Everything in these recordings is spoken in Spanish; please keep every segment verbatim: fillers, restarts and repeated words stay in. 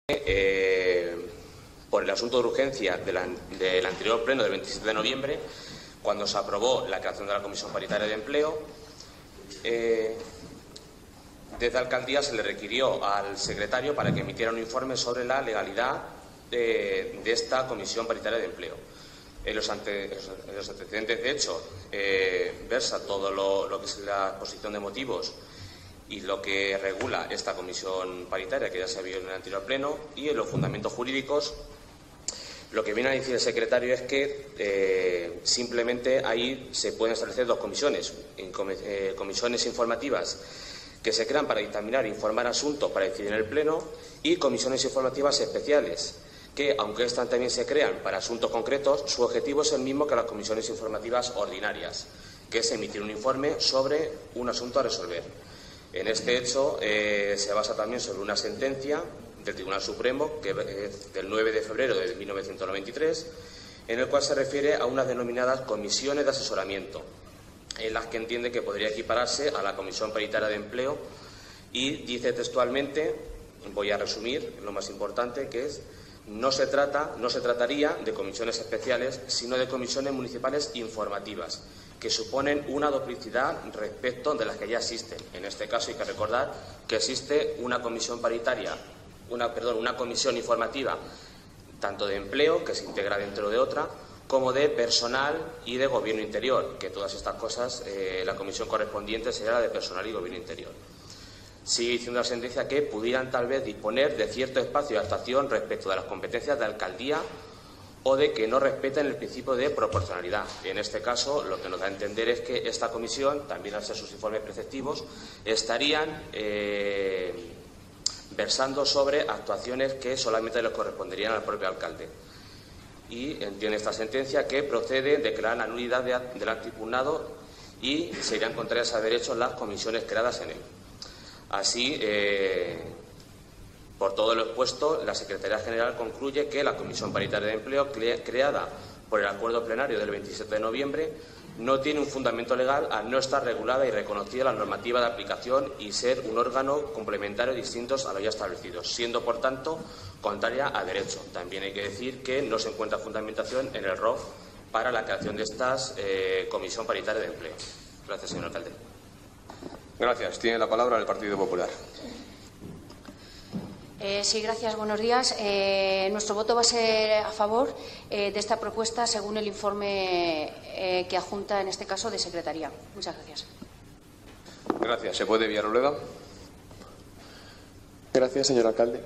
Eh, por el asunto de urgencia de la, del anterior pleno del veintisiete de noviembre, cuando se aprobó la creación de la Comisión Paritaria de Empleo, eh, desde Alcaldía se le requirió al secretario para que emitiera un informe sobre la legalidad de, de esta Comisión Paritaria de Empleo. En los, ante, en los antecedentes, de hecho, eh, versa todo lo, lo que es la exposición de motivos y lo que regula esta comisión paritaria, que ya se vio en el anterior pleno, y en los fundamentos jurídicos. Lo que viene a decir el secretario es que eh, simplemente ahí se pueden establecer dos comisiones, eh, comisiones informativas que se crean para dictaminar e informar asuntos para decidir en el pleno, y comisiones informativas especiales que, aunque estas también se crean para asuntos concretos, su objetivo es el mismo que las comisiones informativas ordinarias, que es emitir un informe sobre un asunto a resolver. En este hecho eh, se basa también sobre una sentencia del Tribunal Supremo, que es del nueve de febrero de mil novecientos noventa y tres, en el cual se refiere a unas denominadas comisiones de asesoramiento, en las que entiende que podría equipararse a la Comisión Paritaria de Empleo, y dice textualmente, voy a resumir lo más importante, que es: no se trata, no se trataría de comisiones especiales, sino de comisiones municipales informativas, que suponen una duplicidad respecto de las que ya existen. En este caso hay que recordar que existe una comisión paritaria, una, perdón, una comisión informativa tanto de empleo, que se integra dentro de otra, como de personal y de gobierno interior, que todas estas cosas, eh, la comisión correspondiente será la de personal y gobierno interior. Sigue diciendo la sentencia que pudieran tal vez disponer de cierto espacio de actuación respecto de las competencias de alcaldía, o de que no respeten el principio de proporcionalidad. En este caso, lo que nos da a entender es que esta comisión, también al ser sus informes preceptivos, estarían eh, versando sobre actuaciones que solamente les corresponderían al propio alcalde. Y entiende esta sentencia que procede declarar la nulidad de, del acto impugnado y serían contrarias a derechos las comisiones creadas en él. Así, eh, por todo lo expuesto, la Secretaría General concluye que la Comisión Paritaria de Empleo, creada por el acuerdo plenario del veintisiete de noviembre, no tiene un fundamento legal al no estar regulada y reconocida la normativa de aplicación y ser un órgano complementario distintos a lo ya establecido, siendo, por tanto, contraria a derecho. También hay que decir que no se encuentra fundamentación en el R O F para la creación de esta eh, Comisión Paritaria de Empleo. Gracias, señor alcalde. Gracias. Tiene la palabra el Partido Popular. Eh, sí, gracias. Buenos días. Eh, nuestro voto va a ser a favor eh, de esta propuesta según el informe eh, que adjunta, en este caso, de Secretaría. Muchas gracias. Gracias. ¿Se puede, Villarrobledo? Gracias, señor alcalde.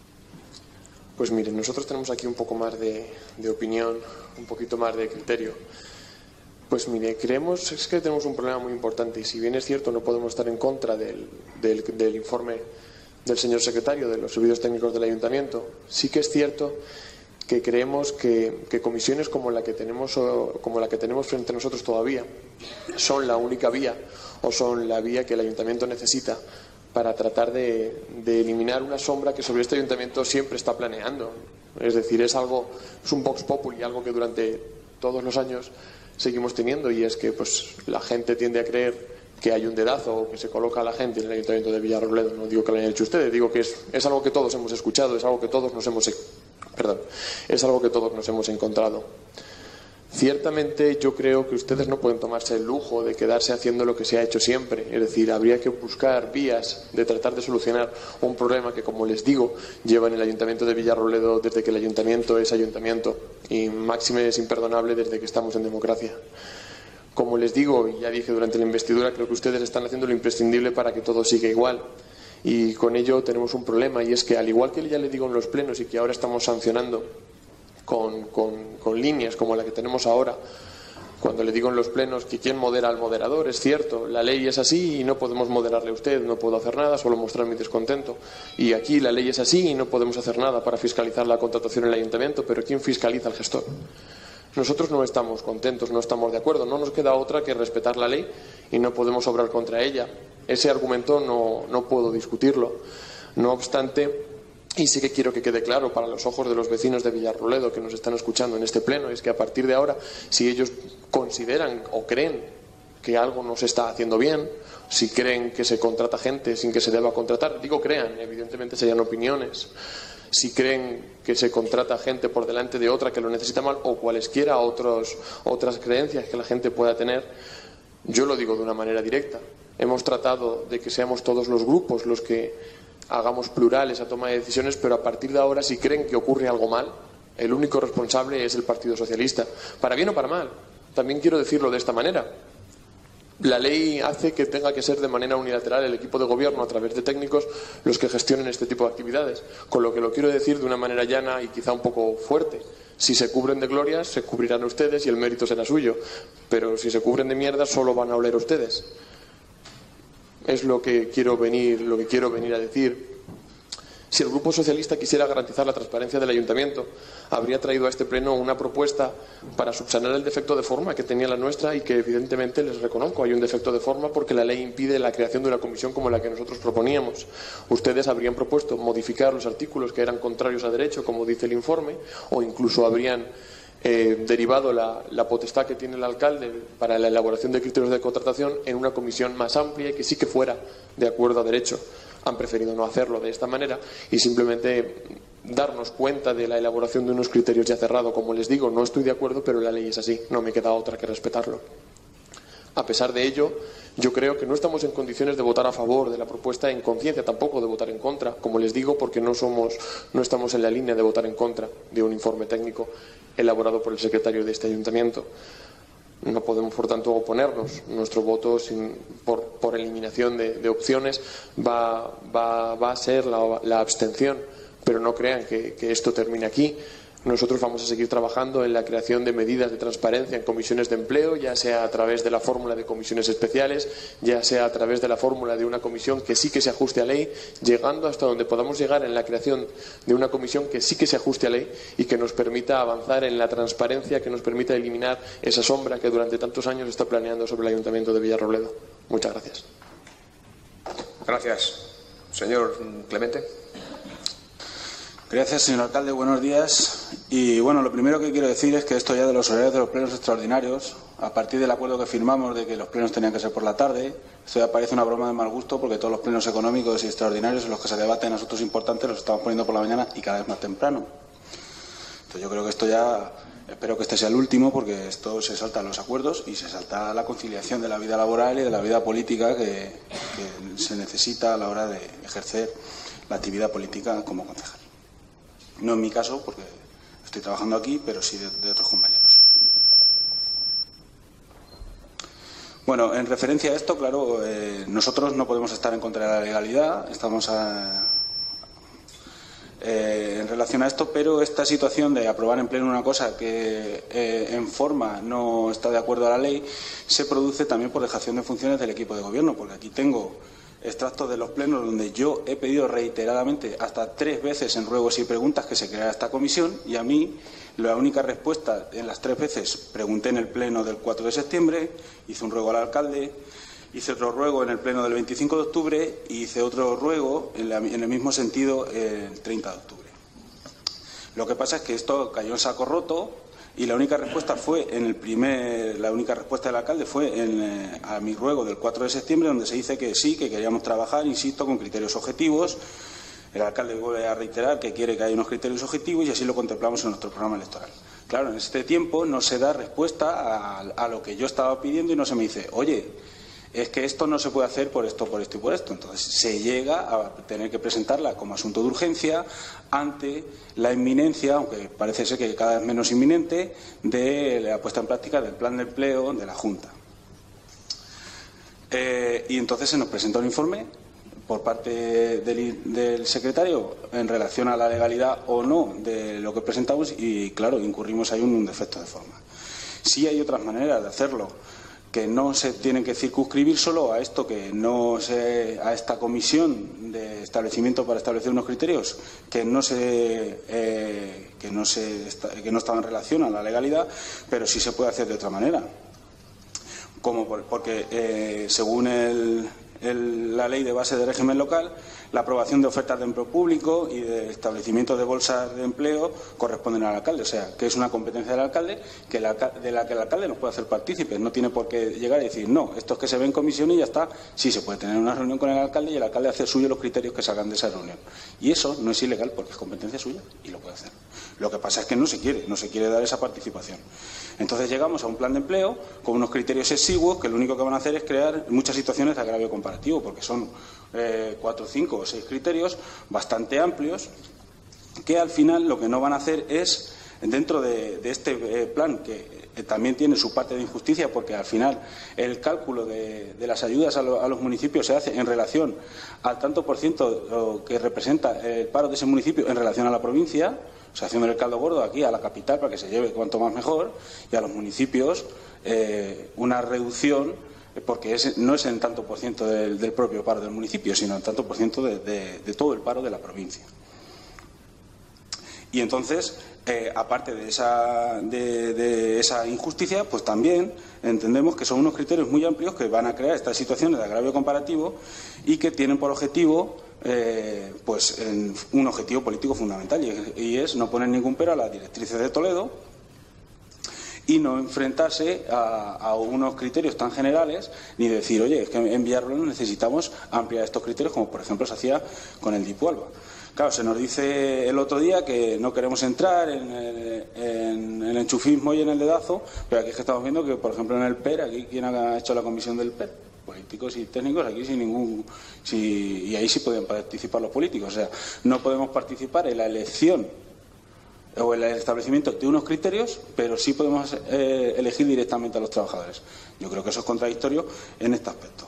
Pues mire, nosotros tenemos aquí un poco más de, de opinión, un poquito más de criterio. Pues mire, creemos es que tenemos un problema muy importante, y si bien es cierto no podemos estar en contra del, del, del informe del señor secretario de los servicios técnicos del ayuntamiento, sí que es cierto que creemos que, que comisiones como la que tenemos como la que tenemos frente a nosotros todavía son la única vía, o son la vía que el ayuntamiento necesita para tratar de, de eliminar una sombra que sobre este ayuntamiento siempre está planeando. Es decir, es algo, es un vox populi, algo que durante todos los años seguimos teniendo, y es que pues la gente tiende a creer que hay un dedazo o que se coloca a la gente en el ayuntamiento de Villarrobledo. No digo que lo hayan hecho ustedes, digo que es, es algo que todos hemos escuchado, es algo que todos nos hemos perdón, es algo que todos nos hemos encontrado. Ciertamente yo creo que ustedes no pueden tomarse el lujo de quedarse haciendo lo que se ha hecho siempre, es decir, habría que buscar vías de tratar de solucionar un problema que, como les digo, lleva en el ayuntamiento de Villarrobledo desde que el ayuntamiento es ayuntamiento, y máxime es imperdonable desde que estamos en democracia. Como les digo, y ya dije durante la investidura, creo que ustedes están haciendo lo imprescindible para que todo siga igual. Y con ello tenemos un problema, y es que, al igual que ya les digo en los plenos y que ahora estamos sancionando con, con, con líneas como la que tenemos ahora, cuando le digo en los plenos que quién modera al moderador, es cierto, la ley es así y no podemos moderarle a usted, no puedo hacer nada, solo mostrar mi descontento. Y aquí la ley es así y no podemos hacer nada para fiscalizar la contratación en el ayuntamiento, pero ¿quién fiscaliza al gestor? Nosotros no estamos contentos, no estamos de acuerdo, no nos queda otra que respetar la ley y no podemos obrar contra ella. Ese argumento no, no puedo discutirlo. No obstante, y sí que quiero que quede claro para los ojos de los vecinos de Villarrobledo que nos están escuchando en este pleno, es que a partir de ahora, si ellos consideran o creen que algo no se está haciendo bien, si creen que se contrata gente sin que se deba contratar, digo crean, evidentemente serían opiniones. si creen que se contrata gente por delante de otra que lo necesita mal o cualesquiera otros, otras creencias que la gente pueda tener, yo lo digo de una manera directa. Hemos tratado de que seamos todos los grupos los que hagamos plurales a toma de decisiones, pero a partir de ahora, si creen que ocurre algo mal, el único responsable es el Partido Socialista, para bien o para mal. También quiero decirlo de esta manera. La ley hace que tenga que ser de manera unilateral el equipo de gobierno, a través de técnicos, los que gestionen este tipo de actividades. Con lo que lo quiero decir de una manera llana y quizá un poco fuerte. Si se cubren de glorias, se cubrirán ustedes y el mérito será suyo. Pero si se cubren de mierda, solo van a oler ustedes. Es lo que quiero venir, lo que quiero venir a decir. Si el Grupo Socialista quisiera garantizar la transparencia del Ayuntamiento, habría traído a este Pleno una propuesta para subsanar el defecto de forma que tenía la nuestra y que evidentemente les reconozco. Hay un defecto de forma porque la ley impide la creación de una comisión como la que nosotros proponíamos. Ustedes habrían propuesto modificar los artículos que eran contrarios a derecho, como dice el informe, o incluso habrían eh, derivado la, la potestad que tiene el alcalde para la elaboración de criterios de contratación en una comisión más amplia y que sí que fuera de acuerdo a derecho. Han preferido no hacerlo de esta manera y simplemente darnos cuenta de la elaboración de unos criterios ya cerrado. Como les digo, no estoy de acuerdo, pero la ley es así, no me queda otra que respetarlo. A pesar de ello, yo creo que no estamos en condiciones de votar a favor de la propuesta en conciencia, tampoco de votar en contra, como les digo, porque no somos, no estamos en la línea de votar en contra de un informe técnico elaborado por el secretario de este ayuntamiento. No podemos, por tanto, oponernos. Nuestro voto sin, por, por eliminación de, de opciones va, va, va a ser la, la abstención. Pero no crean que, que esto termine aquí. Nosotros vamos a seguir trabajando en la creación de medidas de transparencia en comisiones de empleo, ya sea a través de la fórmula de comisiones especiales, ya sea a través de la fórmula de una comisión que sí que se ajuste a ley, llegando hasta donde podamos llegar en la creación de una comisión que sí que se ajuste a ley y que nos permita avanzar en la transparencia, que nos permita eliminar esa sombra que durante tantos años está planeando sobre el Ayuntamiento de Villarrobledo. Muchas gracias. Gracias. Señor Clemente. Gracias, señor alcalde. Buenos días. Y bueno, lo primero que quiero decir es que esto ya de los horarios de los plenos extraordinarios, a partir del acuerdo que firmamos de que los plenos tenían que ser por la tarde, esto ya parece una broma de mal gusto porque todos los plenos económicos y extraordinarios en los que se debaten asuntos importantes los estamos poniendo por la mañana y cada vez más temprano. Entonces yo creo que esto ya, espero que este sea el último porque esto se salta a los acuerdos y se salta a la conciliación de la vida laboral y de la vida política que, que se necesita a la hora de ejercer la actividad política como concejal. No en mi caso, porque estoy trabajando aquí, pero sí de, de otros compañeros. Bueno, en referencia a esto, claro, eh, nosotros no podemos estar en contra de la legalidad, estamos a, eh, en relación a esto, pero esta situación de aprobar en pleno una cosa que eh, en forma no está de acuerdo a la ley, se produce también por dejación de funciones del equipo de gobierno, porque aquí tengo extractos de los plenos donde yo he pedido reiteradamente hasta tres veces en ruegos y preguntas que se creara esta comisión y a mí la única respuesta en las tres veces pregunté en el pleno del cuatro de septiembre, hice un ruego al alcalde, hice otro ruego en el pleno del veinticinco de octubre y hice otro ruego en, la, en el mismo sentido el treinta de octubre. Lo que pasa es que esto cayó en saco roto. Y la única respuesta fue en el primer, la única respuesta del alcalde fue en, eh, a mi ruego del cuatro de septiembre, donde se dice que sí, que queríamos trabajar, insisto, con criterios objetivos. El alcalde vuelve a reiterar que quiere que haya unos criterios objetivos y así lo contemplamos en nuestro programa electoral. Claro, en este tiempo no se da respuesta a, a lo que yo estaba pidiendo y no se me dice, oye, es que esto no se puede hacer por esto, por esto y por esto. Entonces se llega a tener que presentarla como asunto de urgencia ante la inminencia, aunque parece ser que cada vez menos inminente, de la puesta en práctica del plan de empleo de la Junta. Eh, y entonces se nos presenta un informe por parte del, del secretario en relación a la legalidad o no de lo que presentamos y, claro, incurrimos ahí en un defecto de forma. Sí hay otras maneras de hacerlo, que no se tienen que circunscribir solo a esto, que no se, a esta comisión de establecimiento para establecer unos criterios que no se eh, que no se que no estaban en relación a la legalidad, pero sí se puede hacer de otra manera, como por, porque eh, según el, el, la ley de base de régimen local, la aprobación de ofertas de empleo público y de establecimiento de bolsas de empleo corresponden al alcalde. O sea, que es una competencia del alcalde que el alca- de la que el alcalde nos puede hacer partícipes. No tiene por qué llegar y decir, no, esto es que se ve en comisión y ya está. Sí, se puede tener una reunión con el alcalde y el alcalde hace suyo los criterios que salgan de esa reunión. Y eso no es ilegal porque es competencia suya y lo puede hacer. Lo que pasa es que no se quiere, no se quiere dar esa participación. Entonces llegamos a un plan de empleo con unos criterios exiguos que lo único que van a hacer es crear muchas situaciones de agravio comparativo, porque son eh, cuatro, cinco o seis criterios bastante amplios que al final lo que no van a hacer es, dentro de, de este eh, plan, que eh, también tiene su parte de injusticia, porque al final el cálculo de, de las ayudas a, lo, a los municipios se hace en relación al tanto por ciento que representa el paro de ese municipio en relación a la provincia. O sea, haciendo el caldo gordo aquí a la capital para que se lleve cuanto más mejor, y a los municipios eh, una reducción, porque es, no es en tanto por ciento del, del propio paro del municipio, sino en tanto por ciento de, de, de todo el paro de la provincia. Y entonces, eh, aparte de esa, de, de esa injusticia, pues también entendemos que son unos criterios muy amplios que van a crear estas situaciones de agravio comparativo y que tienen por objetivo Eh, pues en un objetivo político fundamental, y, y es no poner ningún pero a las directrices de Toledo y no enfrentarse a, a unos criterios tan generales, ni decir, oye, es que en Villarrobledo necesitamos ampliar estos criterios, como por ejemplo se hacía con el Dipualba. Claro, se nos dice el otro día que no queremos entrar en el, en el enchufismo y en el dedazo, pero aquí es que estamos viendo que, por ejemplo, en el P E R, aquí, ¿quién ha hecho la comisión del P E R? Políticos y técnicos, aquí sin ningún... Si, y ahí sí pueden participar los políticos. O sea, no podemos participar en la elección o en el establecimiento de unos criterios, pero sí podemos eh, elegir directamente a los trabajadores. Yo creo que eso es contradictorio en este aspecto.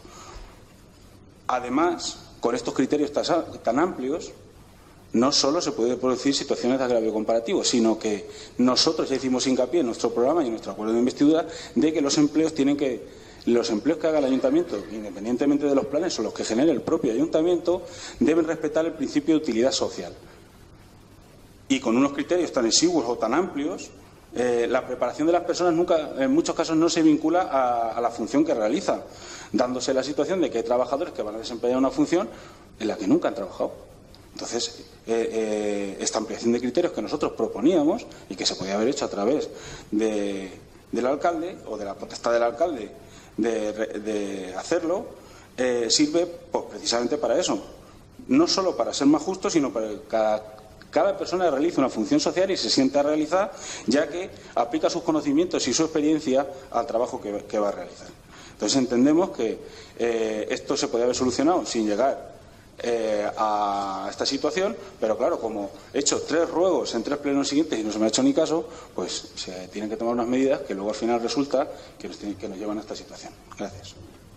Además, con estos criterios tan, tan amplios, no solo se puede producir situaciones de agravio comparativo, sino que nosotros ya hicimos hincapié en nuestro programa y en nuestro acuerdo de investidura de que los empleos tienen que... Los empleos que haga el ayuntamiento, independientemente de los planes o los que genere el propio ayuntamiento, deben respetar el principio de utilidad social. Y con unos criterios tan exiguos o tan amplios, eh, la preparación de las personas nunca, en muchos casos no se vincula a, a la función que realiza, dándose la situación de que hay trabajadores que van a desempeñar una función en la que nunca han trabajado. Entonces, eh, eh, esta ampliación de criterios que nosotros proponíamos y que se podía haber hecho a través de, del alcalde o de la potestad del alcalde De, de hacerlo, eh, sirve pues, precisamente para eso. No solo para ser más justo, sino para que cada, cada persona realice una función social y se sienta realizada, ya que aplica sus conocimientos y su experiencia al trabajo que, que va a realizar. Entonces entendemos que eh, esto se podría haber solucionado sin llegar eh, a esta situación, pero claro, como he hecho tres ruegos en tres plenos siguientes y no se me ha hecho ni caso, pues se tienen que tomar unas medidas que luego al final resulta que nos, que nos llevan a esta situación. Gracias.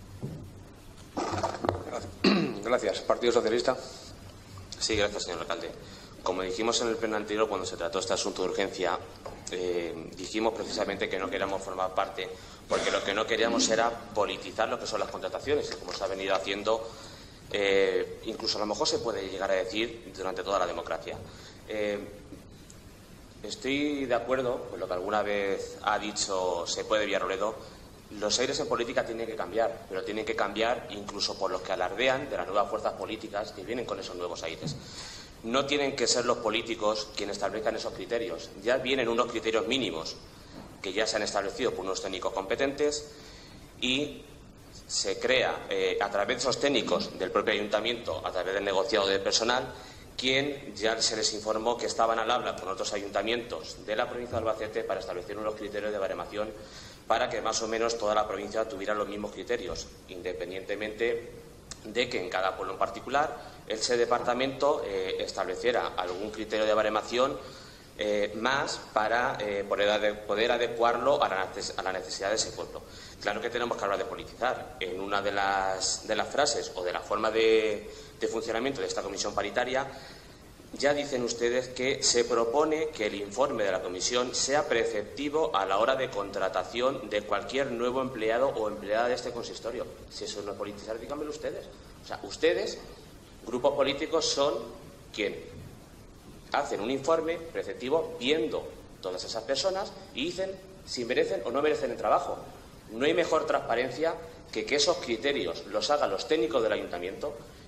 Gracias. Partido Socialista. Sí, gracias, señor alcalde. Como dijimos en el pleno anterior, cuando se trató este asunto de urgencia, eh, dijimos precisamente que no queríamos formar parte, porque lo que no queríamos era politizar lo que son las contrataciones, y como se ha venido haciendo, eh, incluso a lo mejor se puede llegar a decir durante toda la democracia. Eh, estoy de acuerdo con lo que alguna vez ha dicho Se Puede Villarrobledo. Los aires en política tienen que cambiar, pero tienen que cambiar incluso por los que alardean de las nuevas fuerzas políticas que vienen con esos nuevos aires. No tienen que ser los políticos quienes establezcan esos criterios. Ya vienen unos criterios mínimos que ya se han establecido por unos técnicos competentes y se crea eh, a través de esos técnicos del propio ayuntamiento, a través del negociado de personal, quien ya se les informó que estaban al habla con otros ayuntamientos de la provincia de Albacete para establecer unos criterios de baremación para que más o menos toda la provincia tuviera los mismos criterios, independientemente de que en cada pueblo en particular ese departamento eh, estableciera algún criterio de baremación eh, más para eh, poder, ade poder adecuarlo a la, a la necesidad de ese pueblo. Claro que tenemos que hablar de politizar. En una de las, de las frases o de la forma de, de funcionamiento de esta comisión paritaria ya dicen ustedes que se propone que el informe de la comisión sea preceptivo a la hora de contratación de cualquier nuevo empleado o empleada de este consistorio. Si eso no es politizar, díganmelo ustedes. O sea, ustedes, grupos políticos, son quienes hacen un informe preceptivo viendo todas esas personas y dicen si merecen o no merecen el trabajo. No hay mejor transparencia que que esos criterios los hagan los técnicos del ayuntamiento,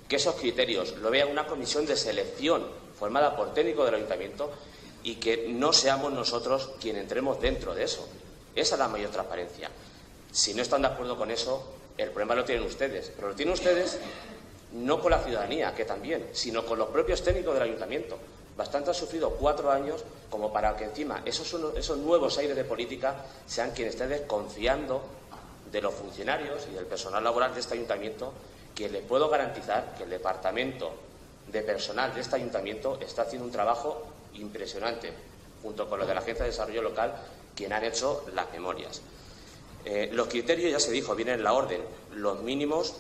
que esos criterios lo vea una comisión de selección formada por técnicos del ayuntamiento y que no seamos nosotros quienes entremos dentro de eso. Esa es la mayor transparencia. Si no están de acuerdo con eso, el problema lo tienen ustedes. Pero lo tienen ustedes no con la ciudadanía, que también, sino con los propios técnicos del ayuntamiento. Bastante han sufrido cuatro años como para que encima esos, esos nuevos aires de política sean quienes estén desconfiando de los funcionarios y del personal laboral de este ayuntamiento, que les puedo garantizar que el departamento de personal de este ayuntamiento está haciendo un trabajo impresionante, junto con los de la Agencia de Desarrollo Local, quien han hecho las memorias. Eh, los criterios, ya se dijo, vienen en la orden. Los mínimos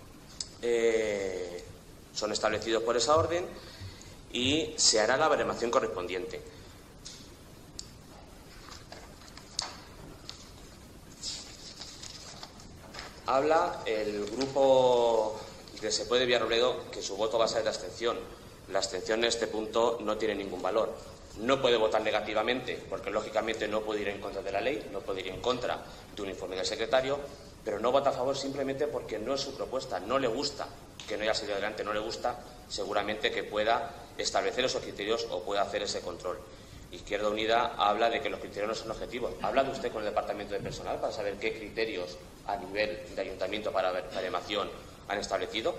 eh, son establecidos por esa orden y se hará la baremación correspondiente. Habla el grupo de Se Puede Villarrobledo que su voto va a ser de abstención. La abstención en este punto no tiene ningún valor. No puede votar negativamente, porque lógicamente no puede ir en contra de la ley, no puede ir en contra de un informe del secretario, pero no vota a favor simplemente porque no es su propuesta, no le gusta que no haya salido adelante, no le gusta seguramente que pueda establecer esos criterios o pueda hacer ese control. Izquierda Unida habla de que los criterios no son objetivos. ¿Ha hablado usted con el Departamento de Personal para saber qué criterios a nivel de ayuntamiento para baremación han establecido?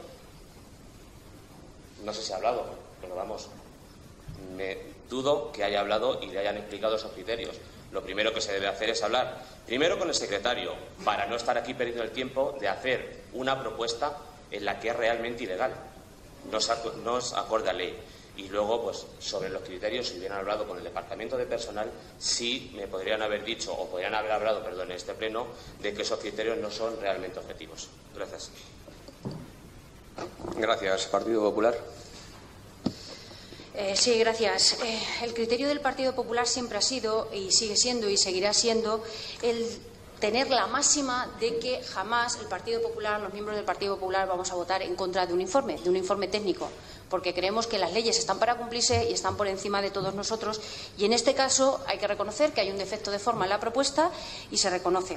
No sé si ha hablado, pero vamos, me dudo que haya hablado y le hayan explicado esos criterios. Lo primero que se debe hacer es hablar primero con el secretario, para no estar aquí perdiendo el tiempo de hacer una propuesta en la que es realmente ilegal, no es, no es acorde a ley. Y luego, pues, sobre los criterios, si hubieran hablado con el Departamento de Personal, sí me podrían haber dicho, o podrían haber hablado, perdón, en este pleno, de que esos criterios no son realmente objetivos. Gracias. Gracias. Partido Popular. Eh, sí, gracias. Eh, el criterio del Partido Popular siempre ha sido, y sigue siendo, y seguirá siendo, el tener la máxima de que jamás el Partido Popular, los miembros del Partido Popular, vamos a votar en contra de un informe, de un informe técnico, porque creemos que las leyes están para cumplirse y están por encima de todos nosotros. Y en este caso hay que reconocer que hay un defecto de forma en la propuesta y se reconoce.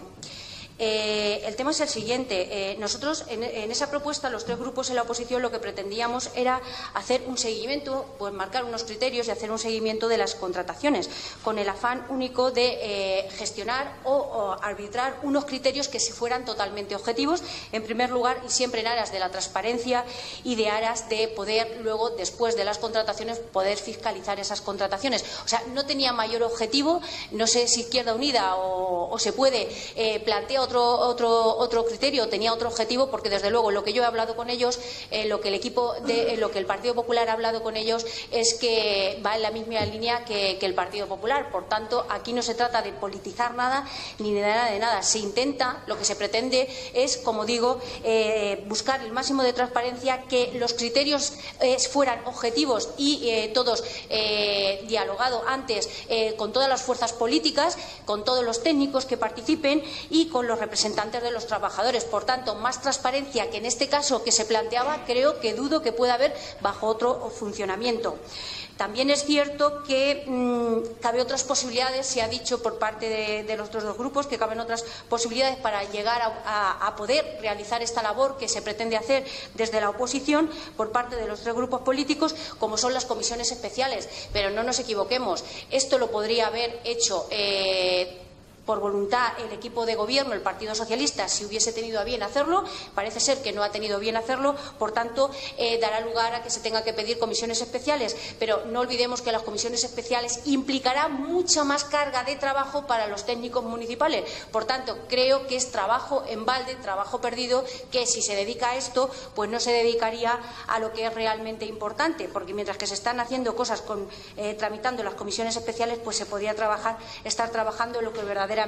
Eh, el tema es el siguiente. Eh, nosotros, en, en esa propuesta, los tres grupos en la oposición, lo que pretendíamos era hacer un seguimiento, pues marcar unos criterios y hacer un seguimiento de las contrataciones, con el afán único de eh, gestionar o, o arbitrar unos criterios que si fueran totalmente objetivos, en primer lugar, y siempre en aras de la transparencia y de aras de poder luego, después de las contrataciones, poder fiscalizar esas contrataciones. O sea, no tenía mayor objetivo. No sé si Izquierda Unida o, o se puede eh, plantear Otro, otro, otro criterio, tenía otro objetivo, porque desde luego lo que yo he hablado con ellos, eh, lo que el equipo de, eh, lo que el Partido Popular ha hablado con ellos es que va en la misma línea que, que el Partido Popular. Por tanto, aquí no se trata de politizar nada ni de nada de nada. Se intenta, lo que se pretende es, como digo, eh, buscar el máximo de transparencia, que los criterios eh, fueran objetivos y eh, todos eh, dialogado antes eh, con todas las fuerzas políticas, con todos los técnicos que participen y con los representantes de los trabajadores. Por tanto, más transparencia que en este caso que se planteaba, creo que dudo que pueda haber bajo otro funcionamiento. También es cierto que mmm, cabe otras posibilidades, se ha dicho por parte de, de los otros dos grupos que caben otras posibilidades para llegar a, a, a poder realizar esta labor que se pretende hacer desde la oposición por parte de los tres grupos políticos, como son las comisiones especiales. Pero no nos equivoquemos, esto lo podría haber hecho eh, por voluntad el equipo de gobierno, el Partido Socialista, si hubiese tenido a bien hacerlo. Parece ser que no ha tenido bien hacerlo, por tanto, eh, dará lugar a que se tenga que pedir comisiones especiales. Pero no olvidemos que las comisiones especiales implicará mucha más carga de trabajo para los técnicos municipales. Por tanto, creo que es trabajo en balde, trabajo perdido, que si se dedica a esto, pues no se dedicaría a lo que es realmente importante, porque mientras que se están haciendo cosas con, eh, tramitando las comisiones especiales, pues se podría trabajar, estar trabajando en lo que verdaderamente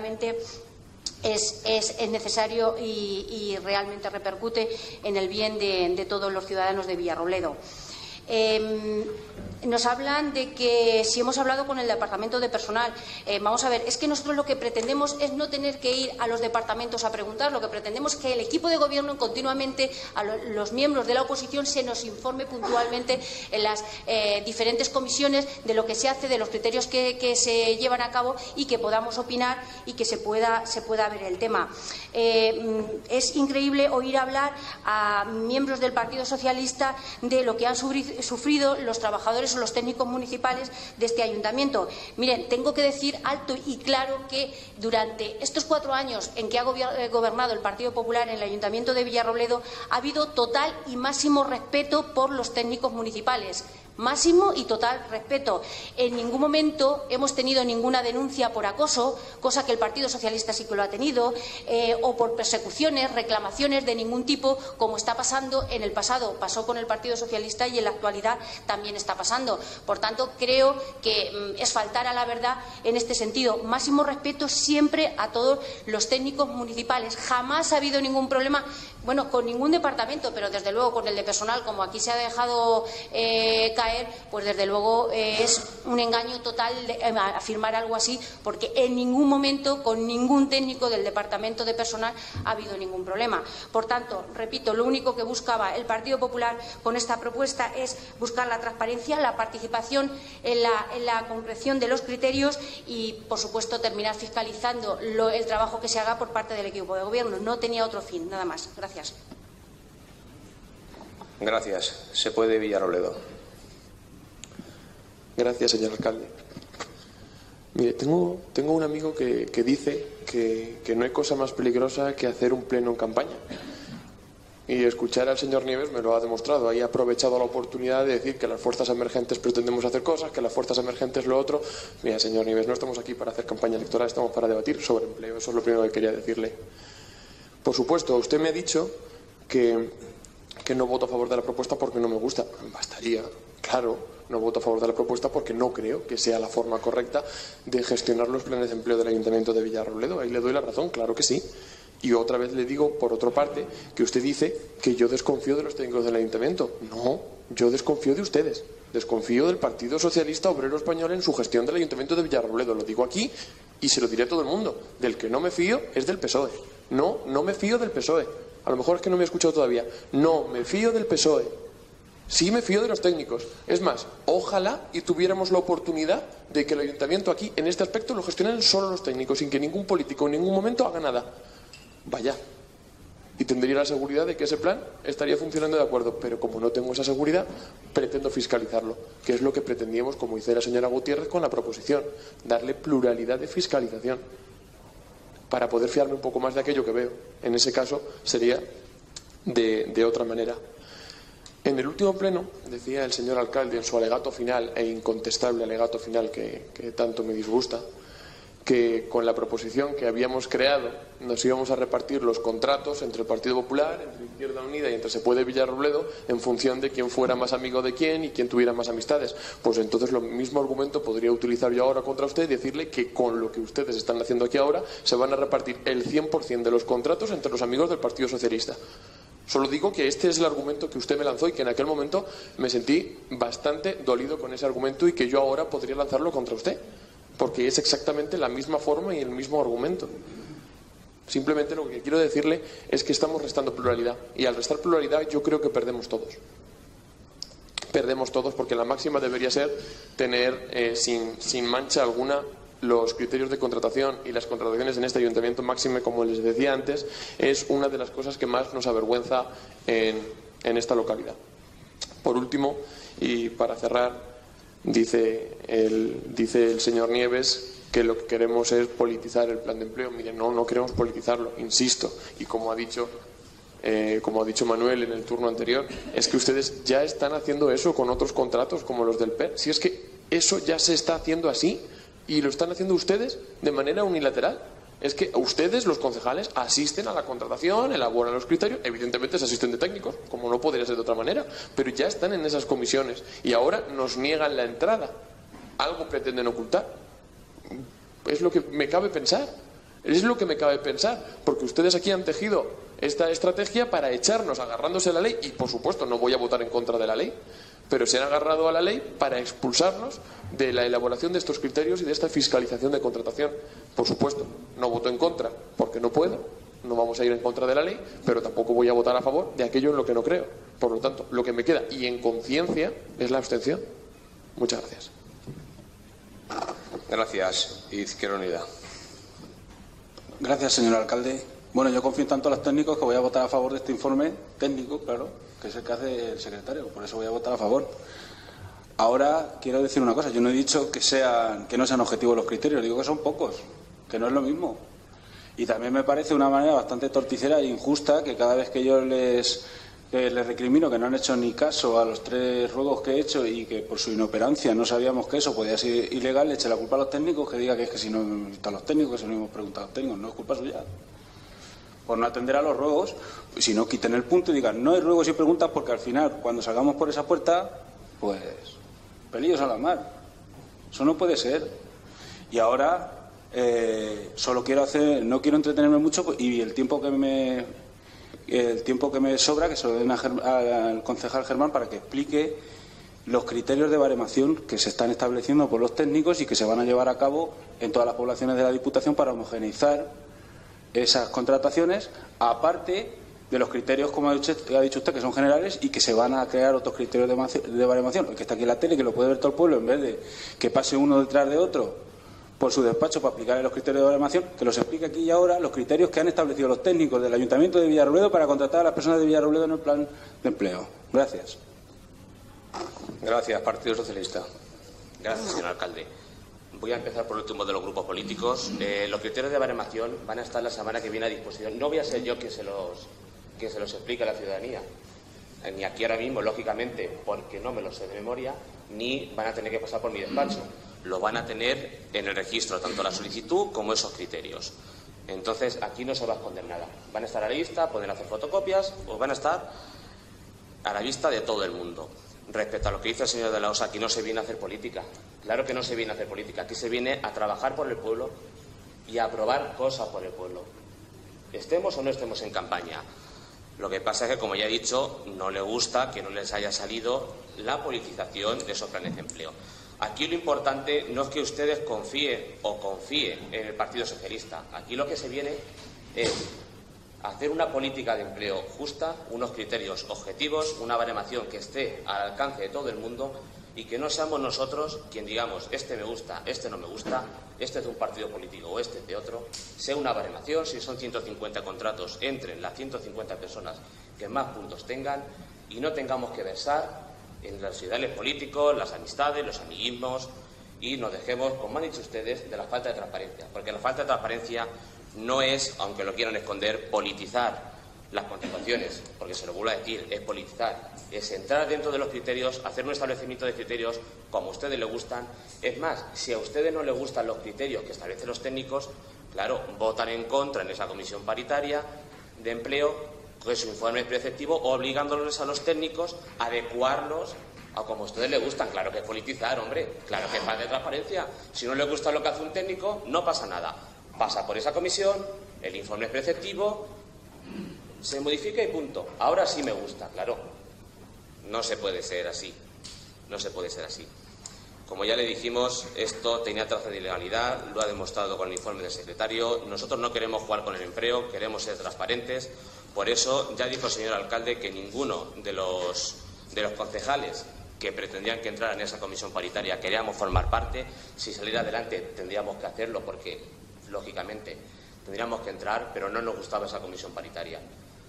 Es, es, es necesario y, y realmente repercute en el bien de, de todos los ciudadanos de Villarrobledo. Eh, Nos hablan de que si hemos hablado con el departamento de personal. Eh, vamos a ver, es que nosotros lo que pretendemos es no tener que ir a los departamentos a preguntar. Lo que pretendemos es que el equipo de gobierno continuamente, a lo, los miembros de la oposición, se nos informe puntualmente en las eh, diferentes comisiones de lo que se hace, de los criterios que, que se llevan a cabo y que podamos opinar y que se pueda, se pueda ver el tema. Eh, es increíble oír hablar a miembros del Partido Socialista de lo que han sufrido los trabajadores o los técnicos municipales de este ayuntamiento. Miren, tengo que decir alto y claro que durante estos cuatro años en que ha gobernado el Partido Popular en el Ayuntamiento de Villarrobledo ha habido total y máximo respeto por los técnicos municipales. Máximo y total respeto. En ningún momento hemos tenido ninguna denuncia por acoso, cosa que el Partido Socialista sí que lo ha tenido, eh, o por persecuciones, reclamaciones de ningún tipo, como está pasando en el pasado. Pasó con el Partido Socialista y en la actualidad también está pasando. Por tanto, creo que mm, es faltar a la verdad en este sentido. Máximo respeto siempre a todos los técnicos municipales. Jamás ha habido ningún problema, bueno, con ningún departamento, pero desde luego con el de personal, como aquí se ha dejado eh, caer, pues desde luego eh, es un engaño total de, eh, afirmar algo así, porque en ningún momento con ningún técnico del departamento de personal ha habido ningún problema. Por tanto, repito, lo único que buscaba el Partido Popular con esta propuesta es buscar la transparencia, la participación en la, en la concreción de los criterios y, por supuesto, terminar fiscalizando lo, el trabajo que se haga por parte del equipo de gobierno. No tenía otro fin, nada más. Gracias. Gracias. Se puede, Villarrobledo. Gracias, señor alcalde. Mire, tengo, tengo un amigo que, que dice que, que no hay cosa más peligrosa que hacer un pleno en campaña. Y escuchar al señor Nieves me lo ha demostrado. Ahí ha aprovechado la oportunidad de decir que las fuerzas emergentes pretendemos hacer cosas, que las fuerzas emergentes lo otro. Mira, señor Nieves, no estamos aquí para hacer campaña electoral, estamos para debatir sobre empleo. Eso es lo primero que quería decirle. Por supuesto, usted me ha dicho que, que no voto a favor de la propuesta porque no me gusta. Bastaría, claro. No voto a favor de la propuesta porque no creo que sea la forma correcta de gestionar los planes de empleo del Ayuntamiento de Villarrobledo. Ahí le doy la razón, claro que sí. Y otra vez le digo, por otra parte, que usted dice que yo desconfío de los técnicos del Ayuntamiento. No, yo desconfío de ustedes. Desconfío del Partido Socialista Obrero Español en su gestión del Ayuntamiento de Villarrobledo. Lo digo aquí y se lo diré a todo el mundo. Del que no me fío es del P S O E. No, no me fío del P S O E. A lo mejor es que no me he escuchado todavía. No, me fío del P S O E. Sí me fío de los técnicos. Es más, ojalá y tuviéramos la oportunidad de que el ayuntamiento aquí, en este aspecto, lo gestionen solo los técnicos, sin que ningún político en ningún momento haga nada. Vaya. Y tendría la seguridad de que ese plan estaría funcionando de acuerdo. Pero como no tengo esa seguridad, pretendo fiscalizarlo, que es lo que pretendíamos, como dice la señora Gutiérrez, con la proposición. Darle pluralidad de fiscalización para poder fiarme un poco más de aquello que veo. En ese caso, sería de, de otra manera. En el último pleno, decía el señor alcalde en su alegato final, e incontestable alegato final que, que tanto me disgusta, que con la proposición que habíamos creado nos íbamos a repartir los contratos entre el Partido Popular, entre Izquierda Unida y entre Se Puede Villarrobledo en función de quién fuera más amigo de quién y quién tuviera más amistades. Pues entonces lo mismo argumento podría utilizar yo ahora contra usted y decirle que con lo que ustedes están haciendo aquí ahora se van a repartir el cien por cien de los contratos entre los amigos del Partido Socialista. Solo digo que este es el argumento que usted me lanzó y que en aquel momento me sentí bastante dolido con ese argumento y que yo ahora podría lanzarlo contra usted, porque es exactamente la misma forma y el mismo argumento. Simplemente lo que quiero decirle es que estamos restando pluralidad y al restar pluralidad yo creo que perdemos todos. Perdemos todos porque la máxima debería ser tener eh, sin, sin mancha alguna los criterios de contratación y las contrataciones en este ayuntamiento, máxime, como les decía antes, es una de las cosas que más nos avergüenza en, en esta localidad. Por último, y para cerrar, dice el, dice el señor Nieves que lo que queremos es politizar el plan de empleo. Miren, no, no queremos politizarlo, insisto, y como ha dicho Eh, como ha dicho Manuel en el turno anterior, es que ustedes ya están haciendo eso con otros contratos como los del P E R. Si es que eso ya se está haciendo así y lo están haciendo ustedes de manera unilateral. Es que ustedes, los concejales, asisten a la contratación, elaboran los criterios, evidentemente se asisten de técnicos, como no podría ser de otra manera, pero ya están en esas comisiones y ahora nos niegan la entrada. Algo pretenden ocultar. Es lo que me cabe pensar. Es lo que me cabe pensar, porque ustedes aquí han tejido esta estrategia para echarnos agarrándose a la ley, y por supuesto no voy a votar en contra de la ley, pero se han agarrado a la ley para expulsarnos de la elaboración de estos criterios y de esta fiscalización de contratación. Por supuesto, no voto en contra porque no puedo, no vamos a ir en contra de la ley, pero tampoco voy a votar a favor de aquello en lo que no creo. Por lo tanto, lo que me queda, y en conciencia, es la abstención. Muchas gracias. Gracias. Izquierda Unida. Gracias, señor alcalde. Bueno, yo confío en tanto a los técnicos que voy a votar a favor de este informe técnico, claro, que es el que hace el secretario, por eso voy a votar a favor. Ahora quiero decir una cosa, yo no he dicho que sean, que no sean objetivos los criterios, digo que son pocos, que no es lo mismo. Y también me parece una manera bastante torticera e injusta que cada vez que yo les, eh, les recrimino que no han hecho ni caso a los tres ruegos que he hecho y que por su inoperancia no sabíamos que eso podía ser ilegal, le eche la culpa a los técnicos, que diga que es que si no están los técnicos, que si no hemos preguntado a los técnicos, no es culpa suya. Por no atender a los ruegos, si no, quiten el punto y digan no hay ruegos y preguntas, porque al final, cuando salgamos por esa puerta, pues pelillos a la mar. Eso no puede ser. Y ahora eh, solo quiero hacer, no quiero entretenerme mucho y el tiempo que me el tiempo que me sobra que se lo den a Germ, a, al concejal Germán para que explique los criterios de baremación que se están estableciendo por los técnicos y que se van a llevar a cabo en todas las poblaciones de la Diputación para homogeneizar esas contrataciones, aparte de los criterios, como ha dicho, ha dicho usted, que son generales y que se van a crear otros criterios de, de baremación. El que está aquí en la tele, que lo puede ver todo el pueblo, en vez de que pase uno detrás de otro por su despacho para aplicar los criterios de baremación, que los explique aquí y ahora los criterios que han establecido los técnicos del Ayuntamiento de Villarrobledo para contratar a las personas de Villarrobledo en el plan de empleo. Gracias. Gracias, Partido Socialista. Gracias, señor alcalde. Voy a empezar por el último de los grupos políticos. Eh, los criterios de baremación van a estar la semana que viene a disposición. No voy a ser yo quien se los, quien se los explique a la ciudadanía, eh, ni aquí ahora mismo, lógicamente, porque no me los sé de memoria, ni van a tener que pasar por mi despacho. Lo van a tener en el registro, tanto la solicitud como esos criterios. Entonces, aquí no se va a esconder nada. Van a estar a la vista, pueden hacer fotocopias, o van a estar a la vista de todo el mundo. Respecto a lo que dice el señor de la Osa, aquí no se viene a hacer política. Claro que no se viene a hacer política. Aquí se viene a trabajar por el pueblo y a aprobar cosas por el pueblo. Estemos o no estemos en campaña. Lo que pasa es que, como ya he dicho, no le gusta que no les haya salido la politización de esos planes de empleo. Aquí lo importante no es que ustedes confíen o confíen en el Partido Socialista. Aquí lo que se viene es hacer una política de empleo justa, unos criterios objetivos, una baremación que esté al alcance de todo el mundo y que no seamos nosotros quien digamos este me gusta, este no me gusta, este es de un partido político o este es de otro. Sea una baremación, si son ciento cincuenta contratos, entren las ciento cincuenta personas que más puntos tengan y no tengamos que versar en los ideales políticos, las amistades, los amiguismos y nos dejemos, como han dicho ustedes, de la falta de transparencia. Porque la falta de transparencia no es, aunque lo quieran esconder, politizar las contrataciones, porque se lo vuelvo a decir, es politizar, es entrar dentro de los criterios, hacer un establecimiento de criterios como a ustedes les gustan. Es más, si a ustedes no les gustan los criterios que establecen los técnicos, claro, votan en contra en esa comisión paritaria de empleo con su informe preceptivo, obligándoles a los técnicos a adecuarlos a como a ustedes les gustan. Claro que es politizar, hombre, claro que es falta de transparencia. Si no les gusta lo que hace un técnico, no pasa nada. Pasa por esa comisión, el informe es preceptivo, se modifica y punto. Ahora sí me gusta, claro. No se puede ser así. No se puede ser así. Como ya le dijimos, esto tenía traza de ilegalidad, lo ha demostrado con el informe del secretario. Nosotros no queremos jugar con el empleo, queremos ser transparentes. Por eso ya dijo el señor alcalde que ninguno de los, de los concejales que pretendían que entraran en esa comisión paritaria queríamos formar parte. Si saliera adelante tendríamos que hacerlo porque, lógicamente, tendríamos que entrar, pero no nos gustaba esa comisión paritaria.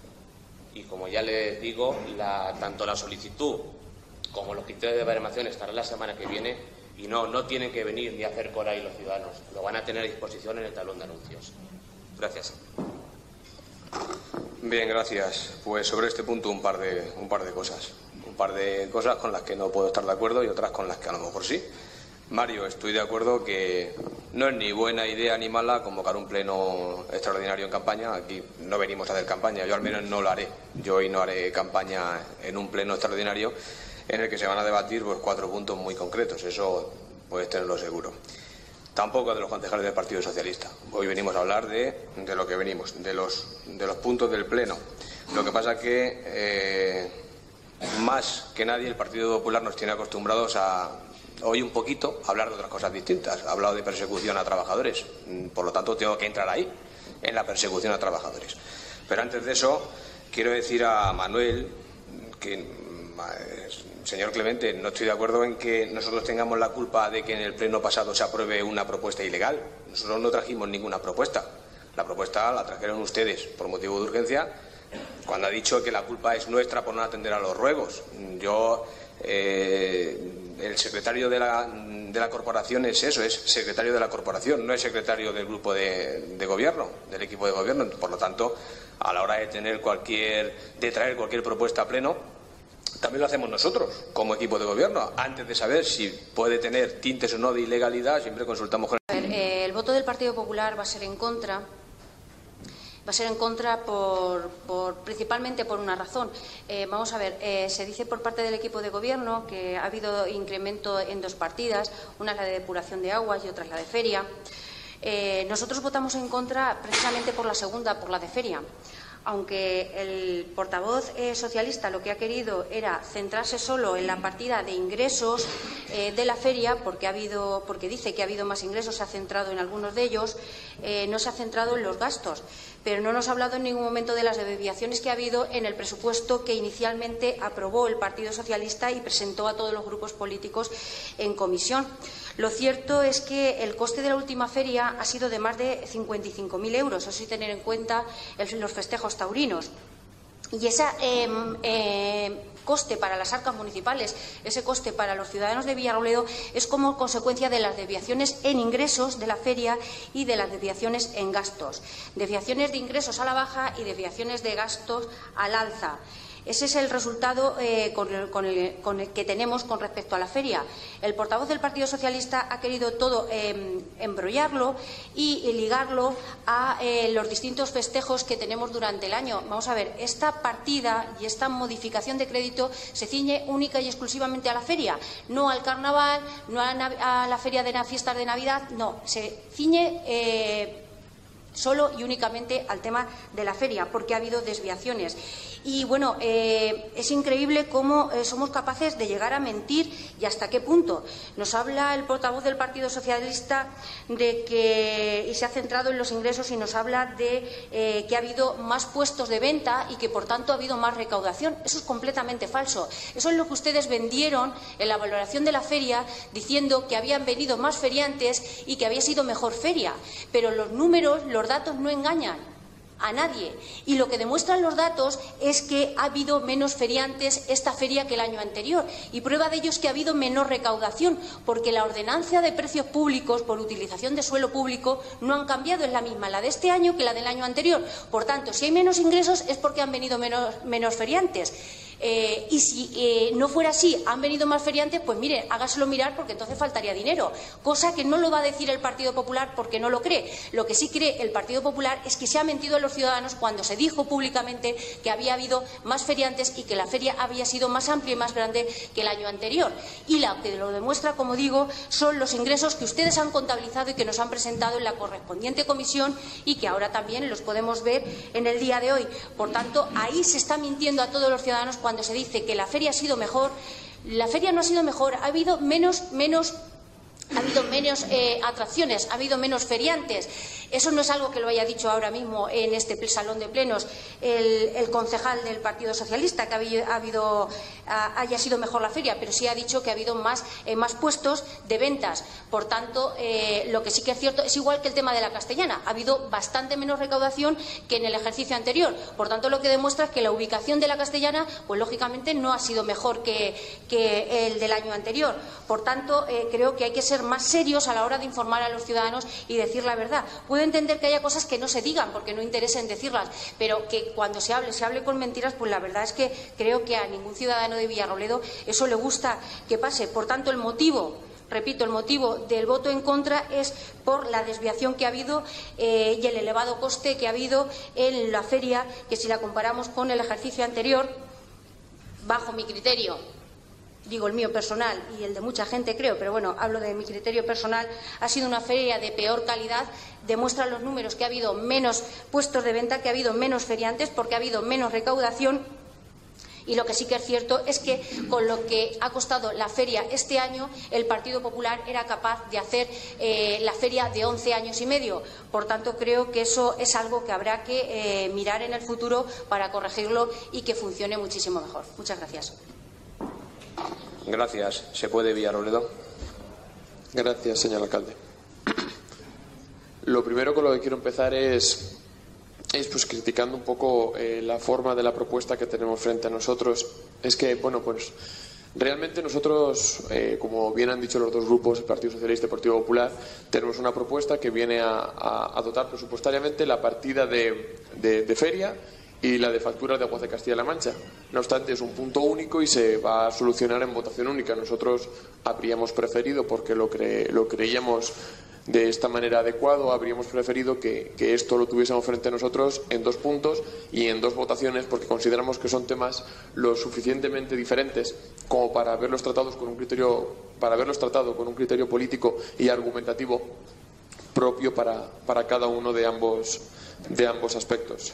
Y como ya les digo, la, tanto la solicitud como los criterios de baremación estarán la semana que viene y no, no tienen que venir ni hacer cola ahí los ciudadanos. Lo van a tener a disposición en el tablón de anuncios. Gracias. Bien, gracias. Pues sobre este punto un par de, un par de cosas. Un par de cosas con las que no puedo estar de acuerdo y otras con las que a lo mejor sí. Mario, estoy de acuerdo que no es ni buena idea ni mala convocar un pleno extraordinario en campaña. Aquí no venimos a hacer campaña, yo al menos no lo haré. Yo hoy no haré campaña en un pleno extraordinario en el que se van a debatir pues, cuatro puntos muy concretos. Eso puedes tenerlo seguro. Tampoco de los concejales del Partido Socialista. Hoy venimos a hablar de, de lo que venimos, de los, de los puntos del pleno. Lo que pasa es que eh, más que nadie el Partido Popular nos tiene acostumbrados a, hoy un poquito, a hablar de otras cosas distintas. Ha hablado de persecución a trabajadores, por lo tanto tengo que entrar ahí, en la persecución a trabajadores. Pero antes de eso, quiero decir a Manuel que, señor Clemente, no estoy de acuerdo en que nosotros tengamos la culpa de que en el pleno pasado se apruebe una propuesta ilegal. Nosotros no trajimos ninguna propuesta. La propuesta la trajeron ustedes por motivo de urgencia, cuando ha dicho que la culpa es nuestra por no atender a los ruegos. Yo, eh, el secretario de la, de la corporación es eso, es secretario de la corporación, no es secretario del grupo de, de gobierno, del equipo de gobierno. Por lo tanto, a la hora de tener cualquier, de traer cualquier propuesta a pleno, también lo hacemos nosotros, como equipo de gobierno. Antes de saber si puede tener tintes o no de ilegalidad, siempre consultamos con el... A ver, eh, el voto del Partido Popular va a ser en contra. Va a ser en contra por, por, principalmente por una razón. Eh, vamos a ver, eh, se dice por parte del equipo de gobierno que ha habido incremento en dos partidas, una es la de depuración de aguas y otra es la de feria. Eh, nosotros votamos en contra precisamente por la segunda, por la de feria. Aunque el portavoz eh, socialista lo que ha querido era centrarse solo en la partida de ingresos eh, de la feria, porque ha habido, porque dice que ha habido más ingresos, se ha centrado en algunos de ellos, eh, no se ha centrado en los gastos. Pero no nos ha hablado en ningún momento de las desviaciones que ha habido en el presupuesto que inicialmente aprobó el Partido Socialista y presentó a todos los grupos políticos en comisión. Lo cierto es que el coste de la última feria ha sido de más de cincuenta y cinco mil euros, eso sí tener en cuenta el, los festejos taurinos. Y ese eh, eh, coste para las arcas municipales, ese coste para los ciudadanos de Villarrobledo, es como consecuencia de las desviaciones en ingresos de la feria y de las desviaciones en gastos. Desviaciones de ingresos a la baja y desviaciones de gastos al alza. Ese es el resultado eh, con, el, con, el, con el que tenemos con respecto a la feria. El portavoz del Partido Socialista ha querido todo eh, embrollarlo y, y ligarlo a eh, los distintos festejos que tenemos durante el año. Vamos a ver, esta partida y esta modificación de crédito se ciñe única y exclusivamente a la feria, no al carnaval, no a, a la feria de las fiestas de Navidad, no, se ciñe eh, solo y únicamente al tema de la feria, porque ha habido desviaciones. Y bueno, eh, es increíble cómo eh, somos capaces de llegar a mentir y hasta qué punto. Nos habla el portavoz del Partido Socialista de que, y se ha centrado en los ingresos y nos habla de eh, que ha habido más puestos de venta y que por tanto ha habido más recaudación. Eso es completamente falso. Eso es lo que ustedes vendieron en la valoración de la feria, diciendo que habían venido más feriantes y que había sido mejor feria. Pero los números, los datos no engañan a nadie, y lo que demuestran los datos es que ha habido menos feriantes esta feria que el año anterior, y prueba de ello es que ha habido menor recaudación, porque la ordenanza de precios públicos por utilización de suelo público no han cambiado, es la misma la de este año que la del año anterior. Por tanto, si hay menos ingresos es porque han venido menos, menos feriantes. Eh, y si eh, no fuera así, han venido más feriantes, pues mire, hágaselo mirar, porque entonces faltaría dinero, cosa que no lo va a decir el Partido Popular porque no lo cree. Lo que sí cree el Partido Popular es que se ha mentido a los ciudadanos cuando se dijo públicamente que había habido más feriantes y que la feria había sido más amplia y más grande que el año anterior. Y lo que lo demuestra, como digo, son los ingresos que ustedes han contabilizado y que nos han presentado en la correspondiente comisión y que ahora también los podemos ver en el día de hoy. Por tanto, ahí se está mintiendo a todos los ciudadanos cuando se dice que la feria ha sido mejor. La feria no ha sido mejor, ha habido menos, menos, ha habido menos eh, atracciones, ha habido menos feriantes. Eso no es algo que lo haya dicho ahora mismo en este salón de plenos el, el concejal del Partido Socialista, que ha habido, ha habido, ha, haya sido mejor la feria, pero sí ha dicho que ha habido más, eh, más puestos de ventas. Por tanto, eh, lo que sí que es cierto es igual que el tema de la Castellana. Ha habido bastante menos recaudación que en el ejercicio anterior. Por tanto, lo que demuestra es que la ubicación de la Castellana, pues lógicamente no ha sido mejor que, que el del año anterior. Por tanto, eh, creo que hay que ser más serios a la hora de informar a los ciudadanos y decir la verdad. Puedo entender que haya cosas que no se digan porque no interesen decirlas, pero que cuando se hable, se hable con mentiras, pues la verdad es que creo que a ningún ciudadano de Villarrobledo eso le gusta que pase. Por tanto, el motivo, repito, el motivo del voto en contra es por la desviación que ha habido eh, y el elevado coste que ha habido en la feria, que si la comparamos con el ejercicio anterior, bajo mi criterio, digo el mío personal y el de mucha gente creo, pero bueno, hablo de mi criterio personal, ha sido una feria de peor calidad. Demuestran los números que ha habido menos puestos de venta, que ha habido menos feriantes porque ha habido menos recaudación Y lo que sí que es cierto es que con lo que ha costado la feria este año, el Partido Popular era capaz de hacer eh, la feria de once años y medio. Por tanto, creo que eso es algo que habrá que eh, mirar en el futuro para corregirlo y que funcione muchísimo mejor. Muchas gracias. Gracias. ¿Se puede, Villarrobledo? Gracias, señor alcalde. Lo primero con lo que quiero empezar es, es pues criticando un poco eh, la forma de la propuesta que tenemos frente a nosotros. Es que, bueno, pues realmente nosotros, eh, como bien han dicho los dos grupos, el Partido Socialista y el Partido Popular, tenemos una propuesta que viene a, a, a dotar presupuestariamente la partida de, de, de feria y la de facturas de Aguas de Castilla-La Mancha. No obstante, es un punto único y se va a solucionar en votación única. Nosotros habríamos preferido, porque lo, cre lo creíamos de esta manera adecuado, habríamos preferido que, que esto lo tuviésemos frente a nosotros en dos puntos y en dos votaciones, porque consideramos que son temas lo suficientemente diferentes como para verlos tratados con un criterio, para verlos tratado con un criterio político y argumentativo propio para, para cada uno de ambos, de ambos aspectos.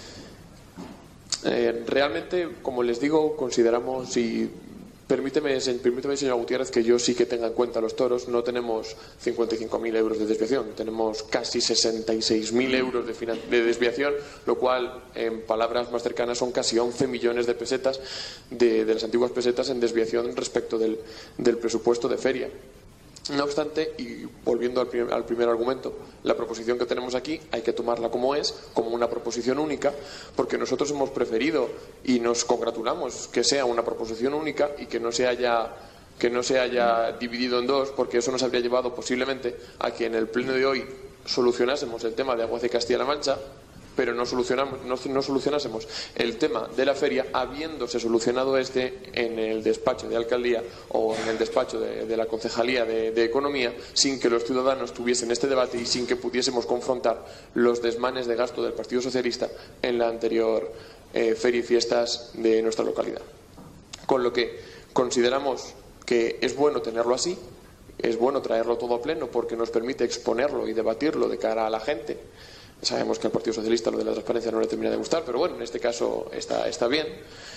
Eh, realmente, como les digo, consideramos, y permíteme, permíteme, señora Gutiérrez, que yo sí que tenga en cuenta los toros. No tenemos cincuenta y cinco mil euros de desviación, tenemos casi sesenta y seis mil euros de, de desviación, lo cual, en palabras más cercanas, son casi once millones de pesetas de, de las antiguas pesetas en desviación respecto del, del presupuesto de feria. No obstante, y volviendo al primer, al primer argumento, la proposición que tenemos aquí hay que tomarla como es, como una proposición única, porque nosotros hemos preferido y nos congratulamos que sea una proposición única y que no se haya, que no se haya dividido en dos, porque eso nos habría llevado posiblemente a que en el pleno de hoy solucionásemos el tema de Aguas de Castilla-La Mancha, pero no, solucionamos, no, no solucionásemos el tema de la feria habiéndose solucionado este en el despacho de alcaldía o en el despacho de, de la Concejalía de, de Economía, sin que los ciudadanos tuviesen este debate y sin que pudiésemos confrontar los desmanes de gasto del Partido Socialista en la anterior eh, feria y fiestas de nuestra localidad. Con lo que consideramos que es bueno tenerlo así, es bueno traerlo todo a pleno porque nos permite exponerlo y debatirlo de cara a la gente. Sabemos que al Partido Socialista lo de la transparencia no le termina de gustar, pero bueno, en este caso está, está bien.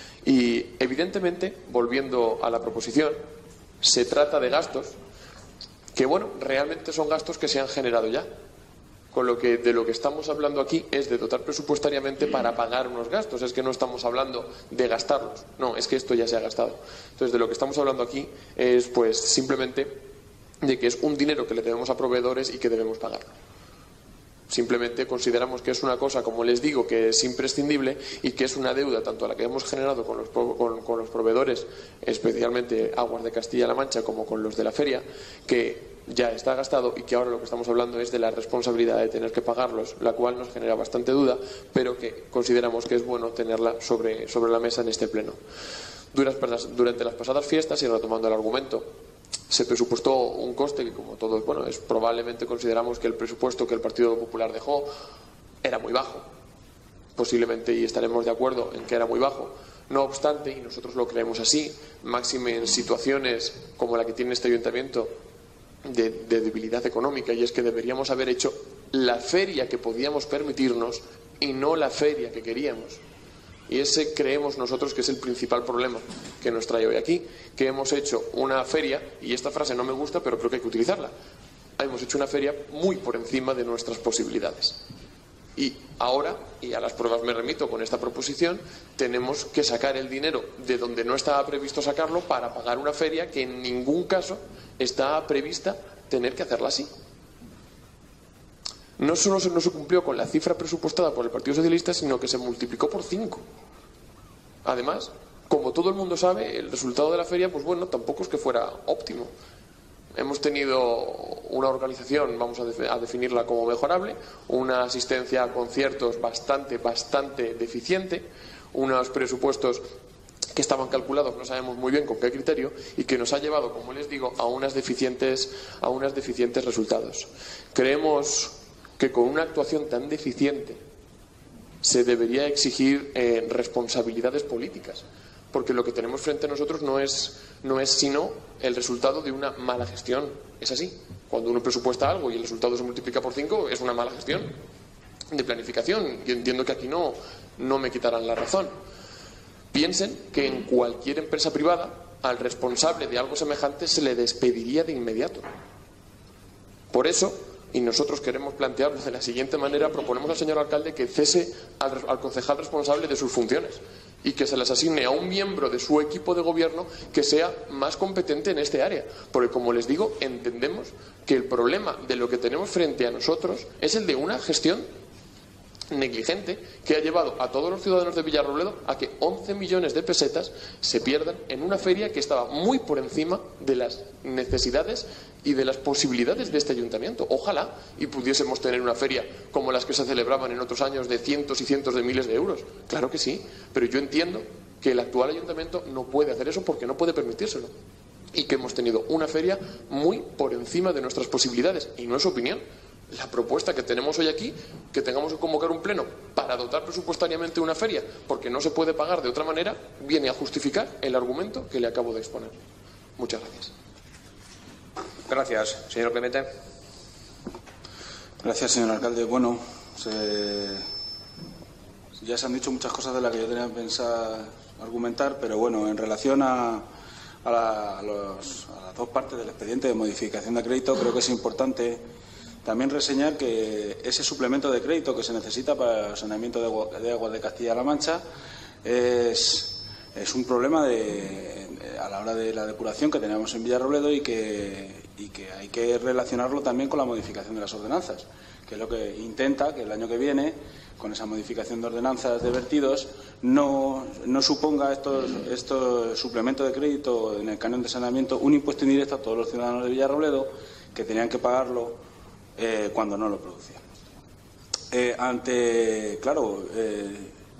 Y evidentemente, volviendo a la proposición, se trata de gastos que, bueno, realmente son gastos que se han generado ya. Con lo que de lo que estamos hablando aquí es de dotar presupuestariamente para pagar unos gastos. Es que no estamos hablando de gastarlos, no, es que esto ya se ha gastado. Entonces, de lo que estamos hablando aquí es, pues, simplemente de que es un dinero que le debemos a proveedores y que debemos pagarlo. Simplemente consideramos que es una cosa, como les digo, que es imprescindible y que es una deuda tanto a la que hemos generado con los, con, con los proveedores, especialmente Aguas de Castilla-La Mancha, como con los de la feria, que ya está gastado y que ahora lo que estamos hablando es de la responsabilidad de tener que pagarlos, la cual nos genera bastante duda, pero que consideramos que es bueno tenerla sobre, sobre la mesa en este pleno. Durante las pasadas fiestas, y retomando el argumento, se presupuestó un coste que, como todos, bueno, es probablemente consideramos que el presupuesto que el Partido Popular dejó era muy bajo, posiblemente, y estaremos de acuerdo en que era muy bajo. No obstante, y nosotros lo creemos así, máxime en situaciones como la que tiene este ayuntamiento de, de debilidad económica, y es que deberíamos haber hecho la feria que podíamos permitirnos y no la feria que queríamos. Y ese creemos nosotros que es el principal problema que nos trae hoy aquí, que hemos hecho una feria, y esta frase no me gusta, pero creo que hay que utilizarla. Hemos hecho una feria muy por encima de nuestras posibilidades. Y ahora, y a las pruebas me remito con esta proposición, tenemos que sacar el dinero de donde no estaba previsto sacarlo para pagar una feria que en ningún caso está prevista tener que hacerla así. No solo no se cumplió con la cifra presupuestada por el Partido Socialista, sino que se multiplicó por cinco. Además, como todo el mundo sabe, el resultado de la feria, pues bueno, tampoco es que fuera óptimo. Hemos tenido una organización, vamos a, de, a definirla como mejorable, una asistencia a conciertos bastante, bastante deficiente, unos presupuestos que estaban calculados, no sabemos muy bien con qué criterio, y que nos ha llevado, como les digo, a unas deficientes, a unas deficientes resultados. Creemos que con una actuación tan deficiente se debería exigir eh, responsabilidades políticas, porque lo que tenemos frente a nosotros no es, no es sino el resultado de una mala gestión. Es así. Cuando uno presupuesta algo y el resultado se multiplica por cinco, es una mala gestión de planificación, y entiendo que aquí no, no me quitarán la razón. Piensen que en cualquier empresa privada al responsable de algo semejante se le despediría de inmediato. Por eso, y nosotros queremos plantearlo de la siguiente manera, proponemos al señor alcalde que cese al, al concejal responsable de sus funciones y que se las asigne a un miembro de su equipo de gobierno que sea más competente en este área. Porque, como les digo, entendemos que el problema de lo que tenemos frente a nosotros es el de una gestión negligente que ha llevado a todos los ciudadanos de Villarrobledo a que once millones de pesetas se pierdan en una feria que estaba muy por encima de las necesidades y de las posibilidades de este ayuntamiento. Ojalá y pudiésemos tener una feria como las que se celebraban en otros años de cientos y cientos de miles de euros. Claro que sí, pero yo entiendo que el actual ayuntamiento no puede hacer eso porque no puede permitírselo. Y que hemos tenido una feria muy por encima de nuestras posibilidades. Y no es opinión. La propuesta que tenemos hoy aquí, que tengamos que convocar un pleno para dotar presupuestariamente una feria, porque no se puede pagar de otra manera, viene a justificar el argumento que le acabo de exponer. Muchas gracias. Gracias. Señor Clemente. Gracias, señor alcalde. Bueno, se... ya se han dicho muchas cosas de las que yo tenía pensado argumentar, pero bueno, en relación a, a, la, a, los, a las dos partes del expediente de modificación de crédito, creo que es importante también reseñar que ese suplemento de crédito que se necesita para el saneamiento de agua de, agua de Castilla-La Mancha es, es un problema de, a la hora de la depuración que tenemos en Villarrobledo y que, y que hay que relacionarlo también con la modificación de las ordenanzas, que es lo que intenta que el año que viene, con esa modificación de ordenanzas de vertidos, no, no suponga estos, estos suplementos de crédito en el canon de saneamiento un impuesto indirecto a todos los ciudadanos de Villarrobledo que tenían que pagarlo Eh, cuando no lo producían. Eh, ante, claro, eh,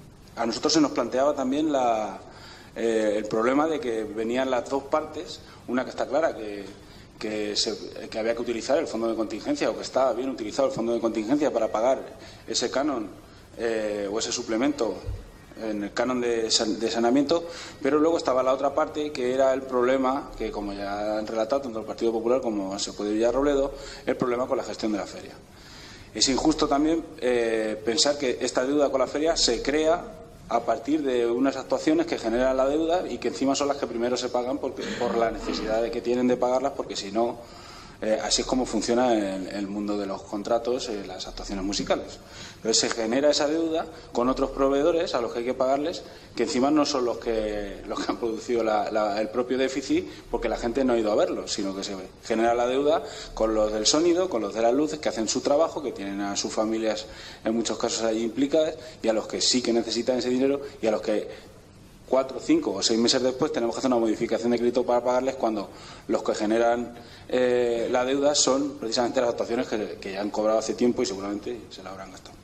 a nosotros se nos planteaba también la, eh, el problema de que venían las dos partes, una que está clara, que, que, se, que había que utilizar el fondo de contingencia, o que estaba bien utilizado el fondo de contingencia para pagar ese canon eh, o ese suplemento en el canon de, san, de saneamiento, pero luego estaba la otra parte que era el problema, que como ya han relatado tanto el Partido Popular como se puede Villarrobledo, el problema con la gestión de la feria. Es injusto también eh, pensar que esta deuda con la feria se crea a partir de unas actuaciones que generan la deuda y que encima son las que primero se pagan porque, por la necesidad de que tienen de pagarlas, porque si no, eh, así es como funciona el, el mundo de los contratos, eh, las actuaciones musicales. Entonces se genera esa deuda con otros proveedores a los que hay que pagarles, que encima no son los que, los que han producido la, la, el propio déficit, porque la gente no ha ido a verlos, sino que se genera la deuda con los del sonido, con los de las luces, que hacen su trabajo, que tienen a sus familias en muchos casos ahí implicadas, y a los que sí que necesitan ese dinero, y a los que cuatro, cinco o seis meses después tenemos que hacer una modificación de crédito para pagarles, cuando los que generan eh, la deuda son precisamente las actuaciones que, que ya han cobrado hace tiempo y seguramente se la habrán gastado.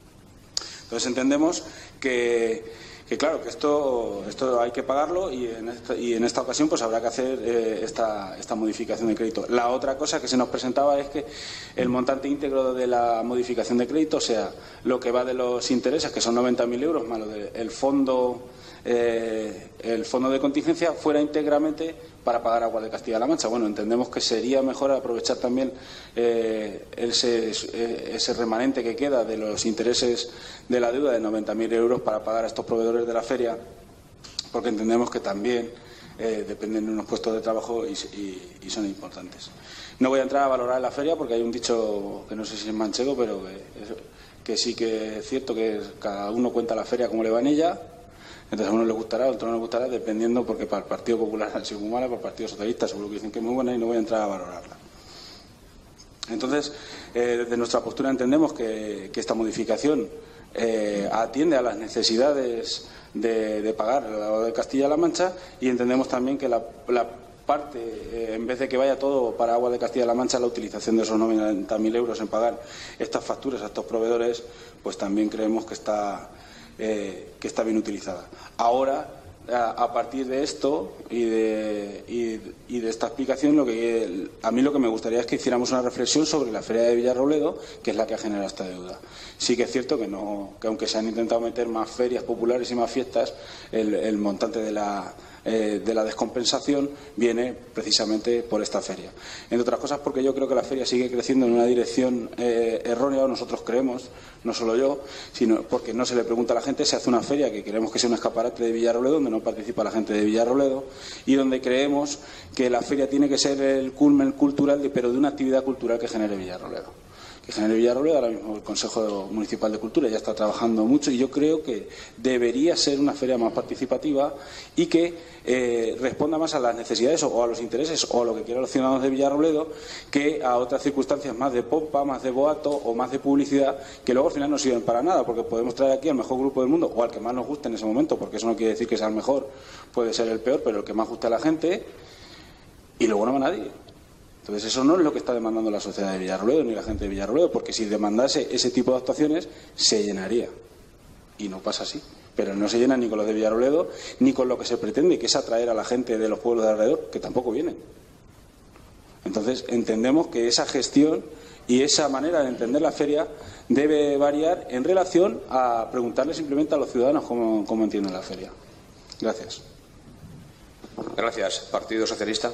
Entonces entendemos que, que claro, que esto, esto hay que pagarlo y en esta, y en esta ocasión pues habrá que hacer eh, esta, esta modificación de crédito. La otra cosa que se nos presentaba es que el montante íntegro de la modificación de crédito, o sea, lo que va de los intereses, que son noventa mil euros, más lo del fondo, eh, el fondo de contingencia, fuera íntegramente para pagar Agua de Castilla-La Mancha. Bueno, entendemos que sería mejor aprovechar también eh, ese, ese remanente que queda de los intereses de la deuda de noventa mil euros para pagar a estos proveedores de la feria, porque entendemos que también eh, dependen de unos puestos de trabajo y, y, y son importantes. No voy a entrar a valorar la feria porque hay un dicho que no sé si es manchego, pero que, que sí que es cierto que cada uno cuenta la feria como le va en ella. Entonces a uno le gustará, a otro no le gustará, dependiendo, porque para el Partido Popular ha sido muy mala, para el Partido Socialista seguro que dicen que es muy buena y no voy a entrar a valorarla. Entonces, eh, desde nuestra postura entendemos que, que esta modificación eh, atiende a las necesidades de, de pagar el agua de Castilla-La Mancha, y entendemos también que la, la parte, eh, en vez de que vaya todo para Agua de Castilla-La Mancha, la utilización de esos noventa mil euros en pagar estas facturas a estos proveedores, pues también creemos que está... Eh, que está bien utilizada. Ahora, a, a partir de esto y de, y, y de esta explicación, lo que a mí lo que me gustaría es que hiciéramos una reflexión sobre la feria de Villarrobledo, que es la que ha generado esta deuda. Sí que es cierto que, no, que aunque se han intentado meter más ferias populares y más fiestas, el, el montante de la, eh, de la descompensación viene precisamente por esta feria. Entre otras cosas porque yo creo que la feria sigue creciendo en una dirección eh, errónea, o nosotros creemos, no solo yo, sino porque no se le pregunta a la gente. Se hace una feria que queremos que sea un escaparate de Villarrobledo, donde no participa la gente de Villarrobledo, y donde creemos que la feria tiene que ser el culmen cultural, de, pero de una actividad cultural que genere Villarrobledo. Que genere Villarrobledo. Ahora mismo el Consejo Municipal de Cultura ya está trabajando mucho, y yo creo que debería ser una feria más participativa y que eh, responda más a las necesidades o a los intereses o a lo que quieran los ciudadanos de Villarrobledo, que a otras circunstancias más de pompa, más de boato o más de publicidad, que luego al final no sirven para nada, porque podemos traer aquí al mejor grupo del mundo o al que más nos guste en ese momento, porque eso no quiere decir que sea el mejor, puede ser el peor, pero el que más guste a la gente, y luego no va nadie. Entonces eso no es lo que está demandando la sociedad de Villarrobledo ni la gente de Villarrobledo, porque si demandase ese tipo de actuaciones se llenaría, y no pasa así. Pero no se llena ni con los de Villarrobledo ni con lo que se pretende, que es atraer a la gente de los pueblos de alrededor, que tampoco vienen. Entonces entendemos que esa gestión y esa manera de entender la feria debe variar en relación a preguntarle simplemente a los ciudadanos cómo, cómo entienden la feria. Gracias. Gracias. Partido Socialista.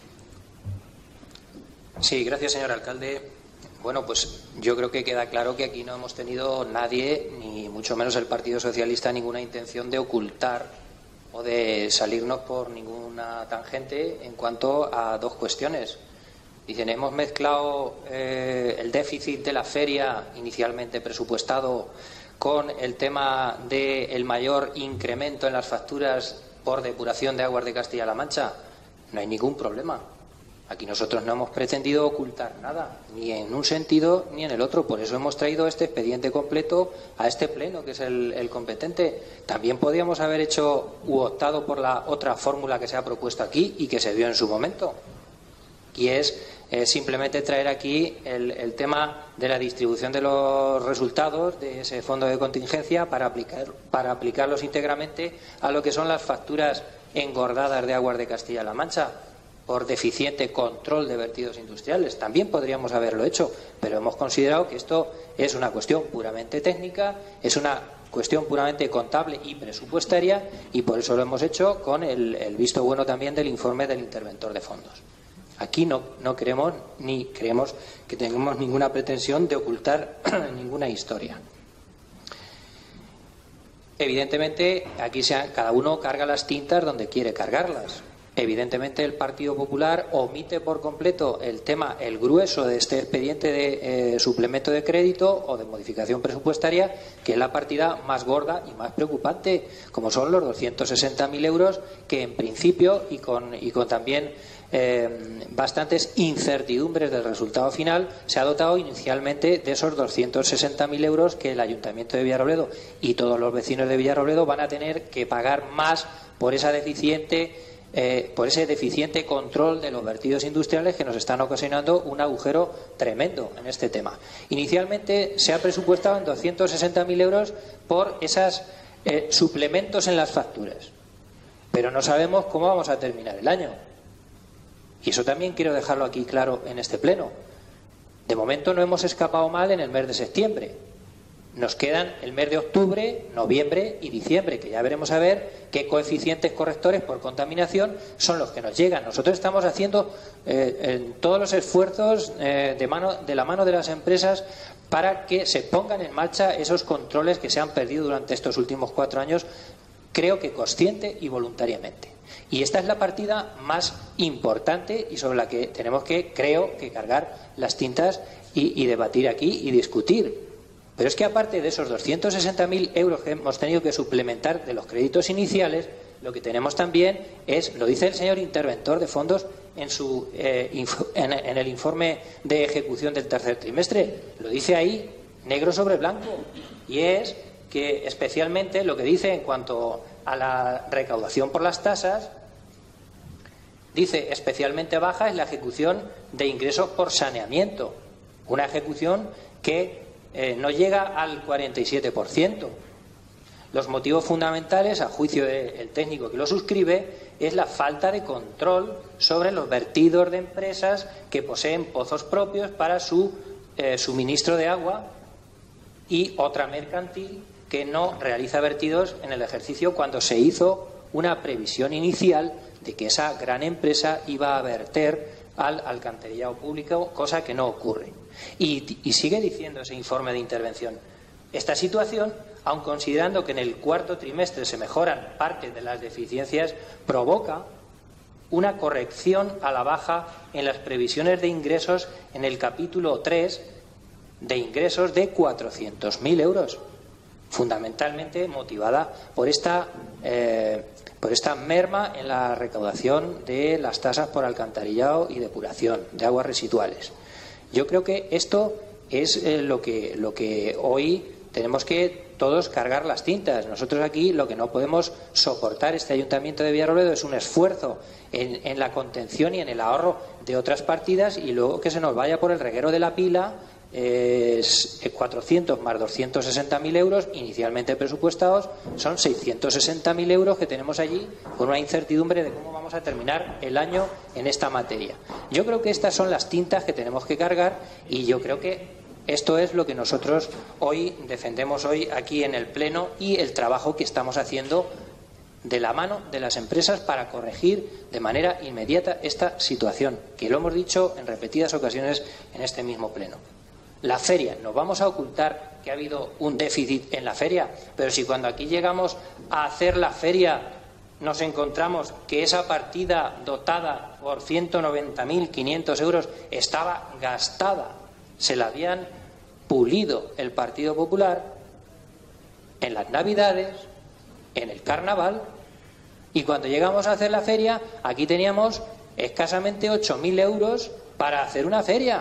Sí, gracias, señor alcalde. Bueno, pues yo creo que queda claro que aquí no hemos tenido nadie, ni mucho menos el Partido Socialista, ninguna intención de ocultar o de salirnos por ninguna tangente en cuanto a dos cuestiones. Dicen, hemos mezclado eh, el déficit de la feria inicialmente presupuestado con el tema del mayor incremento en las facturas por depuración de aguas de Castilla-La Mancha. No hay ningún problema. Aquí nosotros no hemos pretendido ocultar nada, ni en un sentido ni en el otro. Por eso hemos traído este expediente completo a este pleno, que es el, el competente. También podríamos haber hecho u optado por la otra fórmula que se ha propuesto aquí y que se dio en su momento. Y es eh, simplemente traer aquí el, el tema de la distribución de los resultados de ese fondo de contingencia para, aplicar, para aplicarlos íntegramente a lo que son las facturas engordadas de aguas de Castilla-La Mancha, por deficiente control de vertidos industriales. También podríamos haberlo hecho, pero hemos considerado que esto es una cuestión puramente técnica, es una cuestión puramente contable y presupuestaria, y por eso lo hemos hecho con el, el visto bueno también del informe del interventor de fondos. Aquí no, no queremos ni creemos que tengamos ninguna pretensión de ocultar ninguna historia. Evidentemente, aquí se ha, cada uno carga las tintas donde quiere cargarlas. Evidentemente, el Partido Popular omite por completo el tema, el grueso de este expediente de eh, suplemento de crédito o de modificación presupuestaria, que es la partida más gorda y más preocupante, como son los doscientos sesenta mil euros, que en principio y con, y con también eh, bastantes incertidumbres del resultado final, se ha dotado inicialmente de esos doscientos sesenta mil euros que el Ayuntamiento de Villarrobledo y todos los vecinos de Villarrobledo van a tener que pagar más por esa deficiente Eh, por ese deficiente control de los vertidos industriales que nos están ocasionando un agujero tremendo en este tema. Inicialmente se ha presupuestado en doscientos sesenta mil euros por esos eh, suplementos en las facturas, pero no sabemos cómo vamos a terminar el año. Y eso también quiero dejarlo aquí claro en este pleno. De momento no hemos escapado mal en el mes de septiembre. Nos quedan el mes de octubre, noviembre y diciembre, que ya veremos a ver qué coeficientes correctores por contaminación son los que nos llegan. Nosotros estamos haciendo eh, en todos los esfuerzos eh, de, mano, de la mano de las empresas para que se pongan en marcha esos controles que se han perdido durante estos últimos cuatro años, creo que consciente y voluntariamente. Y esta es la partida más importante y sobre la que tenemos que, creo, que cargar las tintas y, y debatir aquí y discutir. Pero es que aparte de esos doscientos sesenta mil euros que hemos tenido que suplementar de los créditos iniciales, lo que tenemos también es, lo dice el señor interventor de fondos en, su, eh, en, en el informe de ejecución del tercer trimestre, lo dice ahí negro sobre blanco, y es que especialmente lo que dice en cuanto a la recaudación por las tasas, dice especialmente baja es la ejecución de ingresos por saneamiento, una ejecución que Eh, no llega al cuarenta y siete por ciento. Los motivos fundamentales, a juicio del técnico que lo suscribe, es la falta de control sobre los vertidos de empresas que poseen pozos propios para su eh, suministro de agua y otra mercantil que no realiza vertidos en el ejercicio cuando se hizo una previsión inicial de que esa gran empresa iba a verter al alcantarillado público, cosa que no ocurre. Y, y sigue diciendo ese informe de intervención: esta situación, aun considerando que en el cuarto trimestre se mejoran parte de las deficiencias, provoca una corrección a la baja en las previsiones de ingresos en el capítulo tres de ingresos de cuatrocientos mil euros, fundamentalmente motivada por esta, eh, por esta merma en la recaudación de las tasas por alcantarillado y depuración de aguas residuales. Yo creo que esto es eh, lo que, lo que hoy tenemos que todos cargar las tintas. Nosotros aquí lo que no podemos soportar, este Ayuntamiento de Villarrobledo, es un esfuerzo en, en la contención y en el ahorro de otras partidas y luego que se nos vaya por el reguero de la pila eh, cuatrocientos más doscientos sesenta mil euros inicialmente presupuestados, son seiscientos sesenta mil euros que tenemos allí con una incertidumbre de cómo vamos a terminar el año en esta materia. Yo creo que estas son las tintas que tenemos que cargar y yo creo que esto es lo que nosotros hoy defendemos hoy aquí en el Pleno y el trabajo que estamos haciendo de la mano de las empresas para corregir de manera inmediata esta situación, que lo hemos dicho en repetidas ocasiones en este mismo Pleno. La feria, nos vamos a ocultar que ha habido un déficit en la feria, pero si cuando aquí llegamos a hacer la feria nos encontramos que esa partida dotada por ciento noventa mil quinientos euros estaba gastada, se la habían pulido el Partido Popular en las Navidades, en el Carnaval, y cuando llegamos a hacer la feria, aquí teníamos escasamente ocho mil euros para hacer una feria.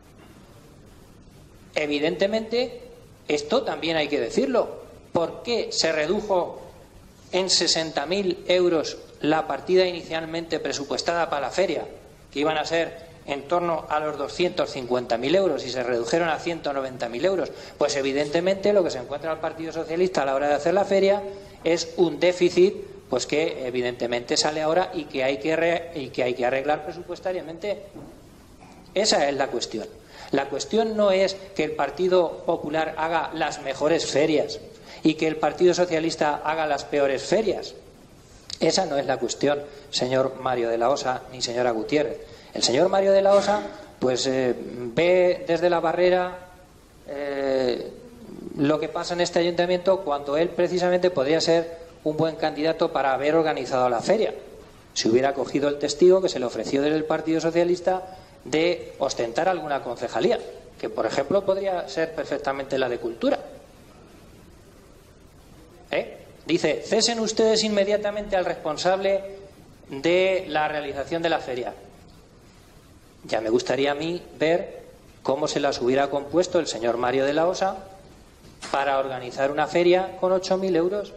Evidentemente, esto también hay que decirlo. ¿Por qué se redujo en sesenta mil euros la partida inicialmente presupuestada para la feria, que iban a ser en torno a los doscientos cincuenta mil euros y se redujeron a ciento noventa mil euros? Pues evidentemente lo que se encuentra el Partido Socialista a la hora de hacer la feria es un déficit pues que evidentemente sale ahora y que hay que, re, y que, hay que arreglar presupuestariamente. Esa es la cuestión. La cuestión no es que el Partido Popular haga las mejores ferias y que el Partido Socialista haga las peores ferias. Esa no es la cuestión, señor Mario de la Osa ni señora Gutiérrez. El señor Mario de la Osa pues eh, ve desde la barrera eh, lo que pasa en este ayuntamiento cuando él precisamente podría ser un buen candidato para haber organizado la feria. Si hubiera cogido el testigo que se le ofreció desde el Partido Socialista de ostentar alguna concejalía, que por ejemplo podría ser perfectamente la de Cultura. ¿Eh? Dice, cesen ustedes inmediatamente al responsable de la realización de la feria. Ya me gustaría a mí ver cómo se las hubiera compuesto el señor Mario de la Osa para organizar una feria con ocho mil euros.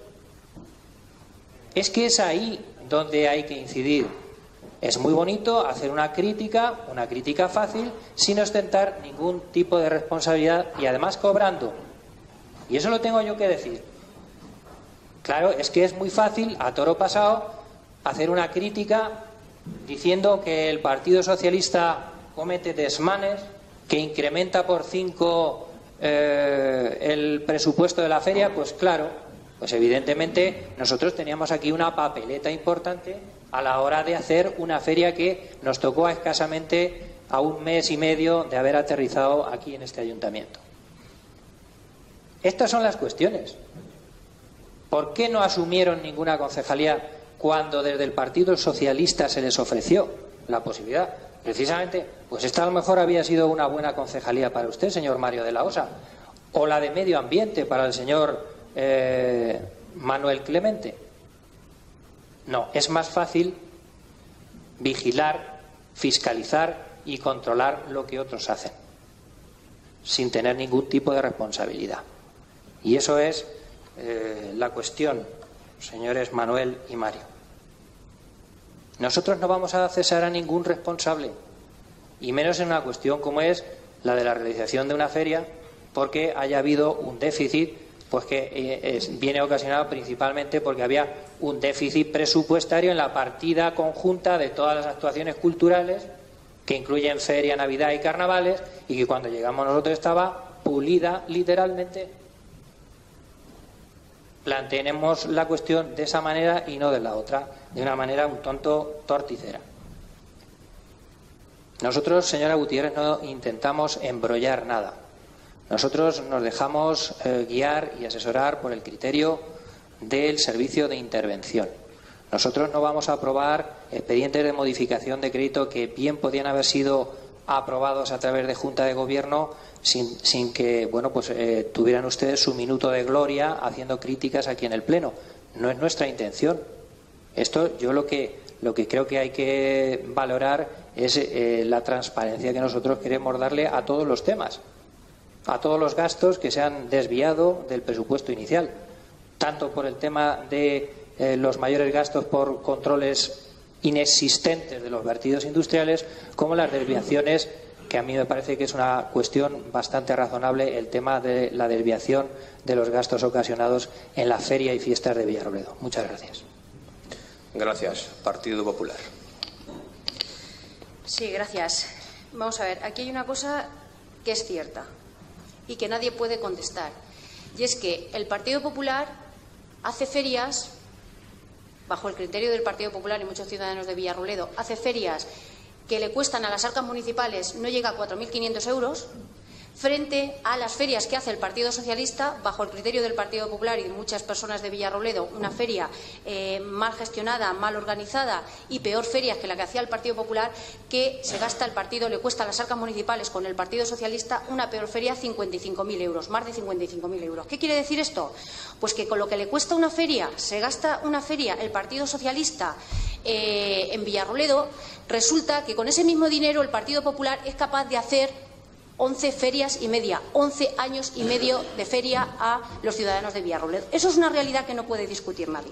Es que es ahí donde hay que incidir. Es muy bonito hacer una crítica, una crítica fácil, sin ostentar ningún tipo de responsabilidad y además cobrando. Y eso lo tengo yo que decir. Claro, es que es muy fácil, a toro pasado, hacer una crítica diciendo que el Partido Socialista comete desmanes, que incrementa por cinco eh, el presupuesto de la feria. Pues claro, pues evidentemente nosotros teníamos aquí una papeleta importante a la hora de hacer una feria que nos tocó a escasamente a un mes y medio de haber aterrizado aquí en este ayuntamiento. Estas son las cuestiones. ¿Por qué no asumieron ninguna concejalía cuando desde el Partido Socialista se les ofreció la posibilidad? Precisamente, pues esta a lo mejor había sido una buena concejalía para usted, señor Mario de la Osa, o la de Medio Ambiente para el señor eh, Manuel Clemente. No, es más fácil vigilar, fiscalizar y controlar lo que otros hacen, sin tener ningún tipo de responsabilidad. Y eso es eh, la cuestión, señores Manuel y Mario. Nosotros no vamos a cesar a ningún responsable, y menos en una cuestión como es la de la realización de una feria, porque haya habido un déficit, pues que eh, es, viene ocasionado principalmente porque había un déficit presupuestario en la partida conjunta de todas las actuaciones culturales, que incluyen feria, Navidad y carnavales, y que cuando llegamos nosotros estaba pulida literalmente. planteemos la cuestión de esa manera y no de la otra, de una manera un tanto torticera. Nosotros, señora Gutiérrez, no intentamos embrollar nada. Nosotros nos dejamos eh, guiar y asesorar por el criterio del servicio de intervención. Nosotros no vamos a aprobar expedientes de modificación de crédito que bien podían haber sido aprobados a través de Junta de Gobierno sin, sin que bueno, pues, eh, tuvieran ustedes su minuto de gloria haciendo críticas aquí en el Pleno. No es nuestra intención. Esto yo lo que, lo que creo que hay que valorar es eh, la transparencia que nosotros queremos darle a todos los temas, a todos los gastos que se han desviado del presupuesto inicial, tanto por el tema de eh, los mayores gastos por controles inexistentes de los vertidos industriales, como las desviaciones, que a mí me parece que es una cuestión bastante razonable, el tema de la desviación de los gastos ocasionados en la feria y fiestas de Villarrobledo. Muchas gracias. Gracias. Partido Popular. Sí, gracias. Vamos a ver, aquí hay una cosa que es cierta y que nadie puede contestar, y es que el Partido Popular hace ferias, bajo el criterio del Partido Popular y muchos ciudadanos de Villarrobledo, hace ferias que le cuestan a las arcas municipales, no llega a cuatro mil quinientos euros, frente a las ferias que hace el Partido Socialista, bajo el criterio del Partido Popular y de muchas personas de Villarrobledo, una feria eh, mal gestionada, mal organizada y peor ferias que la que hacía el Partido Popular, que se gasta el partido, le cuesta a las arcas municipales con el Partido Socialista una peor feria, cincuenta y cinco mil euros, más de cincuenta y cinco mil euros. ¿Qué quiere decir esto? Pues que con lo que le cuesta una feria, se gasta una feria el Partido Socialista eh, en Villarrobledo, resulta que con ese mismo dinero el Partido Popular es capaz de hacer once ferias y media, once años y medio de feria a los ciudadanos de Villarrobledo. Eso es una realidad que no puede discutir nadie.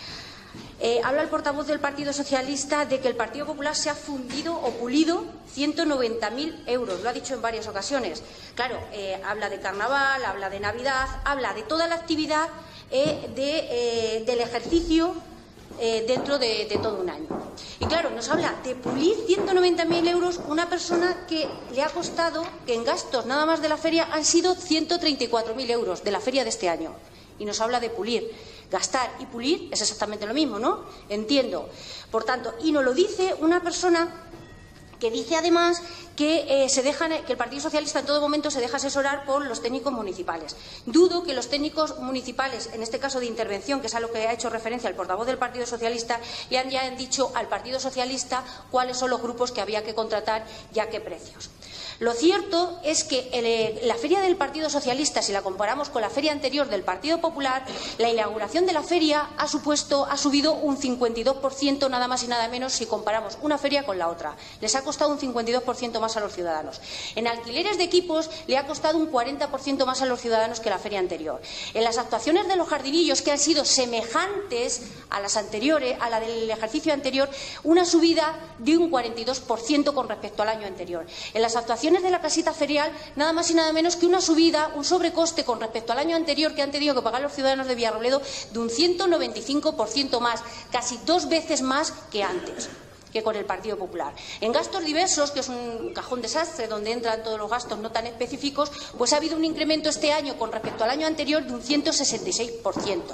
Eh, habla el portavoz del Partido Socialista de que el Partido Popular se ha fundido o pulido ciento noventa mil euros. Lo ha dicho en varias ocasiones. Claro, eh, habla de carnaval, habla de Navidad, habla de toda la actividad eh, de, eh, del ejercicio eh, dentro de, de todo un año. Y claro, nos habla de pulir ciento noventa mil euros una persona que le ha costado, que en gastos nada más de la feria han sido ciento treinta y cuatro mil euros de la feria de este año. Y nos habla de pulir. Gastar y pulir es exactamente lo mismo, ¿no? Entiendo. Por tanto, y nos lo dice una persona que dice además que, eh, se dejan, que el Partido Socialista en todo momento se deja asesorar por los técnicos municipales. Dudo que los técnicos municipales, en este caso de intervención, que es a lo que ha hecho referencia el portavoz del Partido Socialista, le han ya dicho al Partido Socialista cuáles son los grupos que había que contratar y a qué precios. Lo cierto es que el, la feria del Partido Socialista, si la comparamos con la feria anterior del Partido Popular, la inauguración de la feria ha supuesto, ha subido un cincuenta y dos por ciento nada más y nada menos si comparamos una feria con la otra. Les ha costado un cincuenta y dos por ciento más a los ciudadanos. En alquileres de equipos le ha costado un cuarenta por ciento más a los ciudadanos que la feria anterior. En las actuaciones de los jardinillos, que han sido semejantes a las anteriores, a la del ejercicio anterior, una subida de un cuarenta y dos por ciento con respecto al año anterior. En las actuaciones de la casita ferial, nada más y nada menos que una subida, un sobrecoste con respecto al año anterior que han tenido que pagar los ciudadanos de Villarrobledo de un ciento noventa y cinco por ciento más, casi dos veces más que antes, que con el Partido Popular. En gastos diversos, que es un cajón desastre donde entran todos los gastos no tan específicos, pues ha habido un incremento este año con respecto al año anterior de un ciento sesenta y seis por ciento.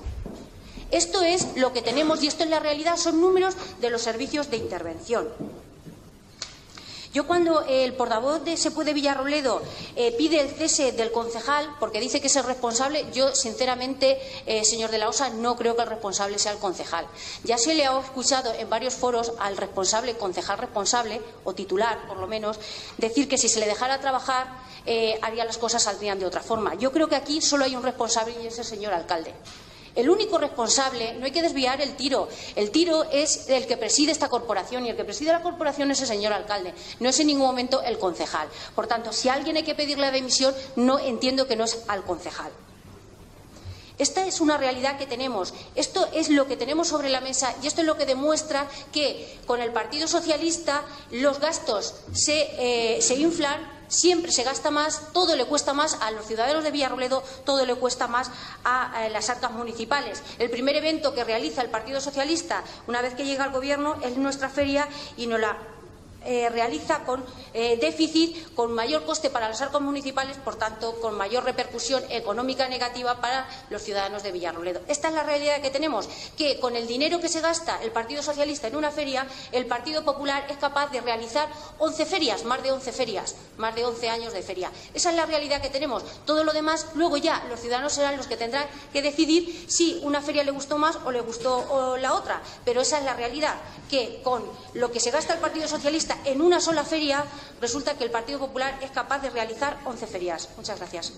Esto es lo que tenemos y esto es la realidad, son números de los servicios de intervención. Yo cuando el portavoz de Se Puede Villarrobledo eh, pide el cese del concejal, porque dice que es el responsable, yo sinceramente, eh, señor de la Osa, no creo que el responsable sea el concejal. Ya se le ha escuchado en varios foros al responsable, concejal responsable, o titular por lo menos, decir que si se le dejara trabajar eh, haría las cosas saldrían de otra forma. Yo creo que aquí solo hay un responsable y es el señor alcalde. El único responsable, no hay que desviar el tiro, el tiro es el que preside esta corporación y el que preside la corporación es el señor alcalde, no es en ningún momento el concejal. Por tanto, si a alguien hay que pedirle la dimisión, no entiendo que no es al concejal. Esta es una realidad que tenemos, esto es lo que tenemos sobre la mesa y esto es lo que demuestra que con el Partido Socialista los gastos se, eh, se inflan. Siempre se gasta más, todo le cuesta más a los ciudadanos de Villarrobledo, todo le cuesta más a, a las arcas municipales. El primer evento que realiza el Partido Socialista una vez que llega al Gobierno es nuestra feria y nos la eh, realiza con eh, déficit, con mayor coste para las arcas municipales, por tanto, con mayor repercusión económica negativa para los ciudadanos de Villarrobledo. Esta es la realidad que tenemos, que con el dinero que se gasta el Partido Socialista en una feria, el Partido Popular es capaz de realizar once ferias, más de once ferias, más de once años de feria. Esa es la realidad que tenemos. Todo lo demás, luego ya los ciudadanos serán los que tendrán que decidir si una feria le gustó más o le gustó o la otra. Pero esa es la realidad, que con lo que se gasta el Partido Socialista en una sola feria, resulta que el Partido Popular es capaz de realizar once ferias. Muchas gracias.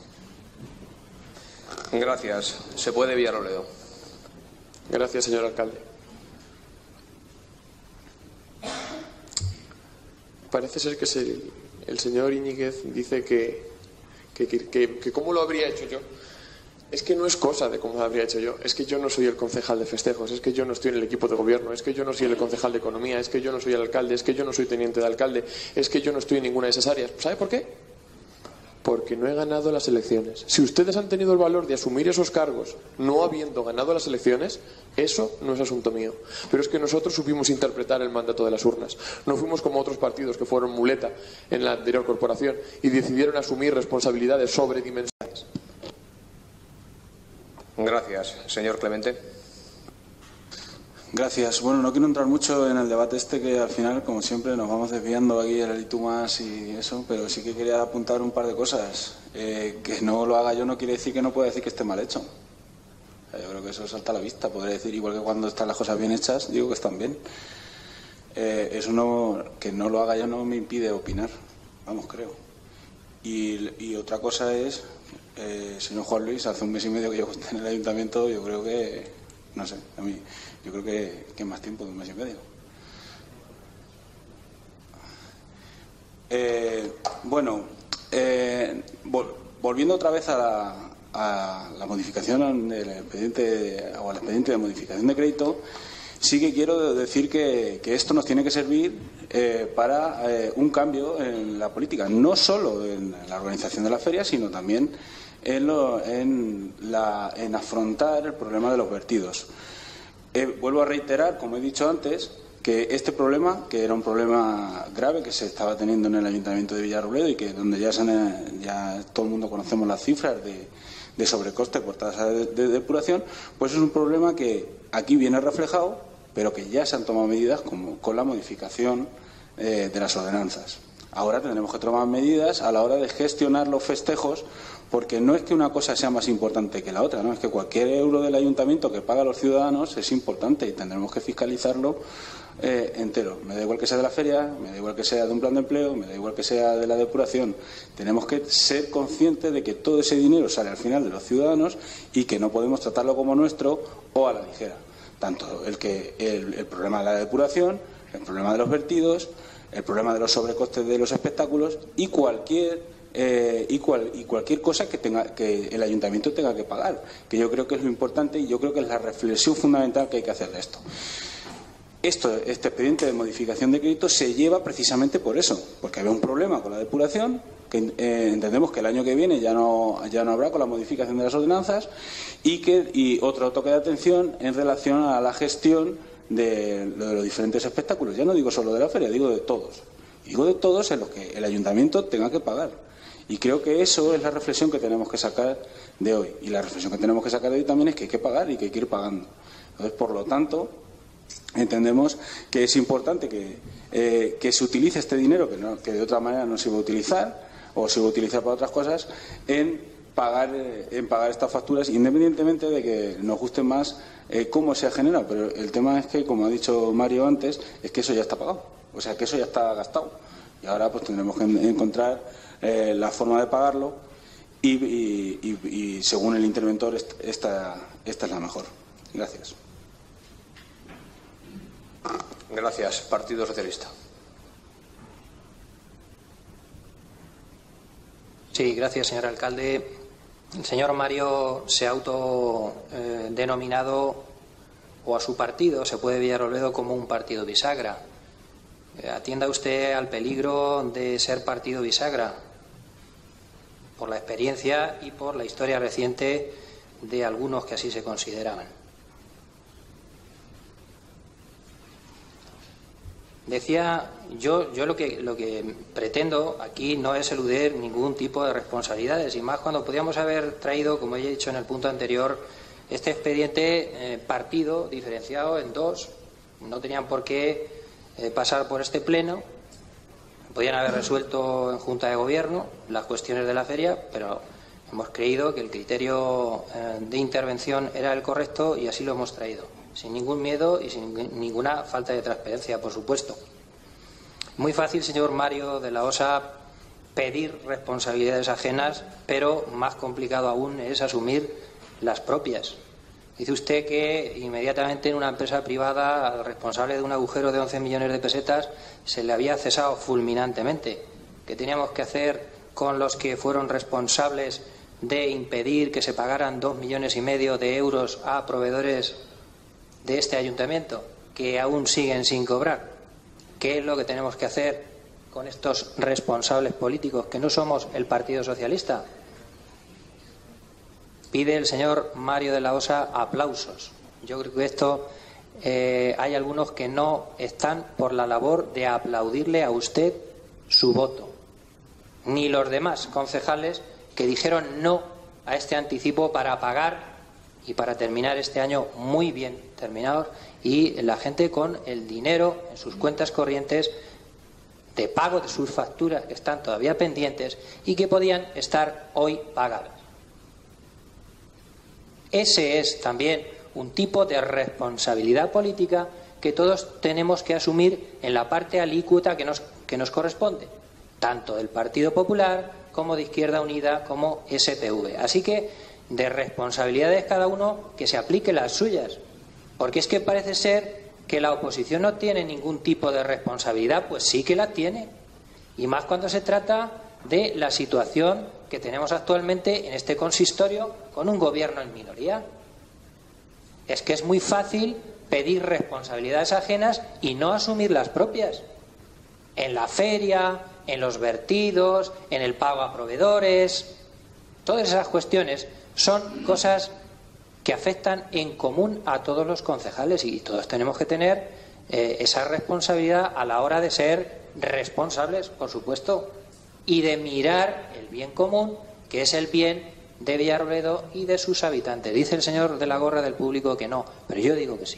Gracias. Se puede, Villarrobledo. Gracias, señor alcalde. Parece ser que se, el señor Íñiguez dice que, que, que, que, que cómo lo habría hecho yo. Es que no es cosa de cómo lo habría hecho yo. Es que yo no soy el concejal de festejos, es que yo no estoy en el equipo de gobierno, es que yo no soy el concejal de economía, es que yo no soy el alcalde, es que yo no soy teniente de alcalde, es que yo no estoy en ninguna de esas áreas. ¿Sabe por qué? Porque no he ganado las elecciones. Si ustedes han tenido el valor de asumir esos cargos no habiendo ganado las elecciones, eso no es asunto mío. Pero es que nosotros supimos interpretar el mandato de las urnas. No fuimos como otros partidos que fueron muleta en la anterior corporación y decidieron asumir responsabilidades sobredimensionales. Gracias. Señor Clemente. Gracias. Bueno, no quiero entrar mucho en el debate este, que al final, como siempre, nos vamos desviando aquí el y tú más y eso, pero sí que quería apuntar un par de cosas. Eh, que no lo haga yo no quiere decir que no pueda decir que esté mal hecho. O sea, yo creo que eso salta a la vista. Podría decir, igual que cuando están las cosas bien hechas, digo que están bien. Eh, eso no, que no lo haga yo no me impide opinar. Vamos, creo. Y, y otra cosa es, eh, señor Juan Luis, hace un mes y medio que yo estoy en el ayuntamiento, yo creo que, no sé, a mí, yo creo que, que más tiempo de un mes y medio. Eh, bueno, eh, vol, volviendo otra vez a la, a la modificación del expediente, o al expediente de modificación de crédito, sí que quiero decir que, que esto nos tiene que servir eh, para eh, un cambio en la política, no solo en la organización de la feria, sino también en, lo, en, la, en afrontar el problema de los vertidos. Eh, vuelvo a reiterar, como he dicho antes, que este problema, que era un problema grave que se estaba teniendo en el Ayuntamiento de Villarrobledo y que donde ya, se han, ya todo el mundo conocemos las cifras de, de sobrecoste por tasa de, de depuración, pues es un problema que aquí viene reflejado, pero que ya se han tomado medidas como con la modificación eh, de las ordenanzas. Ahora tendremos que tomar medidas a la hora de gestionar los festejos, porque no es que una cosa sea más importante que la otra, no es que cualquier euro del ayuntamiento que paga a los ciudadanos es importante y tendremos que fiscalizarlo eh, entero. Me da igual que sea de la feria, me da igual que sea de un plan de empleo, me da igual que sea de la depuración. Tenemos que ser conscientes de que todo ese dinero sale al final de los ciudadanos y que no podemos tratarlo como nuestro o a la ligera. Tanto el, que, el, el problema de la depuración, el problema de los vertidos, el problema de los sobrecostes de los espectáculos y cualquier eh, y, cual, y cualquier cosa que tenga que el ayuntamiento tenga que pagar, que yo creo que es lo importante y yo creo que es la reflexión fundamental que hay que hacer de esto. Esto, este expediente de modificación de crédito se lleva precisamente por eso, porque había un problema con la depuración, que eh, entendemos que el año que viene ya no, ya no habrá con la modificación de las ordenanzas, y, que, y otro toque de atención en relación a la gestión de, de los diferentes espectáculos. Ya no digo solo de la feria, digo de todos. Digo de todos en los que el ayuntamiento tenga que pagar. Y creo que eso es la reflexión que tenemos que sacar de hoy. Y la reflexión que tenemos que sacar de hoy también es que hay que pagar y que hay que ir pagando. Entonces, por lo tanto, entendemos que es importante que, eh, que se utilice este dinero, que, no, que de otra manera no se iba a utilizar, o se iba a utilizar para otras cosas, en pagar, eh, en pagar estas facturas, independientemente de que nos guste más eh, cómo se ha generado. Pero el tema es que, como ha dicho Mario antes, es que eso ya está pagado. O sea, que eso ya está gastado. Y ahora pues tendremos que encontrar eh, la forma de pagarlo y, y, y, y según el interventor esta, esta es la mejor. Gracias. Gracias. Partido Socialista. Sí, gracias, señor alcalde. El señor Mario se ha autodenominado, eh, o a su partido, se puede Villarrobledo, como un partido bisagra. Eh, atienda usted al peligro de ser partido bisagra, por la experiencia y por la historia reciente de algunos que así se consideraban. decía, yo, yo lo que lo que pretendo aquí no es eludir ningún tipo de responsabilidades, y más cuando podíamos haber traído, como he dicho en el punto anterior, este expediente eh, partido, diferenciado en dos. No tenían por qué eh, pasar por este pleno, podían haber resuelto en Junta de Gobierno las cuestiones de la feria, pero hemos creído que el criterio eh, de intervención era el correcto y así lo hemos traído, sin ningún miedo y sin ninguna falta de transparencia, por supuesto. Muy fácil, señor Mario de la Osa, pedir responsabilidades ajenas, pero más complicado aún es asumir las propias. Dice usted que inmediatamente en una empresa privada al responsable de un agujero de once millones de pesetas se le había cesado fulminantemente. ¿Qué teníamos que hacer con los que fueron responsables de impedir que se pagaran dos millones y medio de euros a proveedores de este ayuntamiento que aún siguen sin cobrar? ¿Qué es lo que tenemos que hacer con estos responsables políticos que no somos el Partido Socialista? Pide el señor Mario de la Osa aplausos. Yo creo que esto eh, hay algunos que no están por la labor de aplaudirle a usted su voto, ni los demás concejales que dijeron no a este anticipo para pagar y para terminar este año muy bien terminado, y la gente con el dinero en sus cuentas corrientes de pago de sus facturas que están todavía pendientes y que podían estar hoy pagadas. Ese es también un tipo de responsabilidad política que todos tenemos que asumir en la parte alícuota que nos, que nos corresponde, tanto del Partido Popular como de Izquierda Unida como S P V. Así que de responsabilidades cada uno que se aplique las suyas, porque es que parece ser que la oposición no tiene ningún tipo de responsabilidad. Pues sí que la tiene, y más cuando se trata de la situación que tenemos actualmente en este consistorio con un gobierno en minoría. Es que es muy fácil pedir responsabilidades ajenas y no asumir las propias. En la feria, en los vertidos, en el pago a proveedores, todas esas cuestiones son cosas que afectan en común a todos los concejales, y todos tenemos que tener eh, esa responsabilidad a la hora de ser responsables, por supuesto, y de mirar el bien común, que es el bien de Villarrobledo y de sus habitantes. Dice el señor de la gorra del público que no, pero yo digo que sí.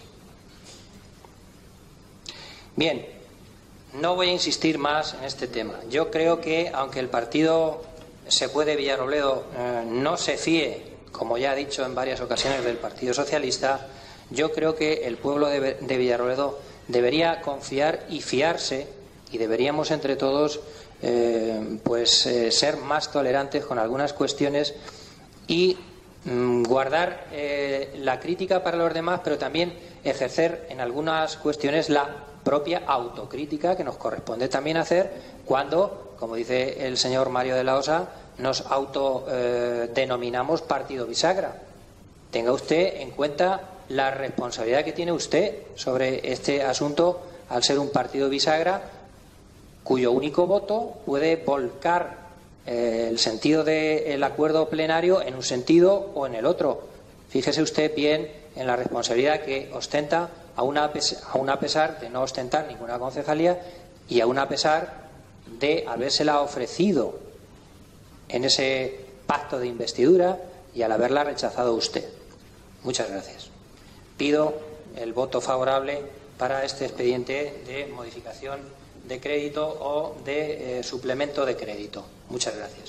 Bien, no voy a insistir más en este tema. Yo creo que, aunque el partido Se Puede Villarrobledo eh, no se fíe, como ya ha dicho en varias ocasiones, del Partido Socialista, yo creo que el pueblo de, de Villarrobledo debería confiar y fiarse, y deberíamos entre todos Eh, pues eh, ser más tolerantes con algunas cuestiones y mm, guardar eh, la crítica para los demás, pero también ejercer en algunas cuestiones la propia autocrítica que nos corresponde también hacer cuando, como dice el señor Mario de la Osa, nos autodenominamos eh, partido bisagra. Tenga usted en cuenta la responsabilidad que tiene usted sobre este asunto al ser un partido bisagra, cuyo único voto puede volcar eh, el sentido del acuerdo plenario en un sentido o en el otro. Fíjese usted bien en la responsabilidad que ostenta, aún a, aún a pesar de no ostentar ninguna concejalía y aún a pesar de habérsela ofrecido en ese pacto de investidura y al haberla rechazado usted. Muchas gracias. Pido el voto favorable para este expediente de modificación de crédito o de eh, suplemento de crédito. Muchas gracias.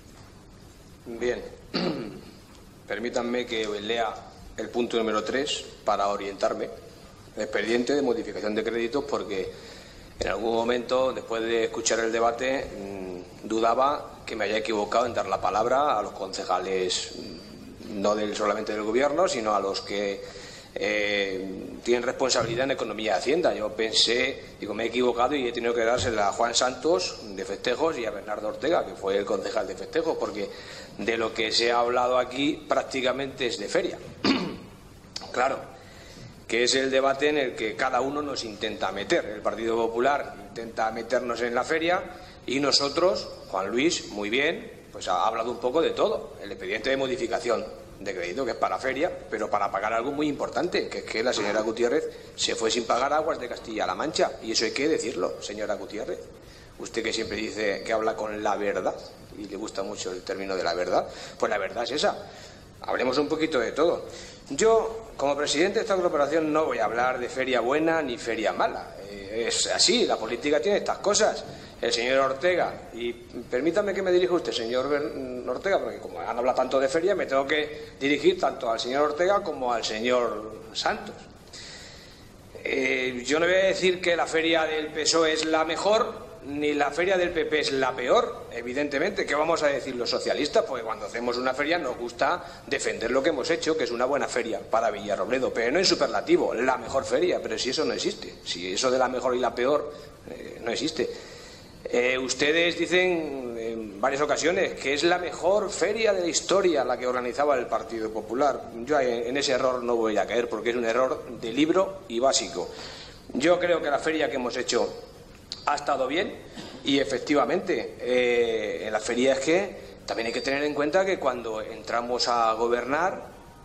Bien. Permítanme que lea el punto número tres para orientarme. El expediente de modificación de créditos, porque en algún momento, después de escuchar el debate, mmm, dudaba que me haya equivocado en dar la palabra a los concejales, no del, solamente del Gobierno, sino a los que Eh, tienen responsabilidad en economía y hacienda. Yo pensé, digo, me he equivocado y he tenido que dársela a Juan Santos de festejos y a Bernardo Ortega, que fue el concejal de festejos, porque de lo que se ha hablado aquí prácticamente es de feria. Claro, que es el debate en el que cada uno nos intenta meter. El Partido Popular intenta meternos en la feria y nosotros, Juan Luis, muy bien, pues ha hablado un poco de todo. El expediente de modificación de crédito, que es para feria, pero para pagar algo muy importante, que es que la señora Gutiérrez se fue sin pagar Aguas de Castilla-La Mancha. Y eso hay que decirlo, señora Gutiérrez. Usted que siempre dice que habla con la verdad, y le gusta mucho el término de la verdad, pues la verdad es esa. Hablemos un poquito de todo. Yo, como presidente de esta corporación, no voy a hablar de feria buena ni feria mala. Eh, es así, la política tiene estas cosas. El señor Ortega, y permítame que me dirija usted, señor Ortega, porque como han hablado tanto de feria, me tengo que dirigir tanto al señor Ortega como al señor Santos. Eh, yo no voy a decir que la feria del P S O E es la mejor, ni la feria del P P es la peor, evidentemente. ¿Qué vamos a decir los socialistas? Porque cuando hacemos una feria nos gusta defender lo que hemos hecho, que es una buena feria para Villarrobledo, pero no en superlativo, la mejor feria, pero si eso no existe, si eso de la mejor y la peor eh, no existe. Eh, ustedes dicen en varias ocasiones que es la mejor feria de la historia la que organizaba el Partido Popular. Yo en, en ese error no voy a caer, porque es un error de libro y básico. Yo creo que la feria que hemos hecho ha estado bien y efectivamente eh, en la feria es que también hay que tener en cuenta que cuando entramos a gobernar,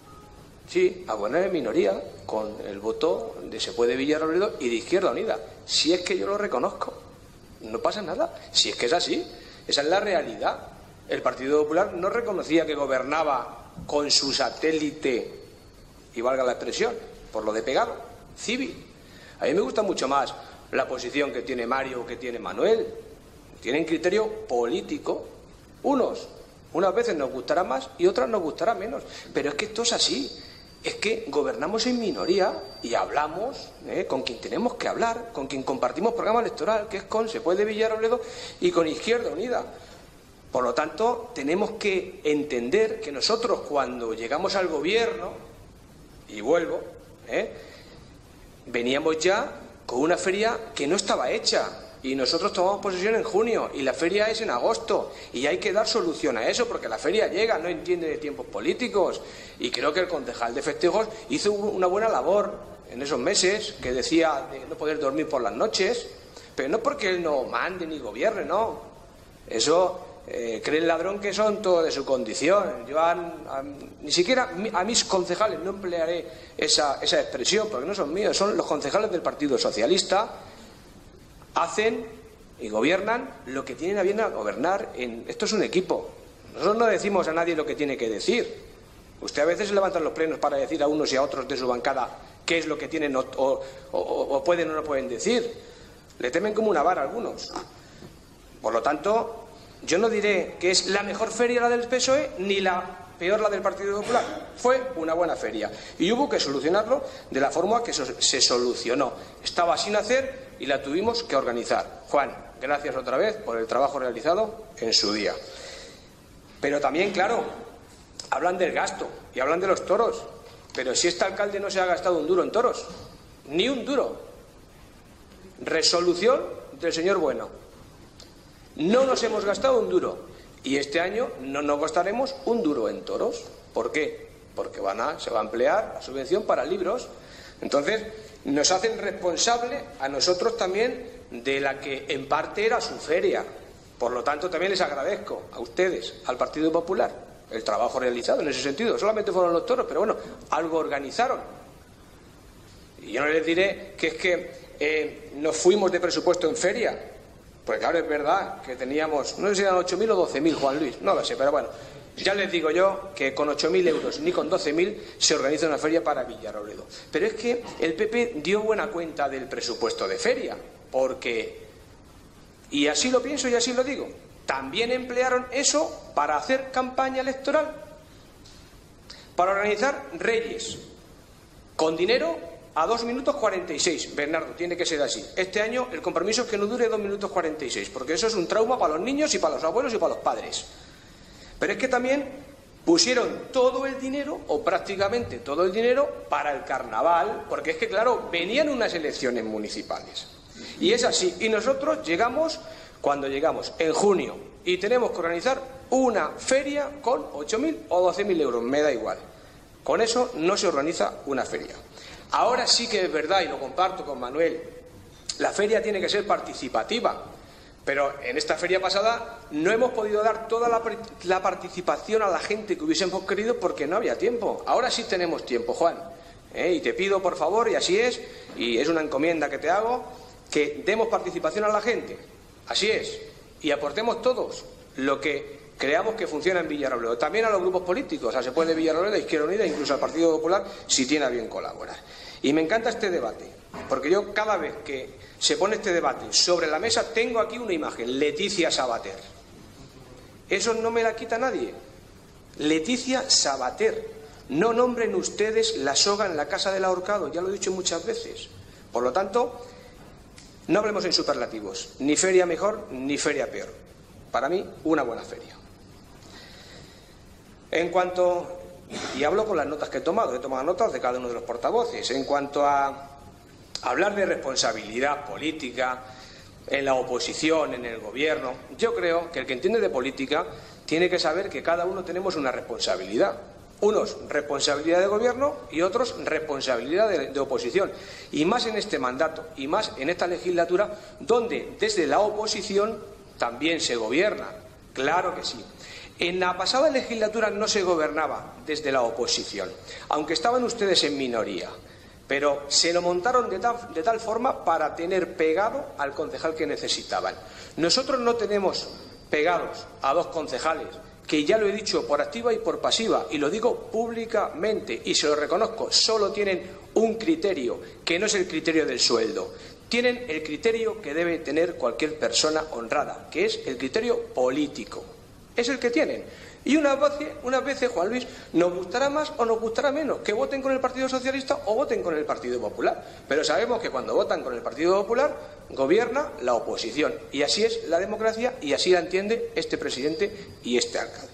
sí, a gobernar en minoría, con el voto de Se Puede Villarrobledo y de Izquierda Unida, si es que yo lo reconozco. No pasa nada, si es que es así, esa es la realidad. El Partido Popular no reconocía que gobernaba con su satélite, y valga la expresión, por lo de pegado, civil. A mí me gusta mucho más la posición que tiene Mario o que tiene Manuel. Tienen criterio político. Unos, unas veces nos gustará más y otras nos gustará menos. Pero es que esto es así. Es que gobernamos en minoría y hablamos eh, con quien tenemos que hablar, con quien compartimos programa electoral, que es con Se Puede Villarrobledo y con Izquierda Unida. Por lo tanto, tenemos que entender que nosotros cuando llegamos al gobierno, y vuelvo, eh, veníamos ya con una feria que no estaba hecha. Y nosotros tomamos posesión en junio y la feria es en agosto y hay que dar solución a eso porque la feria llega, no entiende de tiempos políticos. Y creo que el concejal de festejos hizo una buena labor en esos meses, que decía de no poder dormir por las noches, pero no porque él no mande ni gobierne, no. Eso eh, cree el ladrón que son todo de su condición. Yo a, a, ni siquiera a mis concejales no emplearé esa, esa expresión porque no son míos, son los concejales del Partido Socialista. Hacen y gobiernan lo que tienen a bien a gobernar. En, esto es un equipo. Nosotros no decimos a nadie lo que tiene que decir. Usted a veces se levanta en los plenos para decir a unos y a otros de su bancada qué es lo que tienen o, o, o, o pueden o no pueden decir. Le temen como una vara a algunos. Por lo tanto, yo no diré que es la mejor feria la del P S O E ni la peor la del Partido Popular. Fue una buena feria y hubo que solucionarlo de la forma que se solucionó. Estaba sin hacer y la tuvimos que organizar. Juan, gracias otra vez por el trabajo realizado en su día. Pero también, claro, hablan del gasto y hablan de los toros. Pero si este alcalde no se ha gastado un duro en toros, ni un duro. Resolución del señor Bueno. No nos hemos gastado un duro. Y este año no nos gastaremos un duro en toros. ¿Por qué? Porque van a, se va a emplear la subvención para libros. Entonces, nos hacen responsable a nosotros también de la que en parte era su feria. Por lo tanto, también les agradezco a ustedes, al Partido Popular, el trabajo realizado en ese sentido. Solamente fueron los toros, pero bueno, algo organizaron. Y yo no les diré que es que eh, nos fuimos de presupuesto en feria. Porque claro, es verdad que teníamos, no sé si eran ocho mil o doce mil, Juan Luis, no lo sé, pero bueno, ya les digo yo que con ocho mil euros ni con doce mil se organiza una feria para Villarrobledo. Pero es que el P P dio buena cuenta del presupuesto de feria, porque, y así lo pienso y así lo digo, también emplearon eso para hacer campaña electoral, para organizar Reyes, con dinero a dos minutos cuarenta y seis. Bernardo, tiene que ser así. Este año el compromiso es que no dure dos minutos cuarenta y seis, porque eso es un trauma para los niños y para los abuelos y para los padres. Pero es que también pusieron todo el dinero, o prácticamente todo el dinero, para el carnaval, porque es que, claro, venían unas elecciones municipales. Y es así. Y nosotros llegamos, cuando llegamos, en junio, y tenemos que organizar una feria con ocho mil o doce mil euros, me da igual. Con eso no se organiza una feria. Ahora sí que es verdad, y lo comparto con Manuel, la feria tiene que ser participativa, Pero en esta feria pasada no hemos podido dar toda la, la participación a la gente que hubiésemos querido porque no había tiempo. Ahora sí tenemos tiempo, Juan. ¿eh? Y te pido, por favor, y así es, y es una encomienda que te hago, que demos participación a la gente. Así es. Y aportemos todos lo que creamos que funciona en Villarrobledo. También a los grupos políticos, a Se Puede Villarrobledo, a Izquierda Unida, incluso al Partido Popular, si tiene a bien colaborar. Y me encanta este debate, porque yo cada vez que se pone este debate sobre la mesa tengo aquí una imagen, Leticia Sabater. Eso no me la quita nadie. Leticia Sabater. No nombren ustedes la soga en la casa del ahorcado, ya lo he dicho muchas veces. Por lo tanto, no hablemos en superlativos, ni feria mejor ni feria peor. Para mí, una buena feria. En cuanto, y hablo con las notas que he tomado, he tomado notas de cada uno de los portavoces, en cuanto a hablar de responsabilidad política en la oposición, en el gobierno, yo creo que el que entiende de política tiene que saber que cada uno tenemos una responsabilidad. Unos responsabilidad de gobierno y otros responsabilidad de, de oposición. Y más en este mandato, y más en esta legislatura, donde desde la oposición también se gobierna. Claro que sí. En la pasada legislatura no se gobernaba desde la oposición, aunque estaban ustedes en minoría. Pero se lo montaron de tal, de tal forma para tener pegado al concejal que necesitaban. Nosotros no tenemos pegados a dos concejales, que ya lo he dicho por activa y por pasiva, y lo digo públicamente, y se lo reconozco, solo tienen un criterio, que no es el criterio del sueldo. Tienen el criterio que debe tener cualquier persona honrada, que es el criterio político. Es el que tienen. Y unas veces, unas veces, Juan Luis, nos gustará más o nos gustará menos que voten con el Partido Socialista o voten con el Partido Popular. Pero sabemos que cuando votan con el Partido Popular, gobierna la oposición. Y así es la democracia y así la entiende este presidente y este alcalde.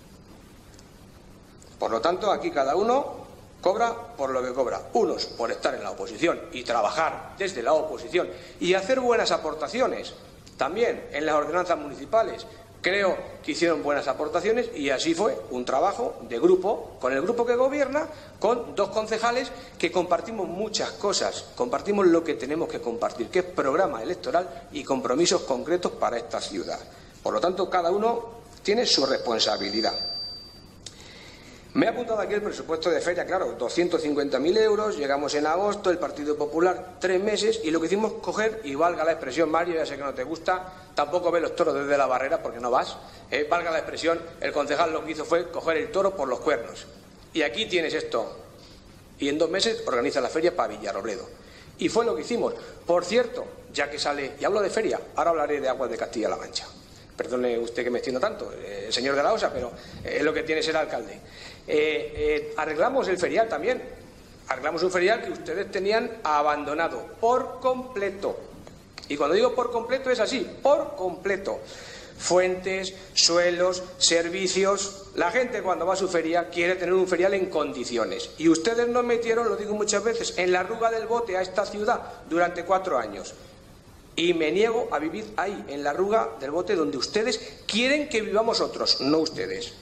Por lo tanto, aquí cada uno cobra por lo que cobra. Unos por estar en la oposición y trabajar desde la oposición y hacer buenas aportaciones también en las ordenanzas municipales. Creo que hicieron buenas aportaciones y así fue un trabajo de grupo, con el grupo que gobierna, con dos concejales que compartimos muchas cosas, compartimos lo que tenemos que compartir, que es programa electoral y compromisos concretos para esta ciudad. Por lo tanto, cada uno tiene su responsabilidad. Me he apuntado aquí el presupuesto de feria, claro, doscientos cincuenta mil euros, llegamos en agosto, el Partido Popular tres meses y lo que hicimos coger, y valga la expresión, Mario, ya sé que no te gusta, tampoco ves los toros desde la barrera porque no vas, eh, valga la expresión, el concejal lo que hizo fue coger el toro por los cuernos. Y aquí tienes esto, y en dos meses organiza la feria para Villarrobledo. Y fue lo que hicimos. Por cierto, ya que sale, y hablo de feria, ahora hablaré de Aguas de Castilla-La Mancha. Perdone usted que me extiendo tanto, eh, señor de la Osa, pero es eh, lo que tiene ser alcalde. Eh, eh, arreglamos el ferial también. Arreglamos un ferial que ustedes tenían abandonado por completo. Y cuando digo por completo es así, por completo. Fuentes, suelos, servicios. La gente cuando va a su feria quiere tener un ferial en condiciones. Y ustedes nos metieron, lo digo muchas veces, en la arruga del bote a esta ciudad durante cuatro años. Y me niego a vivir ahí, en la arruga del bote, donde ustedes quieren que vivamos otros, no ustedes.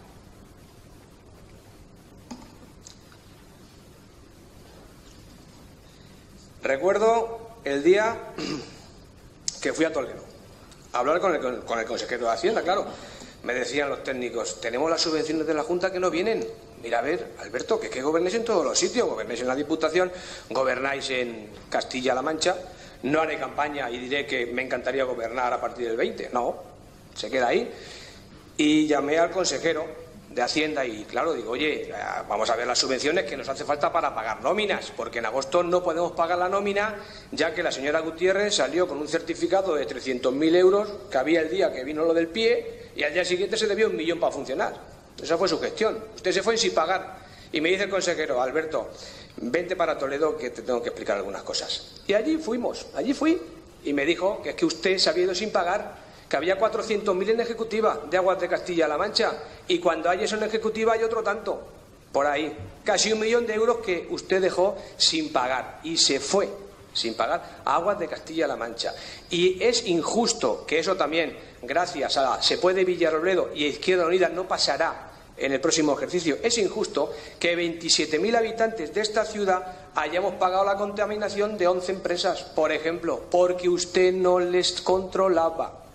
Recuerdo el día que fui a Toledo a hablar con el, con el consejero de Hacienda, claro. Me decían los técnicos, tenemos las subvenciones de la Junta que no vienen. Mira, a ver, Alberto, que es que gobernéis en todos los sitios, gobernéis en la Diputación, gobernáis en Castilla-La Mancha. No haré campaña y diré que me encantaría gobernar a partir del veinte. No, se queda ahí. Y llamé al consejero de Hacienda y, claro, digo, oye, vamos a ver las subvenciones que nos hace falta para pagar nóminas, porque en agosto no podemos pagar la nómina, ya que la señora Gutiérrez salió con un certificado de trescientos mil euros que había el día que vino lo del pie y al día siguiente se debió un millón para funcionar. Esa fue su gestión. Usted se fue sin pagar. Y me dice el consejero, Alberto, vente para Toledo que te tengo que explicar algunas cosas. Y allí fuimos, allí fui, y me dijo que es que usted se había ido sin pagar, que había cuatrocientos mil en ejecutiva de Aguas de Castilla-La Mancha, y cuando hay eso en ejecutiva hay otro tanto, por ahí, casi un millón de euros que usted dejó sin pagar, y se fue sin pagar a Aguas de Castilla-La Mancha. Y es injusto que eso también, gracias a Se Puede Villarrobledo y a Izquierda Unida, no pasará en el próximo ejercicio. Es injusto que veintisiete mil habitantes de esta ciudad hayamos pagado la contaminación de once empresas, por ejemplo, porque usted no les controlaba.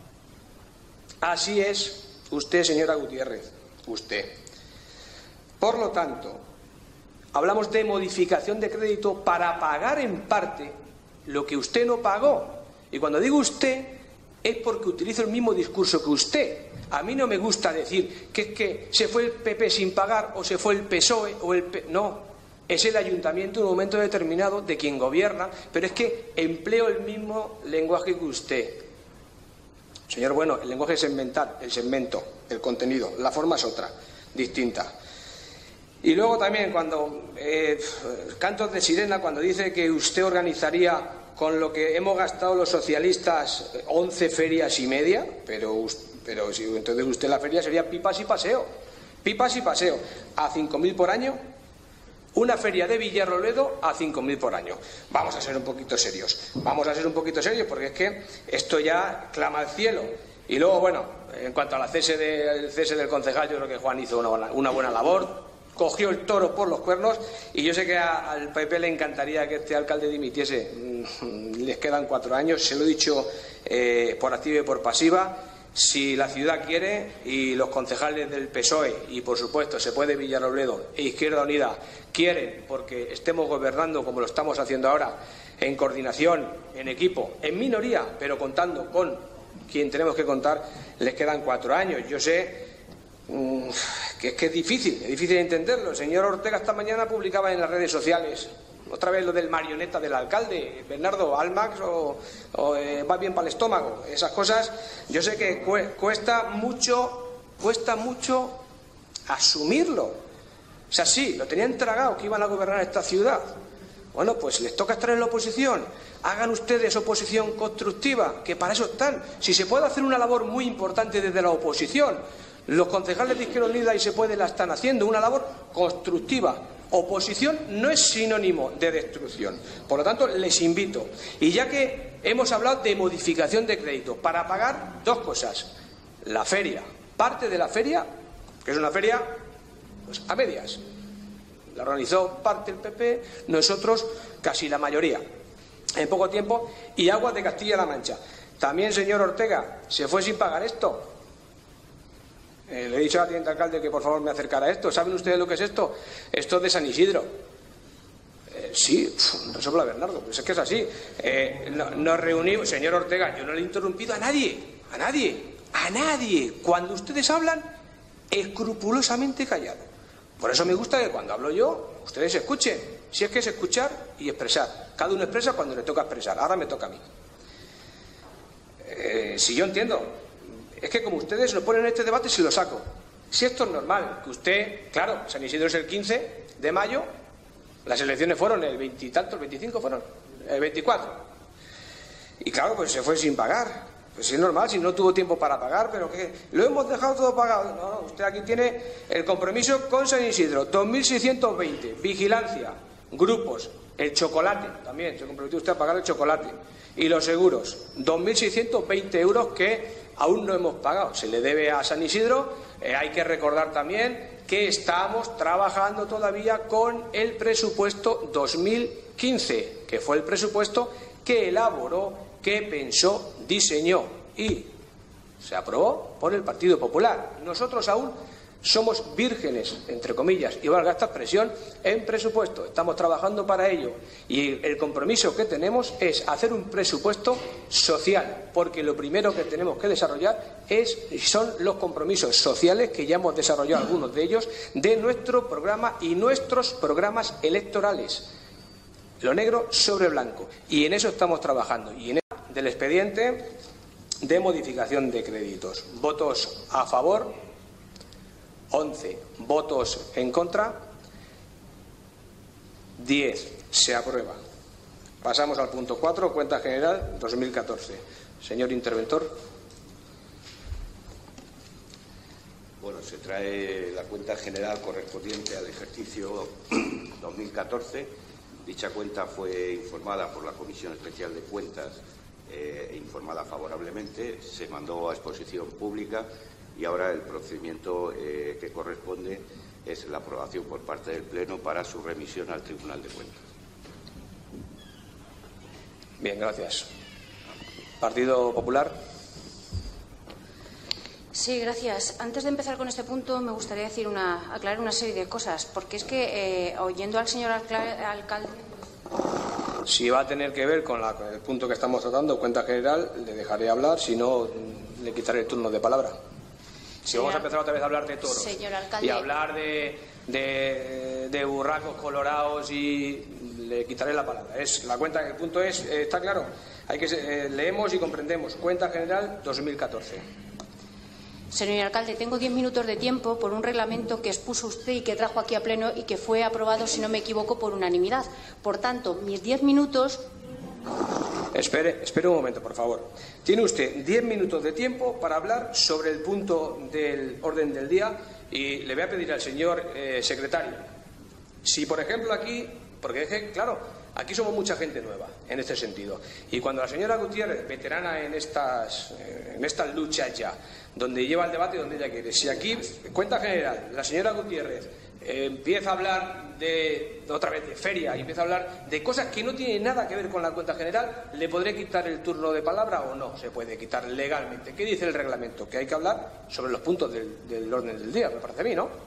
Así es usted, señora Gutiérrez, usted. Por lo tanto, hablamos de modificación de crédito para pagar en parte lo que usted no pagó. Y cuando digo usted, es porque utilizo el mismo discurso que usted. A mí no me gusta decir que es que se fue el P P sin pagar o se fue el P S O E o el P... No, es el ayuntamiento en un momento determinado de quien gobierna, pero es que empleo el mismo lenguaje que usted. Señor Bueno, el lenguaje es segmentar, el segmento, el contenido, la forma es otra, distinta. Y luego también cuando eh, cantos de sirena, cuando dice que usted organizaría con lo que hemos gastado los socialistas once ferias y media, pero, pero si entonces usted la feria sería pipas y paseo, pipas y paseo, a cinco mil por año, una feria de Villarrobledo a cinco mil por año. Vamos a ser un poquito serios, vamos a ser un poquito serios porque es que esto ya clama al cielo. Y luego, bueno, en cuanto al cese, de, el cese del concejal, yo creo que Juan hizo una buena, una buena labor. Cogió el toro por los cuernos y yo sé que a, al P P le encantaría que este alcalde dimitiese. Les quedan cuatro años, se lo he dicho eh, por activa y por pasiva. Si la ciudad quiere y los concejales del P S O E y, por supuesto, se puede Villarrobledo e Izquierda Unida quieren, porque estemos gobernando como lo estamos haciendo ahora, en coordinación, en equipo, en minoría, pero contando con quien tenemos que contar, les quedan cuatro años. Yo sé que es que es difícil, es difícil entenderlo. El señor Ortega esta mañana publicaba en las redes sociales otra vez lo del marioneta del alcalde, Bernardo, Almax o, o eh, va bien para el estómago. Esas cosas, yo sé que cuesta mucho, cuesta mucho asumirlo. O sea, sí, lo tenían tragado que iban a gobernar esta ciudad. Bueno, pues les toca estar en la oposición. Hagan ustedes oposición constructiva, que para eso están. Si se puede hacer una labor muy importante desde la oposición, los concejales de Izquierda Unida y Se Puede la están haciendo, una labor constructiva. Oposición no es sinónimo de destrucción. Por lo tanto, les invito. Y ya que hemos hablado de modificación de crédito, para pagar dos cosas. La feria, parte de la feria, que es una feria pues, a medias. La organizó parte del P P, nosotros casi la mayoría, en poco tiempo, y Aguas de Castilla-La Mancha. También, señor Ortega, se fue sin pagar esto. Eh, le he dicho al teniente alcalde que por favor me acercara a esto. ¿Saben ustedes lo que es esto? Esto es de San Isidro. Eh, sí, no sopla Bernardo, pues es que es así. Eh, no, nos reunimos, señor Ortega, yo no le he interrumpido a nadie, a nadie, a nadie. Cuando ustedes hablan, escrupulosamente callado. Por eso me gusta que cuando hablo yo, ustedes escuchen. Si es que es escuchar y expresar. Cada uno expresa cuando le toca expresar. Ahora me toca a mí. Eh, si yo entiendo, es que como ustedes lo ponen en este debate, se lo saco. Si esto es normal, que usted, claro, San Isidro es el quince de mayo, las elecciones fueron el veintitantos, el veinticinco fueron, el veinticuatro. Y claro, pues se fue sin pagar. Pues es normal, si no tuvo tiempo para pagar, pero que lo hemos dejado todo pagado. No, no, usted aquí tiene el compromiso con San Isidro, dos mil seiscientos veinte, vigilancia, grupos, el chocolate, también se comprometió usted a pagar el chocolate, y los seguros, dos mil seiscientos veinte euros que aún no hemos pagado. Se le debe a San Isidro. Eh, hay que recordar también que estamos trabajando todavía con el presupuesto dos mil quince, que fue el presupuesto que elaboró, que pensó, diseñó y se aprobó por el Partido Popular. Nosotros aún somos vírgenes, entre comillas, y valga esta expresión, en presupuesto. Estamos trabajando para ello y el compromiso que tenemos es hacer un presupuesto social, porque lo primero que tenemos que desarrollar es, son los compromisos sociales que ya hemos desarrollado algunos de ellos de nuestro programa y nuestros programas electorales. Lo negro sobre blanco. Y en eso estamos trabajando. Y en el del expediente de modificación de créditos. Votos a favor, once votos en contra, diez se aprueba. Pasamos al punto cuatro, cuenta general dos mil catorce. Señor interventor. Bueno, se trae la cuenta general correspondiente al ejercicio dos mil catorce. Dicha cuenta fue informada por la Comisión Especial de Cuentas e eh, informada favorablemente. Se mandó a exposición pública y ahora el procedimiento eh, que corresponde es la aprobación por parte del Pleno para su remisión al Tribunal de Cuentas. Bien, gracias. Partido Popular. Sí, gracias. Antes de empezar con este punto, me gustaría decir una, aclarar una serie de cosas, porque es que, eh, oyendo al señor alcalde... Si va a tener que ver con la, el punto que estamos tratando, cuenta general, le dejaré hablar, si no, le quitaré el turno de palabra. Si Señor, vamos a empezar otra vez a hablar de toros señor alcalde, y hablar de, de, de burracos colorados, y le quitaré la palabra. Es la cuenta, el punto es, eh, está claro, hay que eh, leemos y comprendemos. Cuenta general dos mil catorce. Señor alcalde, tengo diez minutos de tiempo por un reglamento que expuso usted y que trajo aquí a pleno y que fue aprobado, si no me equivoco, por unanimidad. Por tanto, mis diez minutos... Espere, espere un momento, por favor. Tiene usted diez minutos de tiempo para hablar sobre el punto del orden del día y le voy a pedir al señor eh, secretario, si por ejemplo aquí, porque es que, claro, aquí somos mucha gente nueva en este sentido, y cuando la señora Gutiérrez, veterana en estas, eh, en estas luchas ya, donde lleva el debate donde ella quiere, si aquí, cuenta general, la señora Gutiérrez eh, empieza a hablar de, otra vez de feria y empieza a hablar de cosas que no tienen nada que ver con la cuenta general, ¿le podré quitar el turno de palabra o no? Se puede quitar legalmente. ¿Qué dice el reglamento? Que hay que hablar sobre los puntos del, del orden del día, me parece a mí, ¿no?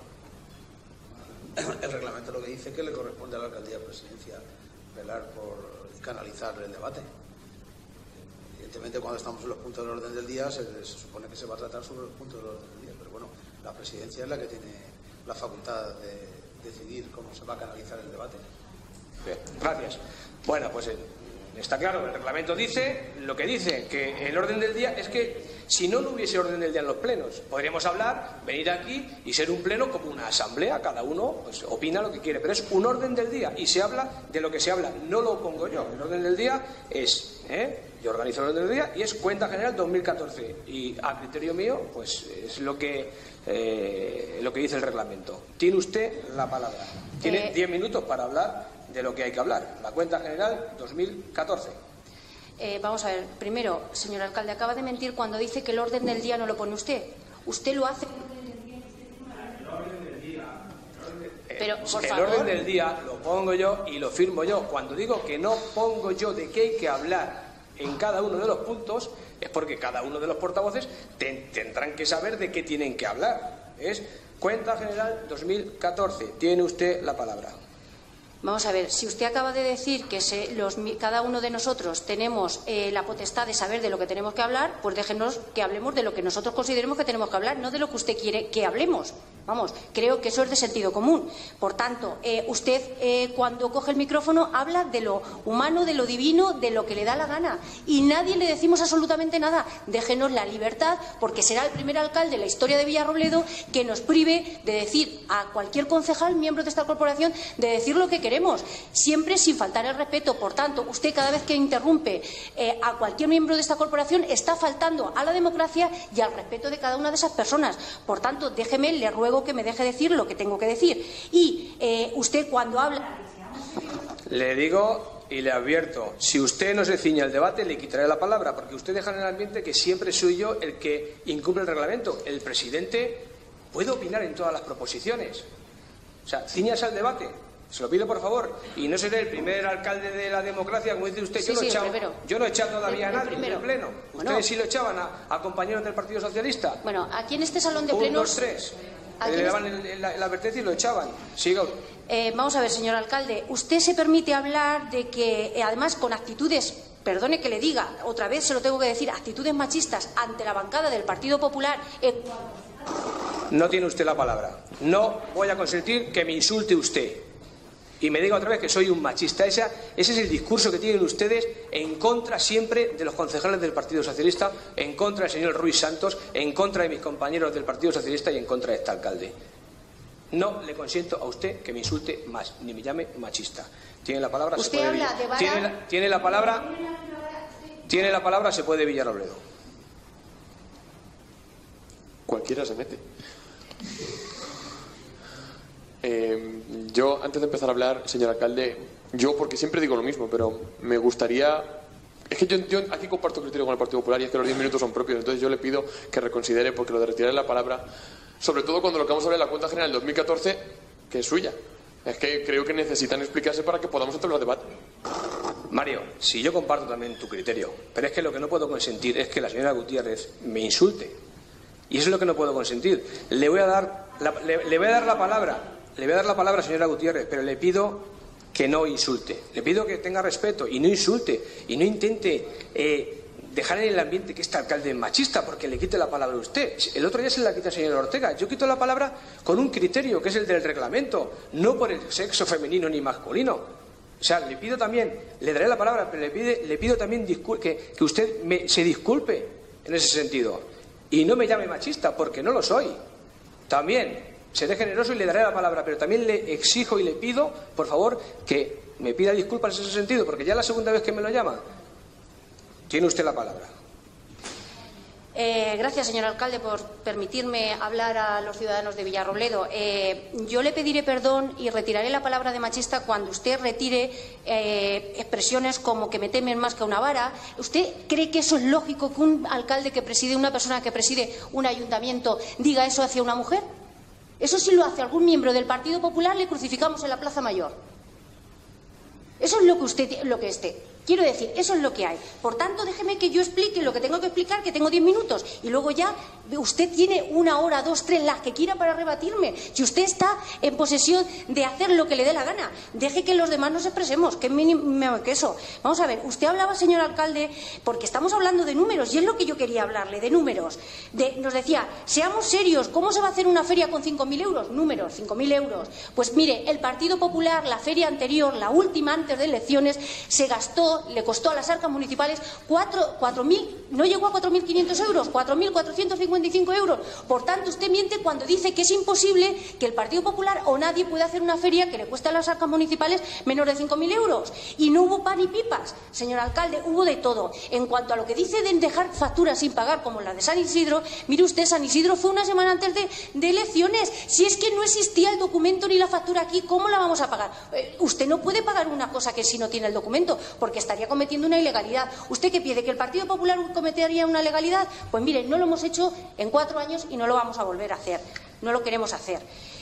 El reglamento lo que dice es que le corresponde a la alcaldía presidencia velar por canalizar el debate. Evidentemente, cuando estamos en los puntos del orden del día, se, se supone que se va a tratar sobre los puntos del orden del día, pero bueno, la presidencia es la que tiene la facultad de decidir cómo se va a canalizar el debate. Bien, gracias. Bueno, pues eh, está claro, el reglamento dice lo que dice, que el orden del día es que si no, no hubiese orden del día en los plenos, podríamos hablar, venir aquí y ser un pleno como una asamblea, cada uno pues, opina lo que quiere, pero es un orden del día y se habla de lo que se habla, no lo pongo yo. El orden del día es, ¿eh? yo organizo el orden del día y es cuenta general dos mil catorce y a criterio mío pues es lo que eh, lo que dice el reglamento. Tiene usted la palabra, tiene diez eh... minutos para hablar de lo que hay que hablar, la cuenta general dos mil catorce. Eh, vamos a ver, primero, señor alcalde, acaba de mentir cuando dice que el orden del día no lo pone usted. Usted lo hace. Pero, por el favor. orden del día lo pongo yo y lo firmo yo. Cuando digo que no pongo yo de qué hay que hablar en cada uno de los puntos, es porque cada uno de los portavoces ten, tendrán que saber de qué tienen que hablar. Es cuenta general dos mil catorce. Tiene usted la palabra. Vamos a ver, si usted acaba de decir que se, los, cada uno de nosotros tenemos eh, la potestad de saber de lo que tenemos que hablar, pues déjenos que hablemos de lo que nosotros consideremos que tenemos que hablar, no de lo que usted quiere que hablemos. Vamos, creo que eso es de sentido común. Por tanto, eh, usted eh, cuando coge el micrófono habla de lo humano, de lo divino, de lo que le da la gana. Y nadie le decimos absolutamente nada. Déjenos la libertad, porque será el primer alcalde en la historia de Villarrobledo que nos prive de decir a cualquier concejal, miembro de esta corporación, de decir lo que queremos. Queremos, siempre sin faltar el respeto. Por tanto, usted cada vez que interrumpe eh, a cualquier miembro de esta corporación está faltando a la democracia y al respeto de cada una de esas personas. Por tanto, déjeme, le ruego que me deje decir lo que tengo que decir. Y eh, usted cuando habla... Le digo y le advierto, si usted no se ciña al debate, le quitaré la palabra, porque usted deja en el ambiente que siempre soy yo el que incumple el reglamento. El presidente puede opinar en todas las proposiciones. O sea, ciñas al debate. Se lo pido, por favor. Y no seré el primer alcalde de la democracia, como dice usted. Sí, yo, no sí, he echado, yo no he echado todavía el, a nadie en el pleno. ¿Ustedes bueno, sí lo echaban a, a compañeros del Partido Socialista? Bueno, aquí en este salón de Un, plenos... dos, tres. Le daban este... la, la advertencia y lo echaban. Siga. Eh, vamos a ver, señor alcalde. Usted se permite hablar de que, eh, además, con actitudes... Perdone que le diga, otra vez se lo tengo que decir, actitudes machistas ante la bancada del Partido Popular... Eh... No tiene usted la palabra. No voy a consentir que me insulte usted. Y me diga otra vez que soy un machista. Esa, ese es el discurso que tienen ustedes en contra siempre de los concejales del Partido Socialista, en contra del señor Ruiz Santos, en contra de mis compañeros del Partido Socialista y en contra de este alcalde. No le consiento a usted que me insulte más, ni me llame machista. Tiene la palabra, usted se puede habla de vara... ¿Tiene, la, tiene la palabra, tiene la palabra, se puede Villarrobledo. Cualquiera se mete. Eh, yo, antes de empezar a hablar, señor alcalde, yo, porque siempre digo lo mismo, pero me gustaría... Es que yo, yo aquí comparto criterio con el Partido Popular y es que los diez minutos son propios, entonces yo le pido que reconsidere, porque lo de retirar la palabra, sobre todo cuando lo que vamos a hablar es la cuenta general del dos mil catorce, que es suya. Es que creo que necesitan explicarse para que podamos entrar en debate. Mario, si yo comparto también tu criterio, pero es que lo que no puedo consentir es que la señora Gutiérrez me insulte. Y eso es lo que no puedo consentir. Le voy a dar la, le, le voy a dar la palabra, le voy a dar la palabra, señora Gutiérrez, pero le pido que no insulte. Le pido que tenga respeto y no insulte y no intente eh, dejar en el ambiente que este alcalde es machista porque le quite la palabra a usted. El otro día se la quita el señor Ortega. Yo quito la palabra con un criterio, que es el del reglamento, no por el sexo femenino ni masculino. O sea, le pido también, le daré la palabra, pero le, pide, le pido también que, que usted me, se disculpe en ese sentido. Y no me llame machista, porque no lo soy. También seré generoso y le daré la palabra, pero también le exijo y le pido, por favor, que me pida disculpas en ese sentido, porque ya es la segunda vez que me lo llama. Tiene usted la palabra. Eh, gracias, señor alcalde, por permitirme hablar a los ciudadanos de Villarrobledo. Eh, yo le pediré perdón y retiraré la palabra de machista cuando usted retire eh, expresiones como que me temen más que una vara. ¿Usted cree que eso es lógico, que un alcalde que preside, una persona que preside un ayuntamiento, diga eso hacia una mujer? Eso si lo hace algún miembro del Partido Popular, le crucificamos en la Plaza Mayor. Eso es lo que usted, lo que esté. Quiero decir, eso es lo que hay. Por tanto, déjeme que yo explique lo que tengo que explicar, que tengo diez minutos. Y luego ya usted tiene una hora, dos, tres, las que quiera para rebatirme. Si usted está en posesión de hacer lo que le dé la gana, deje que los demás nos expresemos. ¿Qué mínimo que eso? Vamos a ver, usted hablaba, señor alcalde, porque estamos hablando de números, y es lo que yo quería hablarle, de números. De, nos decía, seamos serios, ¿cómo se va a hacer una feria con cinco mil euros? Números, cinco mil euros. Pues mire, el Partido Popular, la feria anterior, la última antes de elecciones, se gastó, le costó a las arcas municipales cuatro mil, no llegó a cuatro mil quinientos euros, cuatro mil cuatrocientos cincuenta y cinco euros. Por tanto, usted miente cuando dice que es imposible que el Partido Popular o nadie pueda hacer una feria que le cueste a las arcas municipales menos de cinco mil euros. Y no hubo pan y pipas, señor alcalde, hubo de todo. En cuanto a lo que dice de dejar facturas sin pagar, como la de San Isidro, mire usted, San Isidro fue una semana antes de, de elecciones. Si es que no existía el documento ni la factura aquí, ¿cómo la vamos a pagar? Eh, usted no puede pagar una cosa que si no tiene el documento, porque estaría cometiendo una ilegalidad. ¿Usted qué pide? ¿Que el Partido Popular cometería una legalidad? Pues mire, no lo hemos hecho en cuatro años y no lo vamos a volver a hacer. No lo queremos hacer.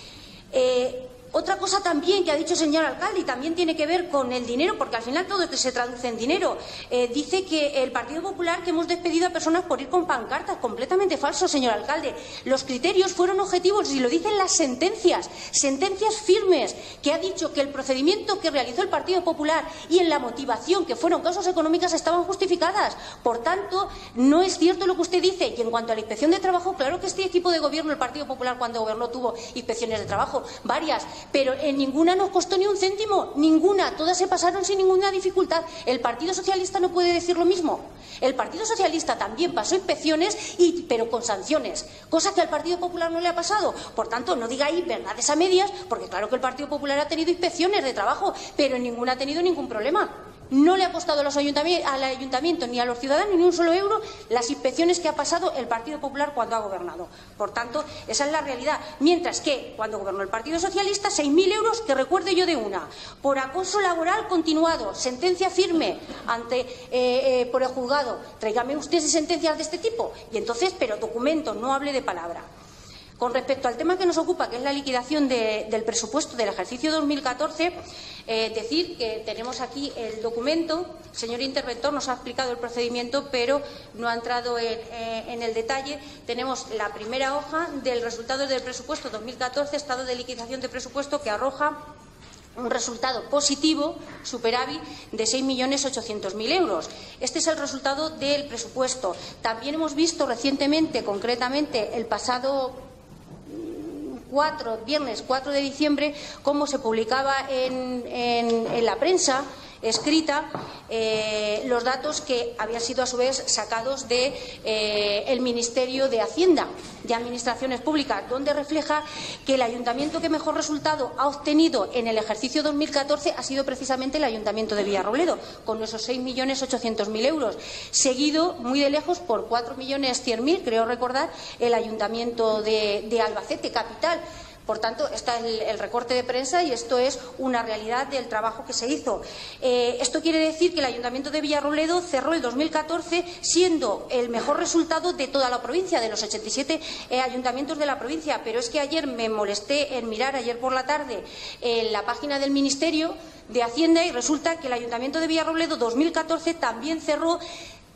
Eh, Otra cosa también que ha dicho el señor alcalde, y también tiene que ver con el dinero, porque al final todo esto se traduce en dinero. Eh, dice que el Partido Popular, que hemos despedido a personas por ir con pancartas. Completamente falso, señor alcalde. Los criterios fueron objetivos y lo dicen las sentencias, sentencias firmes, que ha dicho que el procedimiento que realizó el Partido Popular y en la motivación, que fueron causas económicas, estaban justificadas. Por tanto, no es cierto lo que usted dice. Y en cuanto a la inspección de trabajo, claro que este equipo de gobierno, el Partido Popular, cuando gobernó, tuvo inspecciones de trabajo, varias. Pero en ninguna nos costó ni un céntimo, ninguna, todas se pasaron sin ninguna dificultad. ¿El Partido Socialista no puede decir lo mismo? El Partido Socialista también pasó inspecciones, y, pero con sanciones, cosa que al Partido Popular no le ha pasado. Por tanto, no diga ahí verdades a medias, porque claro que el Partido Popular ha tenido inspecciones de trabajo, pero en ninguna ha tenido ningún problema. No le ha costado a los ayuntamientos, al ayuntamiento ni a los ciudadanos ni un solo euro las inspecciones que ha pasado el Partido Popular cuando ha gobernado. Por tanto, esa es la realidad. Mientras que, cuando gobernó el Partido Socialista, seis mil euros, que recuerde yo de una, por acoso laboral continuado, sentencia firme ante, eh, eh, por el juzgado. Tráigame usted sentencias de este tipo. Y entonces, pero documentos, no hable de palabra. Con respecto al tema que nos ocupa, que es la liquidación de, del presupuesto del ejercicio dos mil catorce, eh, decir que tenemos aquí el documento. El señor interventor nos ha explicado el procedimiento, pero no ha entrado en, eh, en el detalle. Tenemos la primera hoja del resultado del presupuesto dos mil catorce, estado de liquidación de presupuesto, que arroja un resultado positivo, superávit, de seis millones ochocientos mil euros. Este es el resultado del presupuesto. También hemos visto recientemente, concretamente el pasado Cuatro, viernes cuatro de diciembre, cómo se publicaba en, en, en la prensa escrita eh, los datos que habían sido a su vez sacados de eh, el Ministerio de Hacienda, de Administraciones Públicas, donde refleja que el ayuntamiento que mejor resultado ha obtenido en el ejercicio dos mil catorce ha sido precisamente el Ayuntamiento de Villarrobledo, con esos seis millones ochocientos mil euros, seguido muy de lejos por cuatro millones cien mil, creo recordar, el Ayuntamiento de, de Albacete, capital. Por tanto, está el, el recorte de prensa y esto es una realidad del trabajo que se hizo. Eh, esto quiere decir que el Ayuntamiento de Villarrobledo cerró el dos mil catorce siendo el mejor resultado de toda la provincia, de los ochenta y siete eh, ayuntamientos de la provincia. Pero es que ayer me molesté en mirar, ayer por la tarde, en la página del Ministerio de Hacienda, y resulta que el Ayuntamiento de Villarrobledo dos mil catorce también cerró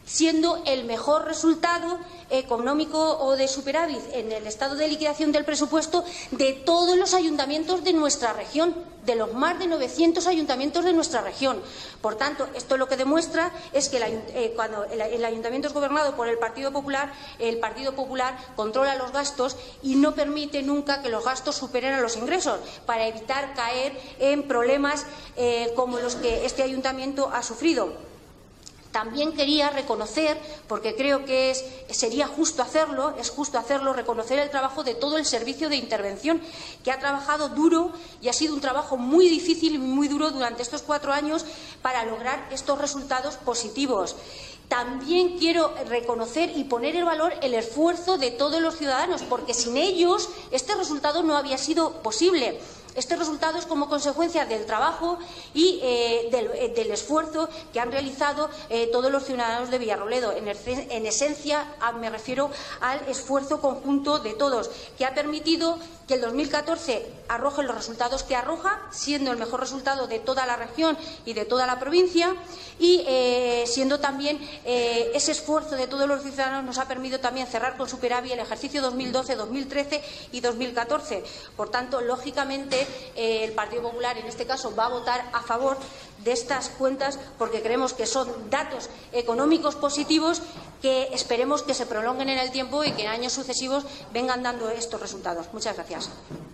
siendo el mejor resultado económico o de superávit en el estado de liquidación del presupuesto de todos los ayuntamientos de nuestra región, de los más de novecientos ayuntamientos de nuestra región. Por tanto, esto lo que demuestra es que el, eh, cuando el, el ayuntamiento es gobernado por el Partido Popular, el Partido Popular controla los gastos y no permite nunca que los gastos superen a los ingresos, para evitar caer en problemas eh, como los que este ayuntamiento ha sufrido. También quería reconocer, porque creo que es, sería justo hacerlo, es justo hacerlo, reconocer el trabajo de todo el servicio de intervención, que ha trabajado duro y ha sido un trabajo muy difícil y muy duro durante estos cuatro años para lograr estos resultados positivos. También quiero reconocer y poner en valor el esfuerzo de todos los ciudadanos, porque sin ellos este resultado no había sido posible. Este resultado es como consecuencia del trabajo y eh, del, eh, del esfuerzo que han realizado eh, todos los ciudadanos de Villarrobledo. En, en esencia, a, me refiero al esfuerzo conjunto de todos, que ha permitido que el dos mil catorce arroje los resultados que arroja, siendo el mejor resultado de toda la región y de toda la provincia, y eh, siendo también eh, ese esfuerzo de todos los ciudadanos nos ha permitido también cerrar con superávit el ejercicio dos mil doce, dos mil trece y dos mil catorce. Por tanto, lógicamente, eh, el Partido Popular en este caso va a votar a favor de estas cuentas, porque creemos que son datos económicos positivos que esperemos que se prolonguen en el tiempo y que en años sucesivos vengan dando estos resultados. Muchas gracias.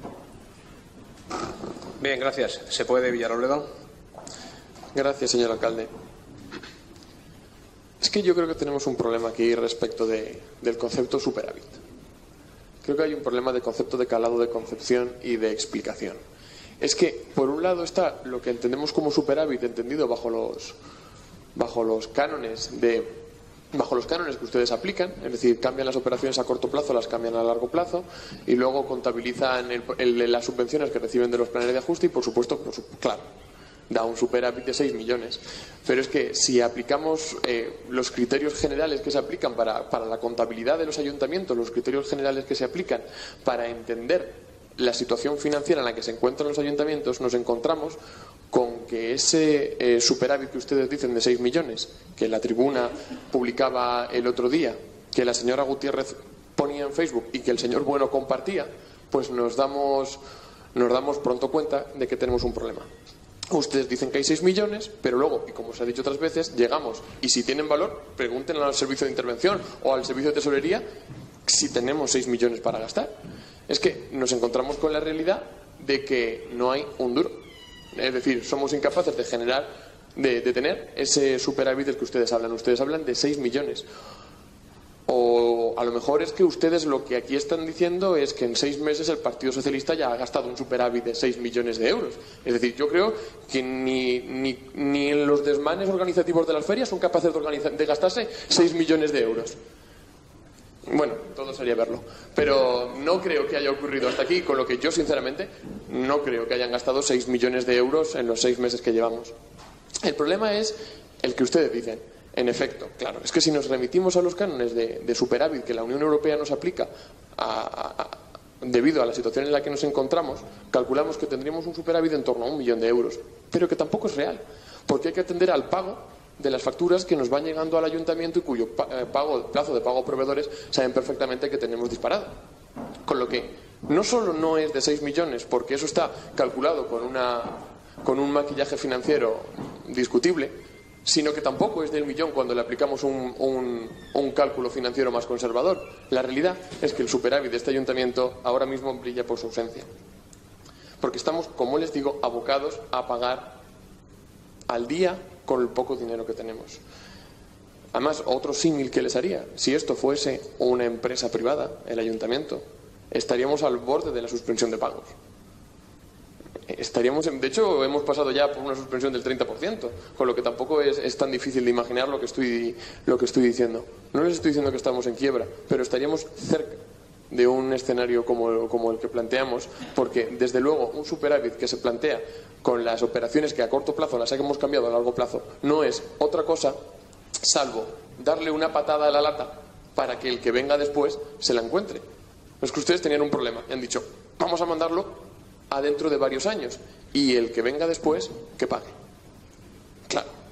Bien, gracias. ¿Se puede, Villarrobledo? Gracias, señor alcalde. Es que yo creo que tenemos un problema aquí respecto de, del concepto superávit. Creo que hay un problema de concepto de calado de concepción y de explicación. Es que, por un lado, está lo que entendemos como superávit, entendido bajo los, bajo los cánones de, bajo los cánones que ustedes aplican, es decir, cambian las operaciones a corto plazo, las cambian a largo plazo, y luego contabilizan el, el, las subvenciones que reciben de los planes de ajuste y, por supuesto, por su, claro, da un superávit de seis millones. Pero es que si aplicamos eh, los criterios generales que se aplican para, para la contabilidad de los ayuntamientos, los criterios generales que se aplican para entender la situación financiera en la que se encuentran los ayuntamientos, nos encontramos con que ese eh, superávit que ustedes dicen de seis millones, que la tribuna publicaba el otro día, que la señora Gutiérrez ponía en Facebook y que el señor Bueno compartía, pues nos damos, nos damos pronto cuenta de que tenemos un problema. Ustedes dicen que hay seis millones, pero luego, y como se ha dicho otras veces, llegamos, y si tienen valor, pregunten al servicio de intervención o al servicio de tesorería si tenemos seis millones para gastar. Es que nos encontramos con la realidad de que no hay un duro. Es decir, somos incapaces de generar, de, de tener ese superávit del que ustedes hablan. Ustedes hablan de seis millones. O a lo mejor es que ustedes lo que aquí están diciendo es que en seis meses el Partido Socialista ya ha gastado un superávit de seis millones de euros. Es decir, yo creo que ni, ni, ni en los desmanes organizativos de las ferias son capaces de, organizar, de gastarse seis millones de euros. Bueno, todo sería verlo. Pero no creo que haya ocurrido hasta aquí, con lo que yo, sinceramente, no creo que hayan gastado seis millones de euros en los seis meses que llevamos. El problema es el que ustedes dicen. En efecto, claro, es que si nos remitimos a los cánones de, de superávit que la Unión Europea nos aplica a, a, a, debido a la situación en la que nos encontramos, calculamos que tendríamos un superávit en torno a un millón de euros. Pero que tampoco es real, porque hay que atender al pago de las facturas que nos van llegando al ayuntamiento y cuyo pago, plazo de pago a proveedores saben perfectamente que tenemos disparado. Con lo que no solo no es de seis millones, porque eso está calculado con, una, con un maquillaje financiero discutible, sino que tampoco es del millón cuando le aplicamos un, un, un cálculo financiero más conservador. La realidad es que el superávit de este ayuntamiento ahora mismo brilla por su ausencia. Porque estamos, como les digo, abocados a pagar al día con el poco dinero que tenemos. Además, otro símil que les haría, si esto fuese una empresa privada, el ayuntamiento, estaríamos al borde de la suspensión de pagos. Estaríamos, en, de hecho, hemos pasado ya por una suspensión del treinta por ciento, con lo que tampoco es, es tan difícil de imaginar lo que, estoy, lo que estoy diciendo. No les estoy diciendo que estamos en quiebra, pero estaríamos cerca de un escenario como, como el que planteamos, porque desde luego un superávit que se plantea con las operaciones que a corto plazo las hemos cambiado a largo plazo no es otra cosa salvo darle una patada a la lata para que el que venga después se la encuentre. Es que ustedes tenían un problema y han dicho vamos a mandarlo a dentro de varios años y el que venga después que pague. Claro,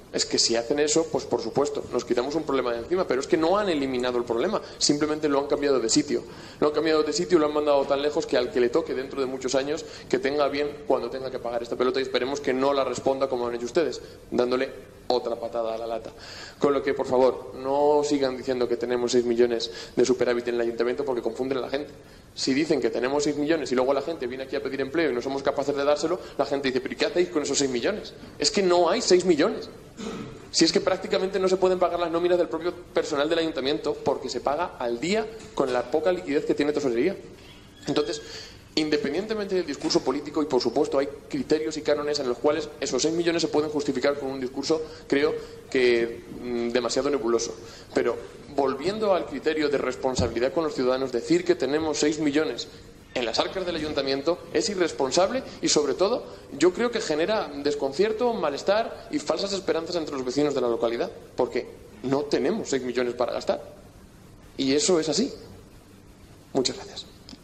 Es que si hacen eso, pues por supuesto, nos quitamos un problema de encima, pero es que no han eliminado el problema, simplemente lo han cambiado de sitio. Lo han cambiado de sitio y lo han mandado tan lejos que al que le toque dentro de muchos años, que tenga bien cuando tenga que pagar esta pelota, y esperemos que no la responda como han hecho ustedes, dándole otra patada a la lata. Con lo que, por favor, no sigan diciendo que tenemos seis millones de superávit en el ayuntamiento, porque confunden a la gente. Si dicen que tenemos seis millones y luego la gente viene aquí a pedir empleo y no somos capaces de dárselo, la gente dice, ¿pero qué hacéis con esos seis millones? Es que no hay seis millones. Si es que prácticamente no se pueden pagar las nóminas del propio personal del ayuntamiento porque se paga al día con la poca liquidez que tiene tesorería. Entonces, independientemente del discurso político, y por supuesto hay criterios y cánones en los cuales esos seis millones se pueden justificar con un discurso, creo que mmm, demasiado nebuloso. Pero volviendo al criterio de responsabilidad con los ciudadanos, decir que tenemos seis millones en las arcas del ayuntamiento es irresponsable y, sobre todo, yo creo que genera desconcierto, malestar y falsas esperanzas entre los vecinos de la localidad, porque no tenemos seis millones para gastar. Y eso es así. Muchas gracias.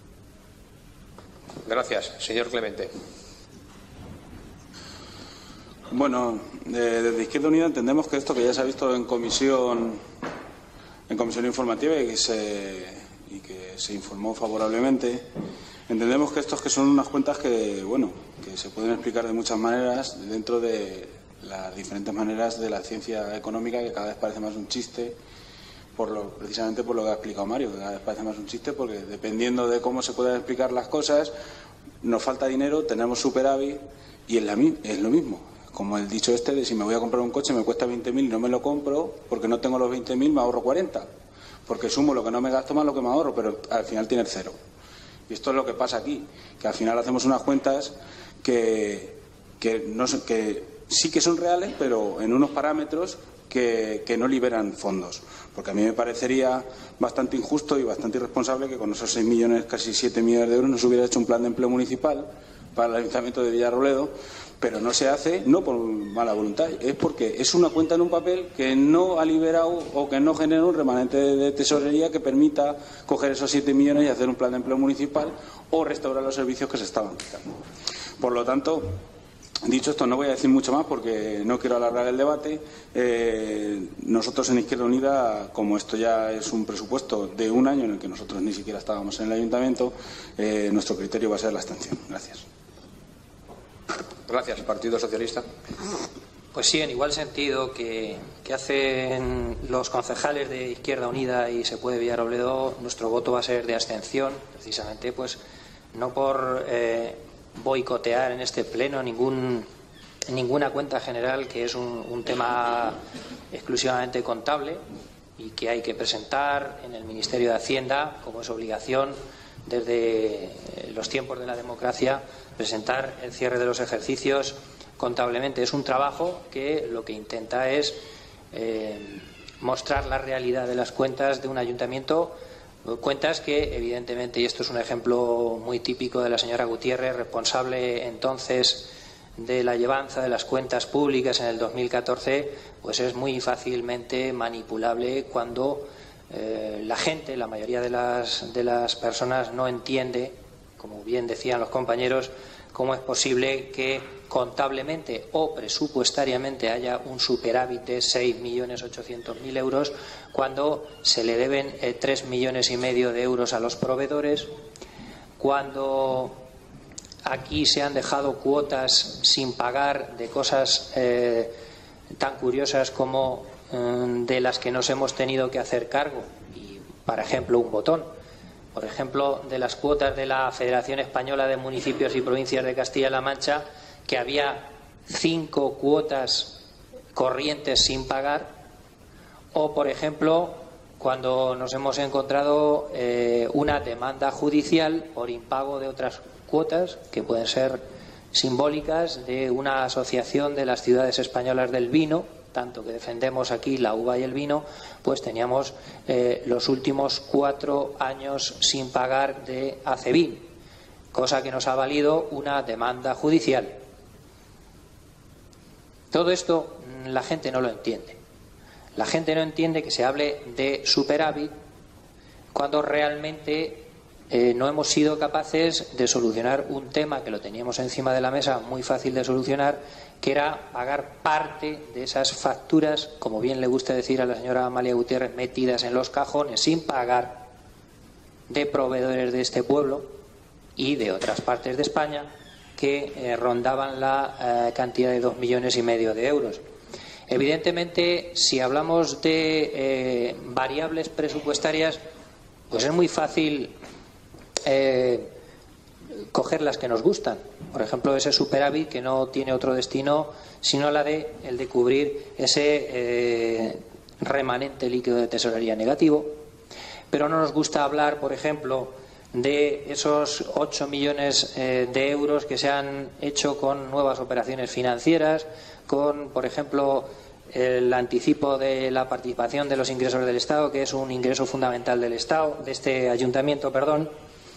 Gracias. Señor Clemente. Bueno, eh, desde Izquierda Unida entendemos que esto que ya se ha visto en comisión, en comisión informativa y que se, y que se informó favorablemente, entendemos que estos que son unas cuentas que, bueno, que se pueden explicar de muchas maneras dentro de las diferentes maneras de la ciencia económica, que cada vez parece más un chiste, por lo, precisamente por lo que ha explicado Mario, que cada vez parece más un chiste, porque dependiendo de cómo se puedan explicar las cosas, nos falta dinero, tenemos superávit y es, la, es lo mismo. Como el dicho este de si me voy a comprar un coche me cuesta veinte mil y no me lo compro porque no tengo los veinte mil, me ahorro cuarenta. Porque sumo lo que no me gasto más lo que me ahorro, pero al final tiene el cero. Y esto es lo que pasa aquí, que al final hacemos unas cuentas que, que, no, que sí que son reales, pero en unos parámetros que, que no liberan fondos. Porque a mí me parecería bastante injusto y bastante irresponsable que con esos seis millones, casi siete millones de euros, no se hubiera hecho un plan de empleo municipal para el Ayuntamiento de Villarrobledo, pero no se hace, no por mala voluntad, es porque es una cuenta en un papel que no ha liberado o que no genera un remanente de tesorería que permita coger esos siete millones y hacer un plan de empleo municipal o restaurar los servicios que se estaban quitando. Por lo tanto, dicho esto, no voy a decir mucho más porque no quiero alargar el debate. Eh, nosotros en Izquierda Unida, como esto ya es un presupuesto de un año en el que nosotros ni siquiera estábamos en el ayuntamiento, eh, nuestro criterio va a ser la abstención. Gracias. Gracias. Partido Socialista. Pues sí, en igual sentido que, que hacen los concejales de Izquierda Unida y Se Puede Villarrobledo, nuestro voto va a ser de abstención, precisamente, pues no por eh, boicotear en este pleno ningún, ninguna cuenta general, que es un, un tema exclusivamente contable y que hay que presentar en el Ministerio de Hacienda, como es obligación desde los tiempos de la democracia, presentar el cierre de los ejercicios contablemente. Es un trabajo que lo que intenta es eh, mostrar la realidad de las cuentas de un ayuntamiento, cuentas que evidentemente, y esto es un ejemplo muy típico de la señora Gutiérrez, responsable entonces de la llevanza de las cuentas públicas en el dos mil catorce, pues es muy fácilmente manipulable cuando eh, la gente, la mayoría de las, de las personas no entiende, como bien decían los compañeros, cómo es posible que contablemente o presupuestariamente haya un superávit de seis millones ochocientos mil euros cuando se le deben eh, tres millones y medio de euros a los proveedores, cuando aquí se han dejado cuotas sin pagar de cosas eh, tan curiosas como eh, de las que nos hemos tenido que hacer cargo, y, por ejemplo, un botón. Por ejemplo, de las cuotas de la Federación Española de Municipios y Provincias de Castilla-La Mancha, que había cinco cuotas corrientes sin pagar, o, por ejemplo, cuando nos hemos encontrado eh, una demanda judicial por impago de otras cuotas, que pueden ser simbólicas, de una asociación de las ciudades españolas del vino, tanto que defendemos aquí la uva y el vino, pues teníamos eh, los últimos cuatro años sin pagar de Acebin, cosa que nos ha valido una demanda judicial. Todo esto la gente no lo entiende. La gente no entiende que se hable de superávit cuando realmente eh, no hemos sido capaces de solucionar un tema que lo teníamos encima de la mesa, muy fácil de solucionar, que era pagar parte de esas facturas, como bien le gusta decir a la señora Amalia Gutiérrez, metidas en los cajones sin pagar, de proveedores de este pueblo y de otras partes de España que eh, rondaban la eh, cantidad de dos millones y medio de euros. Evidentemente, si hablamos de eh, variables presupuestarias, pues es muy fácil eh, coger las que nos gustan. Por ejemplo, ese superávit que no tiene otro destino sino la de el de cubrir ese eh, remanente líquido de tesorería negativo. Pero no nos gusta hablar, por ejemplo, de esos ocho millones eh, de euros que se han hecho con nuevas operaciones financieras, con, por ejemplo, el anticipo de la participación de los ingresos del Estado, que es un ingreso fundamental del Estado, de este ayuntamiento, perdón,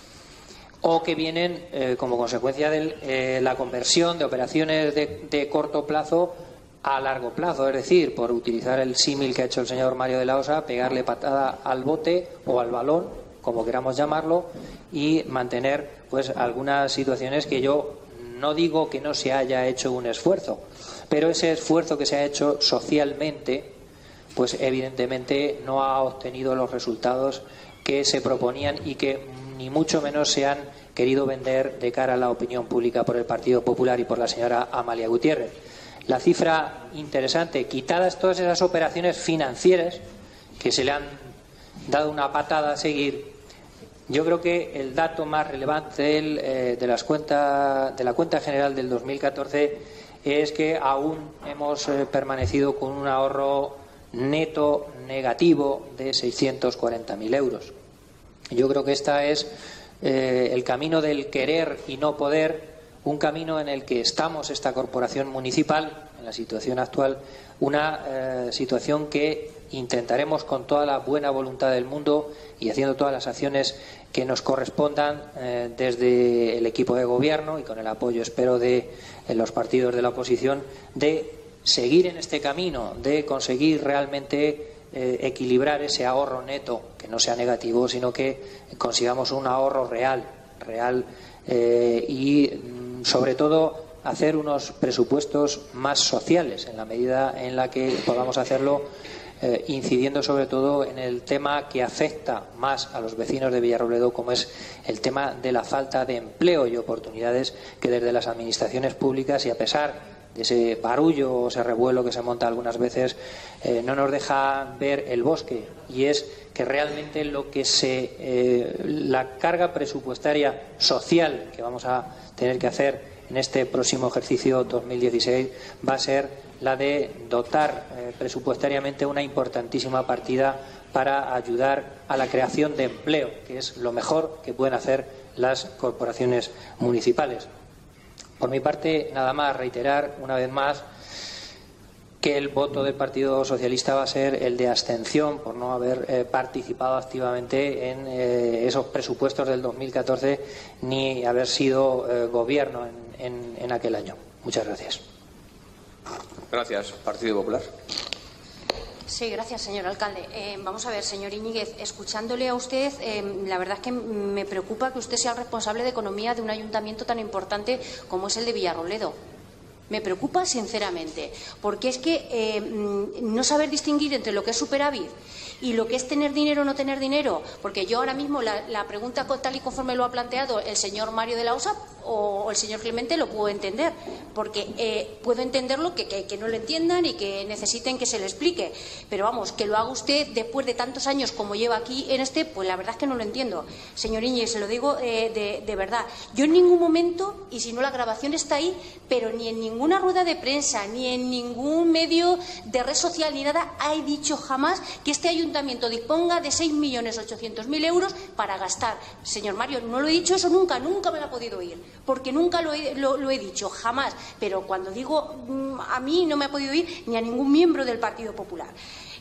o que vienen eh, como consecuencia de eh, la conversión de operaciones de, de corto plazo a largo plazo, es decir, por utilizar el símil que ha hecho el señor Mario de la Osa, pegarle patada al bote o al balón, como queramos llamarlo, y mantener pues algunas situaciones que yo no digo que no se haya hecho un esfuerzo, pero ese esfuerzo que se ha hecho socialmente, pues evidentemente no ha obtenido los resultados que se proponían y que ni mucho menos se han querido vender de cara a la opinión pública por el Partido Popular y por la señora Amalia Gutiérrez. La cifra interesante, quitadas todas esas operaciones financieras que se le han dado una patada a seguir, yo creo que el dato más relevante del, eh, de, las cuentas, de la cuenta general del dos mil catorce es que aún hemos eh, permanecido con un ahorro neto negativo de seiscientos cuarenta mil euros. Yo creo que este es eh, el camino del querer y no poder, un camino en el que estamos esta corporación municipal, en la situación actual, una eh, situación que intentaremos con toda la buena voluntad del mundo y haciendo todas las acciones que nos correspondan eh, desde el equipo de gobierno y con el apoyo, espero, de eh, los partidos de la oposición, de seguir en este camino, de conseguir realmente eh, equilibrar ese ahorro neto, que no sea negativo, sino que consigamos un ahorro real, real eh, y sobre todo hacer unos presupuestos más sociales en la medida en la que podamos hacerlo, eh, incidiendo sobre todo en el tema que afecta más a los vecinos de Villarrobledo, como es el tema de la falta de empleo y oportunidades que desde las administraciones públicas, y a pesar de ese barullo o ese revuelo que se monta algunas veces, eh, no nos deja ver el bosque, y es que realmente lo que se eh, la carga presupuestaria social que vamos a tener que hacer en este próximo ejercicio dos mil dieciséis va a ser la de dotar eh, presupuestariamente una importantísima partida para ayudar a la creación de empleo, que es lo mejor que pueden hacer las corporaciones municipales. Por mi parte, nada más, reiterar una vez más que el voto del Partido Socialista va a ser el de abstención por no haber eh, participado activamente en eh, esos presupuestos del dos mil catorce ni haber sido eh, gobierno en, en, en aquel año. Muchas gracias. Gracias. Partido Popular. Sí, gracias, señor alcalde. Eh, vamos a ver, señor Íñiguez, escuchándole a usted, eh, la verdad es que me preocupa que usted sea el responsable de economía de un ayuntamiento tan importante como es el de Villarrobledo. Me preocupa sinceramente, porque es que eh, no saber distinguir entre lo que es superávit y lo que es tener dinero o no tener dinero, porque yo ahora mismo la, la pregunta tal y conforme lo ha planteado el señor Mario de la Osa o el señor Clemente lo puedo entender, porque eh, puedo entenderlo que, que, que no lo entiendan y que necesiten que se le explique, pero vamos, que lo haga usted después de tantos años como lleva aquí en este, pues la verdad es que no lo entiendo. Señor Íñiguez, se lo digo eh, de, de verdad, yo en ningún momento, y si no la grabación está ahí, pero ni en ninguna rueda de prensa, ni en ningún medio de red social, ni nada, he dicho jamás que este ayuntamiento disponga de seis millones ochocientos mil euros para gastar. Señor Mario, no lo he dicho eso nunca, nunca me lo ha podido oír, porque nunca lo he, lo, lo he dicho, jamás. Pero cuando digo a mí no me ha podido oír ni a ningún miembro del Partido Popular.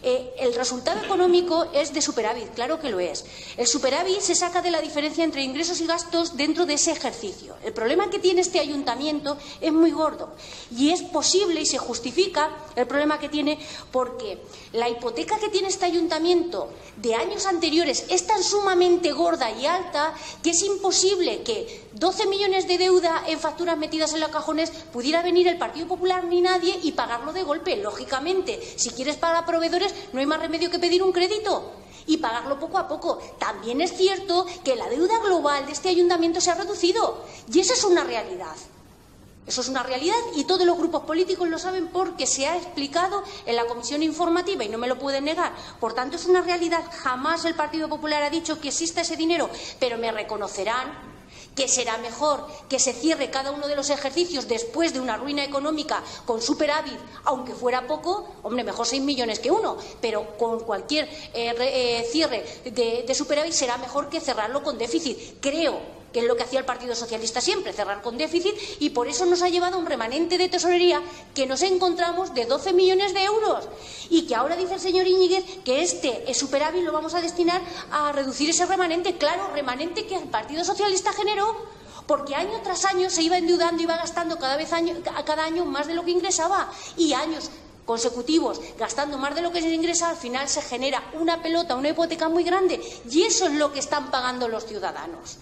Eh, el resultado económico es de superávit, claro que lo es. El superávit se saca de la diferencia entre ingresos y gastos dentro de ese ejercicio. El problema que tiene este ayuntamiento es muy gordo y es posible y se justifica el problema que tiene porque la hipoteca que tiene este ayuntamiento de años anteriores es tan sumamente gorda y alta que es imposible que doce millones de deuda en facturas metidas en los cajones pudiera venir el Partido Popular ni nadie y pagarlo de golpe. Lógicamente, si quieres pagar a proveedores no hay más remedio que pedir un crédito y pagarlo poco a poco. También es cierto que la deuda global de este ayuntamiento se ha reducido y esa es una realidad. Eso es una realidad y todos los grupos políticos lo saben porque se ha explicado en la comisión informativa y no me lo pueden negar. Por tanto, es una realidad. Jamás el Partido Popular ha dicho que exista ese dinero, pero me reconocerán que será mejor que se cierre cada uno de los ejercicios después de una ruina económica con superávit, aunque fuera poco, hombre, mejor seis millones que uno, pero con cualquier eh, re, eh, cierre de, de superávit será mejor que cerrarlo con déficit. Creo que es lo que hacía el Partido Socialista siempre, cerrar con déficit, y por eso nos ha llevado un remanente de tesorería que nos encontramos de doce millones de euros y que ahora dice el señor Íñiguez que este superávit lo vamos a destinar a reducir ese remanente. Claro, remanente que el Partido Socialista generó porque año tras año se iba endeudando, iba gastando cada vez año, cada año más de lo que ingresaba y años consecutivos gastando más de lo que se ingresa, al final se genera una pelota, una hipoteca muy grande y eso es lo que están pagando los ciudadanos.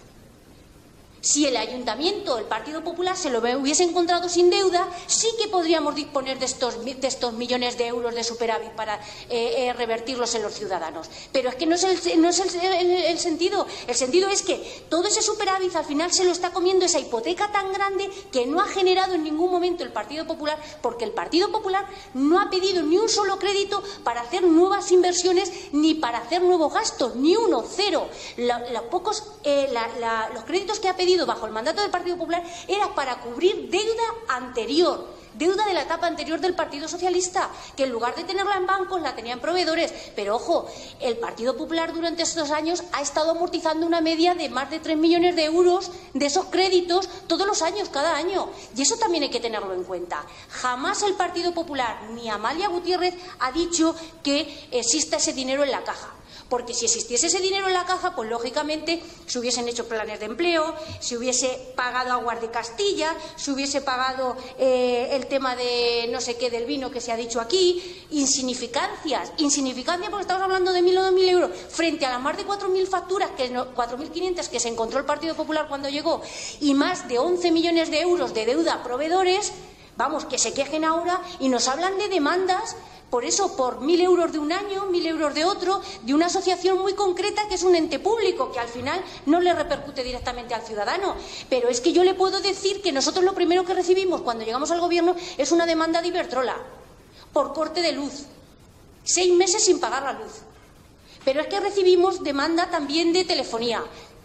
Si el ayuntamiento, el Partido Popular, se lo hubiese encontrado sin deuda, sí que podríamos disponer de estos, de estos millones de euros de superávit para eh, eh, revertirlos en los ciudadanos. Pero es que no es, el, no es el, el, el sentido. El sentido es que todo ese superávit al final se lo está comiendo esa hipoteca tan grande que no ha generado en ningún momento el Partido Popular, porque el Partido Popular no ha pedido ni un solo crédito para hacer nuevas inversiones ni para hacer nuevos gastos, ni uno, cero. La, la pocos, eh, la, la, los créditos que ha pedido bajo el mandato del Partido Popular era para cubrir deuda anterior, deuda de la etapa anterior del Partido Socialista, que en lugar de tenerla en bancos la tenía en proveedores. Pero ojo, el Partido Popular durante estos años ha estado amortizando una media de más de tres millones de euros de esos créditos todos los años, cada año, y eso también hay que tenerlo en cuenta. Jamás el Partido Popular ni Amalia Gutiérrez ha dicho que exista ese dinero en la caja. Porque si existiese ese dinero en la caja, pues lógicamente se hubiesen hecho planes de empleo, se hubiese pagado aguas de Castilla, se hubiese pagado eh, el tema de no sé qué del vino que se ha dicho aquí, insignificancias, insignificancias porque estamos hablando de mil o dos mil euros frente a las más de cuatro mil facturas, que no, cuatro mil quinientas que se encontró el Partido Popular cuando llegó y más de once millones de euros de deuda a proveedores. Vamos, que se quejen ahora y nos hablan de demandas. Por eso, por mil euros de un año, mil euros de otro, de una asociación muy concreta que es un ente público, que al final no le repercute directamente al ciudadano. Pero es que yo le puedo decir que nosotros lo primero que recibimos cuando llegamos al gobierno es una demanda de Iberdrola por corte de luz. Seis meses sin pagar la luz. Pero es que recibimos demanda también de telefonía.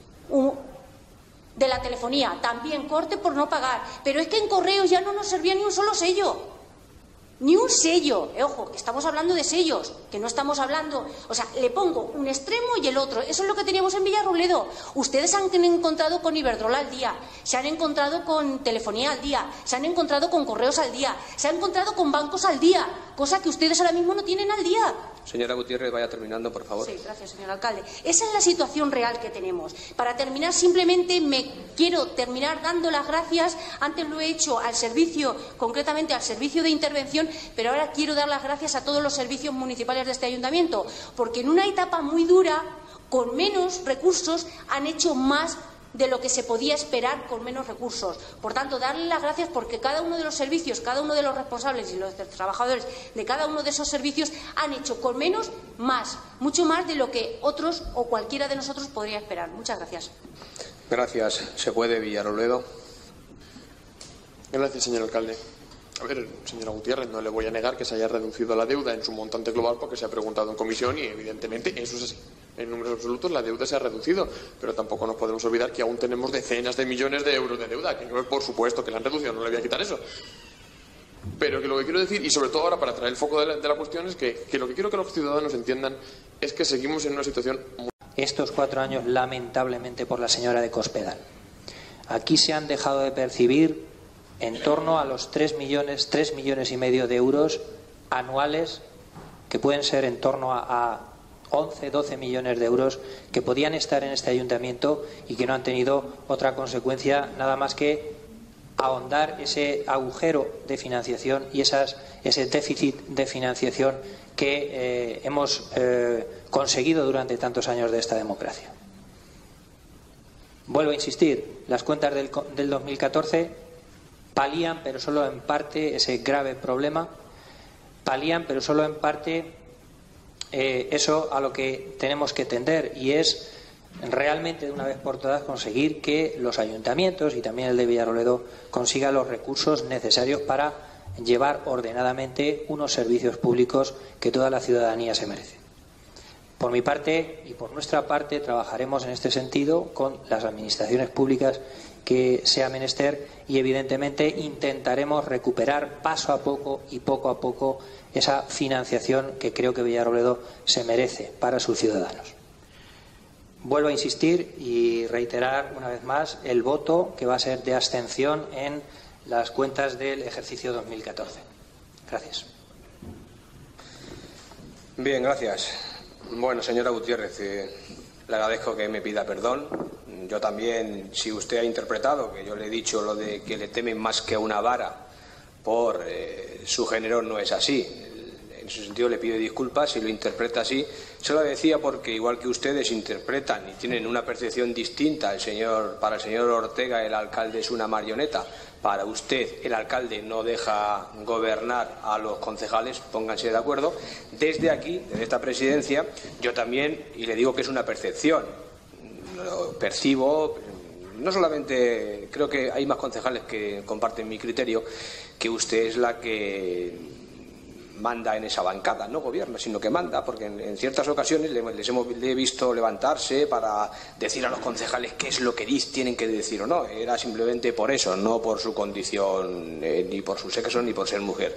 De la telefonía, también corte por no pagar. Pero es que en correos ya no nos servía ni un solo sello. Ni un sello, eh, ojo, que estamos hablando de sellos, que no estamos hablando, o sea, le pongo un extremo y el otro. Eso es lo que teníamos en Villarrobledo. Ustedes han encontrado con Iberdrola al día, se han encontrado con telefonía al día, se han encontrado con correos al día, se han encontrado con bancos al día, cosa que ustedes ahora mismo no tienen al día. Señora Gutiérrez, vaya terminando, por favor. Sí, gracias, señor alcalde. Esa es la situación real que tenemos. Para terminar, simplemente me quiero terminar dando las gracias. Antes lo he hecho al servicio, concretamente al servicio de intervención, pero ahora quiero dar las gracias a todos los servicios municipales de este ayuntamiento, porque en una etapa muy dura, con menos recursos, han hecho más de lo que se podía esperar con menos recursos. Por tanto, darle las gracias porque cada uno de los servicios, cada uno de los responsables y los trabajadores de cada uno de esos servicios han hecho con menos más, mucho más de lo que otros o cualquiera de nosotros podría esperar. Muchas gracias. Gracias. ¿Se puede, Villarrobledo? Gracias, señor alcalde. A ver, señora Gutiérrez, no le voy a negar que se haya reducido la deuda en su montante global porque se ha preguntado en comisión y evidentemente eso es así. En números absolutos la deuda se ha reducido, pero tampoco nos podemos olvidar que aún tenemos decenas de millones de euros de deuda, que por supuesto que la han reducido, no le voy a quitar eso. Pero que lo que quiero decir, y sobre todo ahora para traer el foco de la, de la cuestión, es que, que lo que quiero que los ciudadanos entiendan es que seguimos en una situación muy... Estos cuatro años, lamentablemente, por la señora de Cospedal. Aquí se han dejado de percibir en torno a los tres millones, tres millones y medio de euros anuales que pueden ser en torno a, a once, doce millones de euros que podían estar en este ayuntamiento y que no han tenido otra consecuencia nada más que ahondar ese agujero de financiación y esas, ese déficit de financiación que eh, hemos eh, conseguido durante tantos años de esta democracia. Vuelvo a insistir, las cuentas del, del dos mil catorce palían, pero solo en parte, ese grave problema, palían, pero solo en parte, eh, eso a lo que tenemos que tender, y es realmente de una vez por todas conseguir que los ayuntamientos y también el de Villarrobledo consigan los recursos necesarios para llevar ordenadamente unos servicios públicos que toda la ciudadanía se merece. Por mi parte y por nuestra parte trabajaremos en este sentido con las administraciones públicas que sea menester y evidentemente intentaremos recuperar paso a poco y poco a poco esa financiación que creo que Villarrobledo se merece para sus ciudadanos. Vuelvo a insistir y reiterar una vez más el voto que va a ser de abstención en las cuentas del ejercicio dos mil catorce. Gracias. Bien, gracias. Bueno, señora Gutiérrez, eh, le agradezco que me pida perdón. Yo también, si usted ha interpretado que yo le he dicho lo de que le temen más que a una vara por eh, su género, no es así. En ese sentido le pido disculpas si lo interpreta así. Se lo decía porque igual que ustedes interpretan y tienen una percepción distinta, el señor, para el señor Ortega el alcalde es una marioneta, para usted el alcalde no deja gobernar a los concejales, pónganse de acuerdo. Desde aquí, desde esta presidencia, yo también, y le digo que es una percepción, lo percibo, no solamente, creo que hay más concejales que comparten mi criterio, que usted es la que manda en esa bancada, no gobierna, sino que manda, porque en, en ciertas ocasiones les hemos le he visto levantarse para decir a los concejales qué es lo que tienen que decir o no. Era simplemente por eso, no por su condición, eh, ni por su sexo, ni por ser mujer.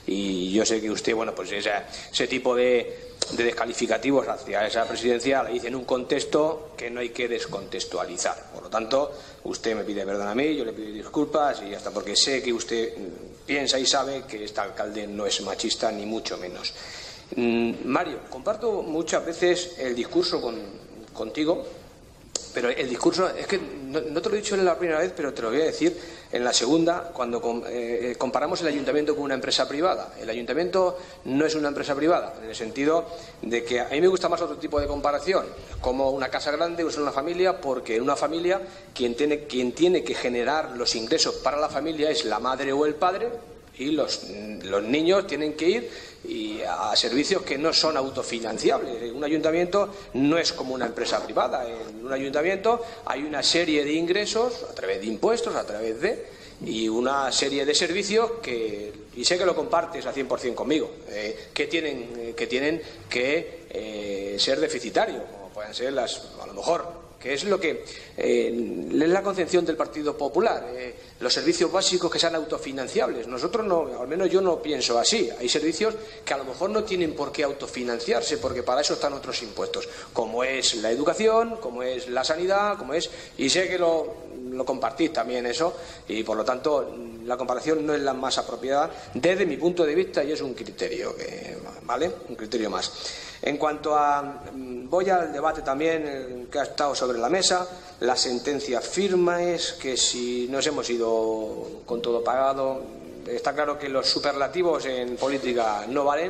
Y yo sé que usted, bueno, pues ese, ese tipo de, de descalificativos hacia esa presidencia la dice en un contexto que no hay que descontextualizar. Por lo tanto, usted me pide perdón a mí, yo le pido disculpas y hasta porque sé que usted piensa y sabe que este alcalde no es machista ni mucho menos. Mm, Mario, comparto muchas veces el discurso con, contigo, pero el discurso, es que no, no te lo he dicho en la primera vez, pero te lo voy a decir en la segunda, cuando eh, comparamos el ayuntamiento con una empresa privada. El ayuntamiento no es una empresa privada, en el sentido de que a mí me gusta más otro tipo de comparación, como una casa grande o una familia, porque en una familia quien tiene, quien tiene que generar los ingresos para la familia es la madre o el padre, y los, los niños tienen que ir y a servicios que no son autofinanciables. Un ayuntamiento no es como una empresa privada. En un ayuntamiento hay una serie de ingresos a través de impuestos, a través de y una serie de servicios que, y sé que lo compartes al cien por cien conmigo, eh, que tienen eh, que tienen que eh, ser deficitarios, como pueden ser las, a lo mejor, que es lo que eh, es la concepción del Partido Popular, eh, los servicios básicos que sean autofinanciables. Nosotros no, al menos yo no pienso así. Hay servicios que a lo mejor no tienen por qué autofinanciarse, porque para eso están otros impuestos, como es la educación, como es la sanidad, como es, y sé que lo, lo compartís también eso, y por lo tanto la comparación no es la más apropiada desde mi punto de vista, y es un criterio que, ¿vale? Un criterio más. En cuanto a, voy al debate también que ha estado sobre la mesa, la sentencia firma es que si nos hemos ido con todo pagado, está claro que los superlativos en política no valen,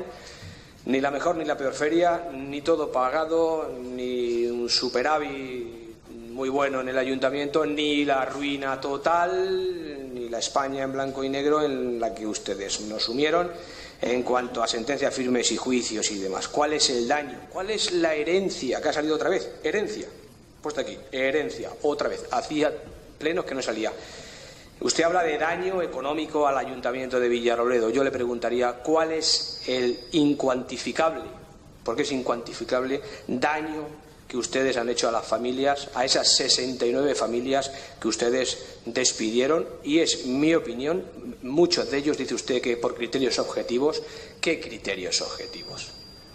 ni la mejor ni la peor feria, ni todo pagado, ni un superávit muy bueno en el ayuntamiento, ni la ruina total, ni la España en blanco y negro en la que ustedes nos sumieron. En cuanto a sentencias firmes y juicios y demás, ¿cuál es el daño? ¿Cuál es la herencia que ha salido otra vez? Herencia, puesta aquí, herencia, otra vez, hacía plenos que no salía. Usted habla de daño económico al Ayuntamiento de Villarrobledo. Yo le preguntaría, ¿cuál es el incuantificable, porque es incuantificable, daño que ustedes han hecho a las familias, a esas sesenta y nueve familias que ustedes despidieron? Y es mi opinión, muchos de ellos, dice usted que por criterios objetivos. ¿Qué criterios objetivos?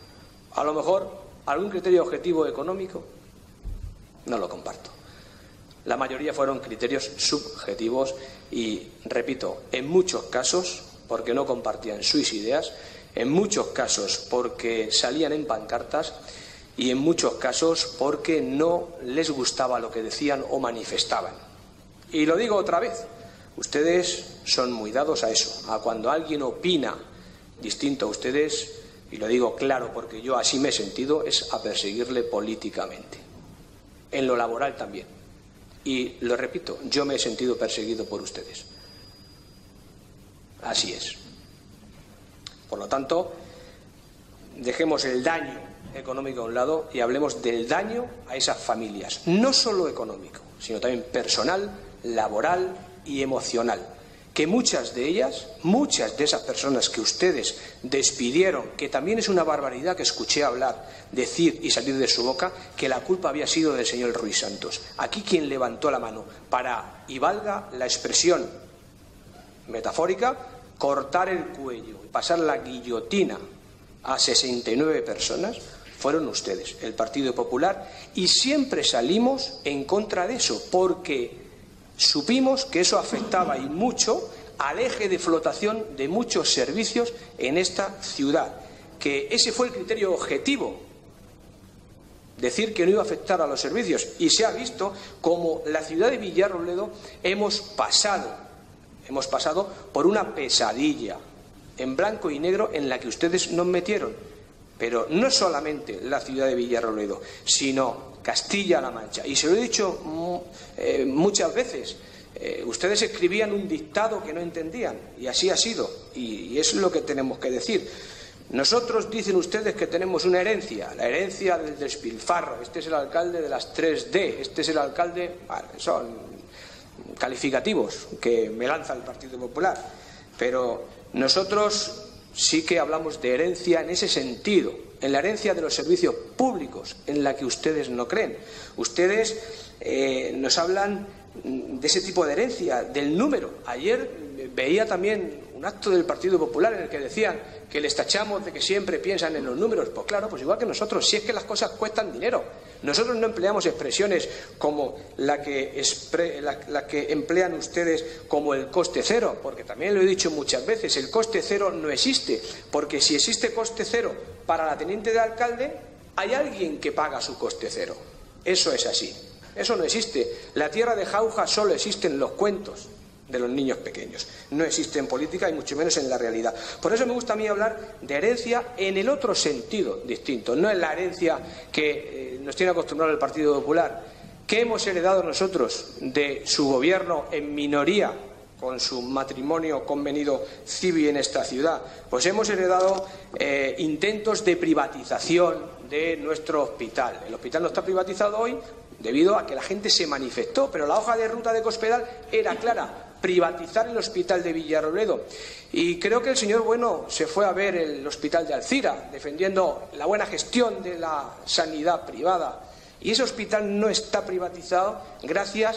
A lo mejor algún criterio objetivo económico no lo comparto. La mayoría fueron criterios subjetivos y, repito, en muchos casos, porque no compartían sus ideas, en muchos casos porque salían en pancartas y en muchos casos porque no les gustaba lo que decían o manifestaban. Y lo digo otra vez, ustedes son muy dados a eso, a cuando alguien opina distinto a ustedes, y lo digo claro porque yo así me he sentido, es a perseguirle políticamente, en lo laboral también. Y lo repito, yo me he sentido perseguido por ustedes. Así es. Por lo tanto, dejemos el daño económico a un lado y hablemos del daño a esas familias, no solo económico, sino también personal, laboral y emocional, que muchas de ellas, muchas de esas personas que ustedes despidieron, que también es una barbaridad que escuché hablar, decir y salir de su boca, que la culpa había sido del señor Ruiz Santos. Aquí quien levantó la mano para, y valga la expresión metafórica, cortar el cuello y pasar la guillotina a sesenta y nueve personas, fueron ustedes, el Partido Popular, y siempre salimos en contra de eso, porque supimos que eso afectaba y mucho al eje de flotación de muchos servicios en esta ciudad, que ese fue el criterio objetivo, decir que no iba a afectar a los servicios, y se ha visto como la ciudad de Villarrobledo hemos pasado, hemos pasado por una pesadilla en blanco y negro en la que ustedes nos metieron. Pero no solamente la ciudad de Villarrobledo, sino Castilla-La Mancha. Y se lo he dicho eh, muchas veces, eh, ustedes escribían un dictado que no entendían, y así ha sido, y, y eso es lo que tenemos que decir. Nosotros, dicen ustedes, que tenemos una herencia, la herencia del despilfarro. Este es el alcalde de las tres D, este es el alcalde... Bueno, son calificativos que me lanza el Partido Popular, pero nosotros sí que hablamos de herencia en ese sentido, en la herencia de los servicios públicos, en la que ustedes no creen. Ustedes eh, nos hablan de ese tipo de herencia, del número. Ayer veía también un acto del Partido Popular en el que decían que les tachamos de que siempre piensan en los números. Pues claro, pues igual que nosotros, si es que las cosas cuestan dinero. Nosotros no empleamos expresiones como la que, expre, la, la que emplean ustedes como el coste cero, porque también lo he dicho muchas veces, el coste cero no existe, porque si existe coste cero para la teniente de alcalde, hay alguien que paga su coste cero. Eso es así, eso no existe. La tierra de jauja solo existe en los cuentos de los niños pequeños, no existe en política y mucho menos en la realidad. Por eso me gusta a mí hablar de herencia en el otro sentido distinto, no en la herencia que eh, nos tiene acostumbrado el Partido Popular. ¿Qué hemos heredado nosotros de su gobierno en minoría con su matrimonio convenido civil en esta ciudad? Pues hemos heredado eh, intentos de privatización de nuestro hospital. El hospital no está privatizado hoy debido a que la gente se manifestó, pero la hoja de ruta de Cospedal era clara: privatizar el hospital de Villarrobledo. Y creo que el señor Bueno se fue a ver el hospital de Alcira, defendiendo la buena gestión de la sanidad privada. Y ese hospital no está privatizado gracias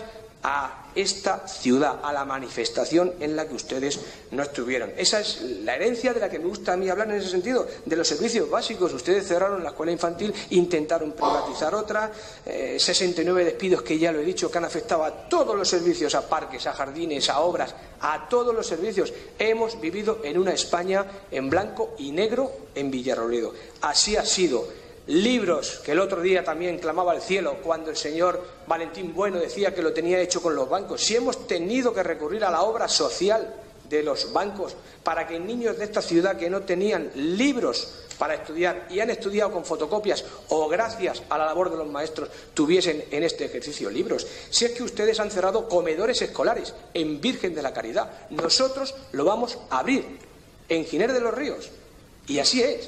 a esta ciudad, a la manifestación en la que ustedes no estuvieron. Esa es la herencia de la que me gusta a mí hablar en ese sentido, de los servicios básicos. Ustedes cerraron la escuela infantil, intentaron privatizar otra, eh, sesenta y nueve despidos que ya lo he dicho, que han afectado a todos los servicios, a parques, a jardines, a obras, a todos los servicios. Hemos vivido en una España en blanco y negro en Villarrobledo. Así ha sido. Libros, que el otro día también clamaba al cielo cuando el señor Valentín Bueno decía que lo tenía hecho con los bancos. Si hemos tenido que recurrir a la obra social de los bancos para que niños de esta ciudad que no tenían libros para estudiar y han estudiado con fotocopias o gracias a la labor de los maestros tuviesen en este ejercicio libros. Si es que ustedes han cerrado comedores escolares en Virgen de la Caridad, nosotros lo vamos a abrir en Giner de los Ríos. Y así es.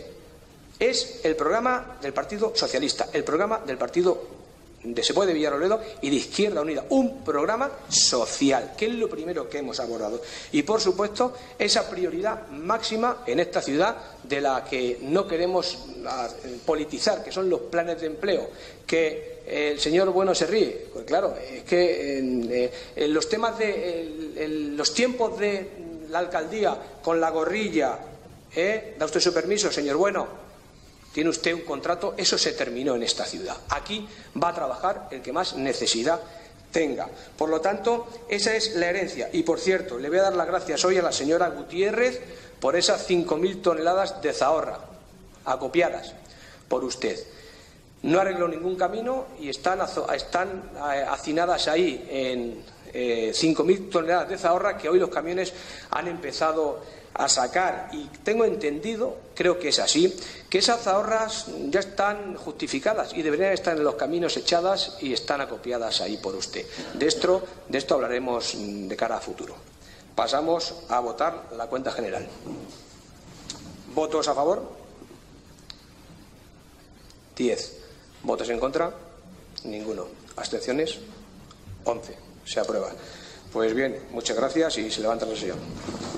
Es el programa del Partido Socialista, el programa del Partido de Se Puede Villarrobledo y de Izquierda Unida, un programa social, que es lo primero que hemos abordado. Y, por supuesto, esa prioridad máxima en esta ciudad de la que no queremos politizar, que son los planes de empleo, que el señor Bueno se ríe. Pues claro, es que en, en los temas de en, en los tiempos de la alcaldía con la gorrilla, ¿eh? ¿Da usted su permiso, señor Bueno? Tiene usted un contrato, eso se terminó en esta ciudad. Aquí va a trabajar el que más necesidad tenga. Por lo tanto, esa es la herencia. Y, por cierto, le voy a dar las gracias hoy a la señora Gutiérrez por esas cinco mil toneladas de zahorra acopiadas por usted. No arregló ningún camino y están, están hacinadas ahí en eh, cinco mil toneladas de zahorra que hoy los camiones han empezado a sacar. Y tengo entendido, creo que es así, que esas zahorras ya están justificadas y deberían estar en los caminos echadas y están acopiadas ahí por usted. De esto, de esto hablaremos de cara a futuro. Pasamos a votar la cuenta general. ¿Votos a favor? diez. ¿Votos en contra? Ninguno. ¿Abstenciones? once. Se aprueba. Pues bien, muchas gracias y se levanta la sesión.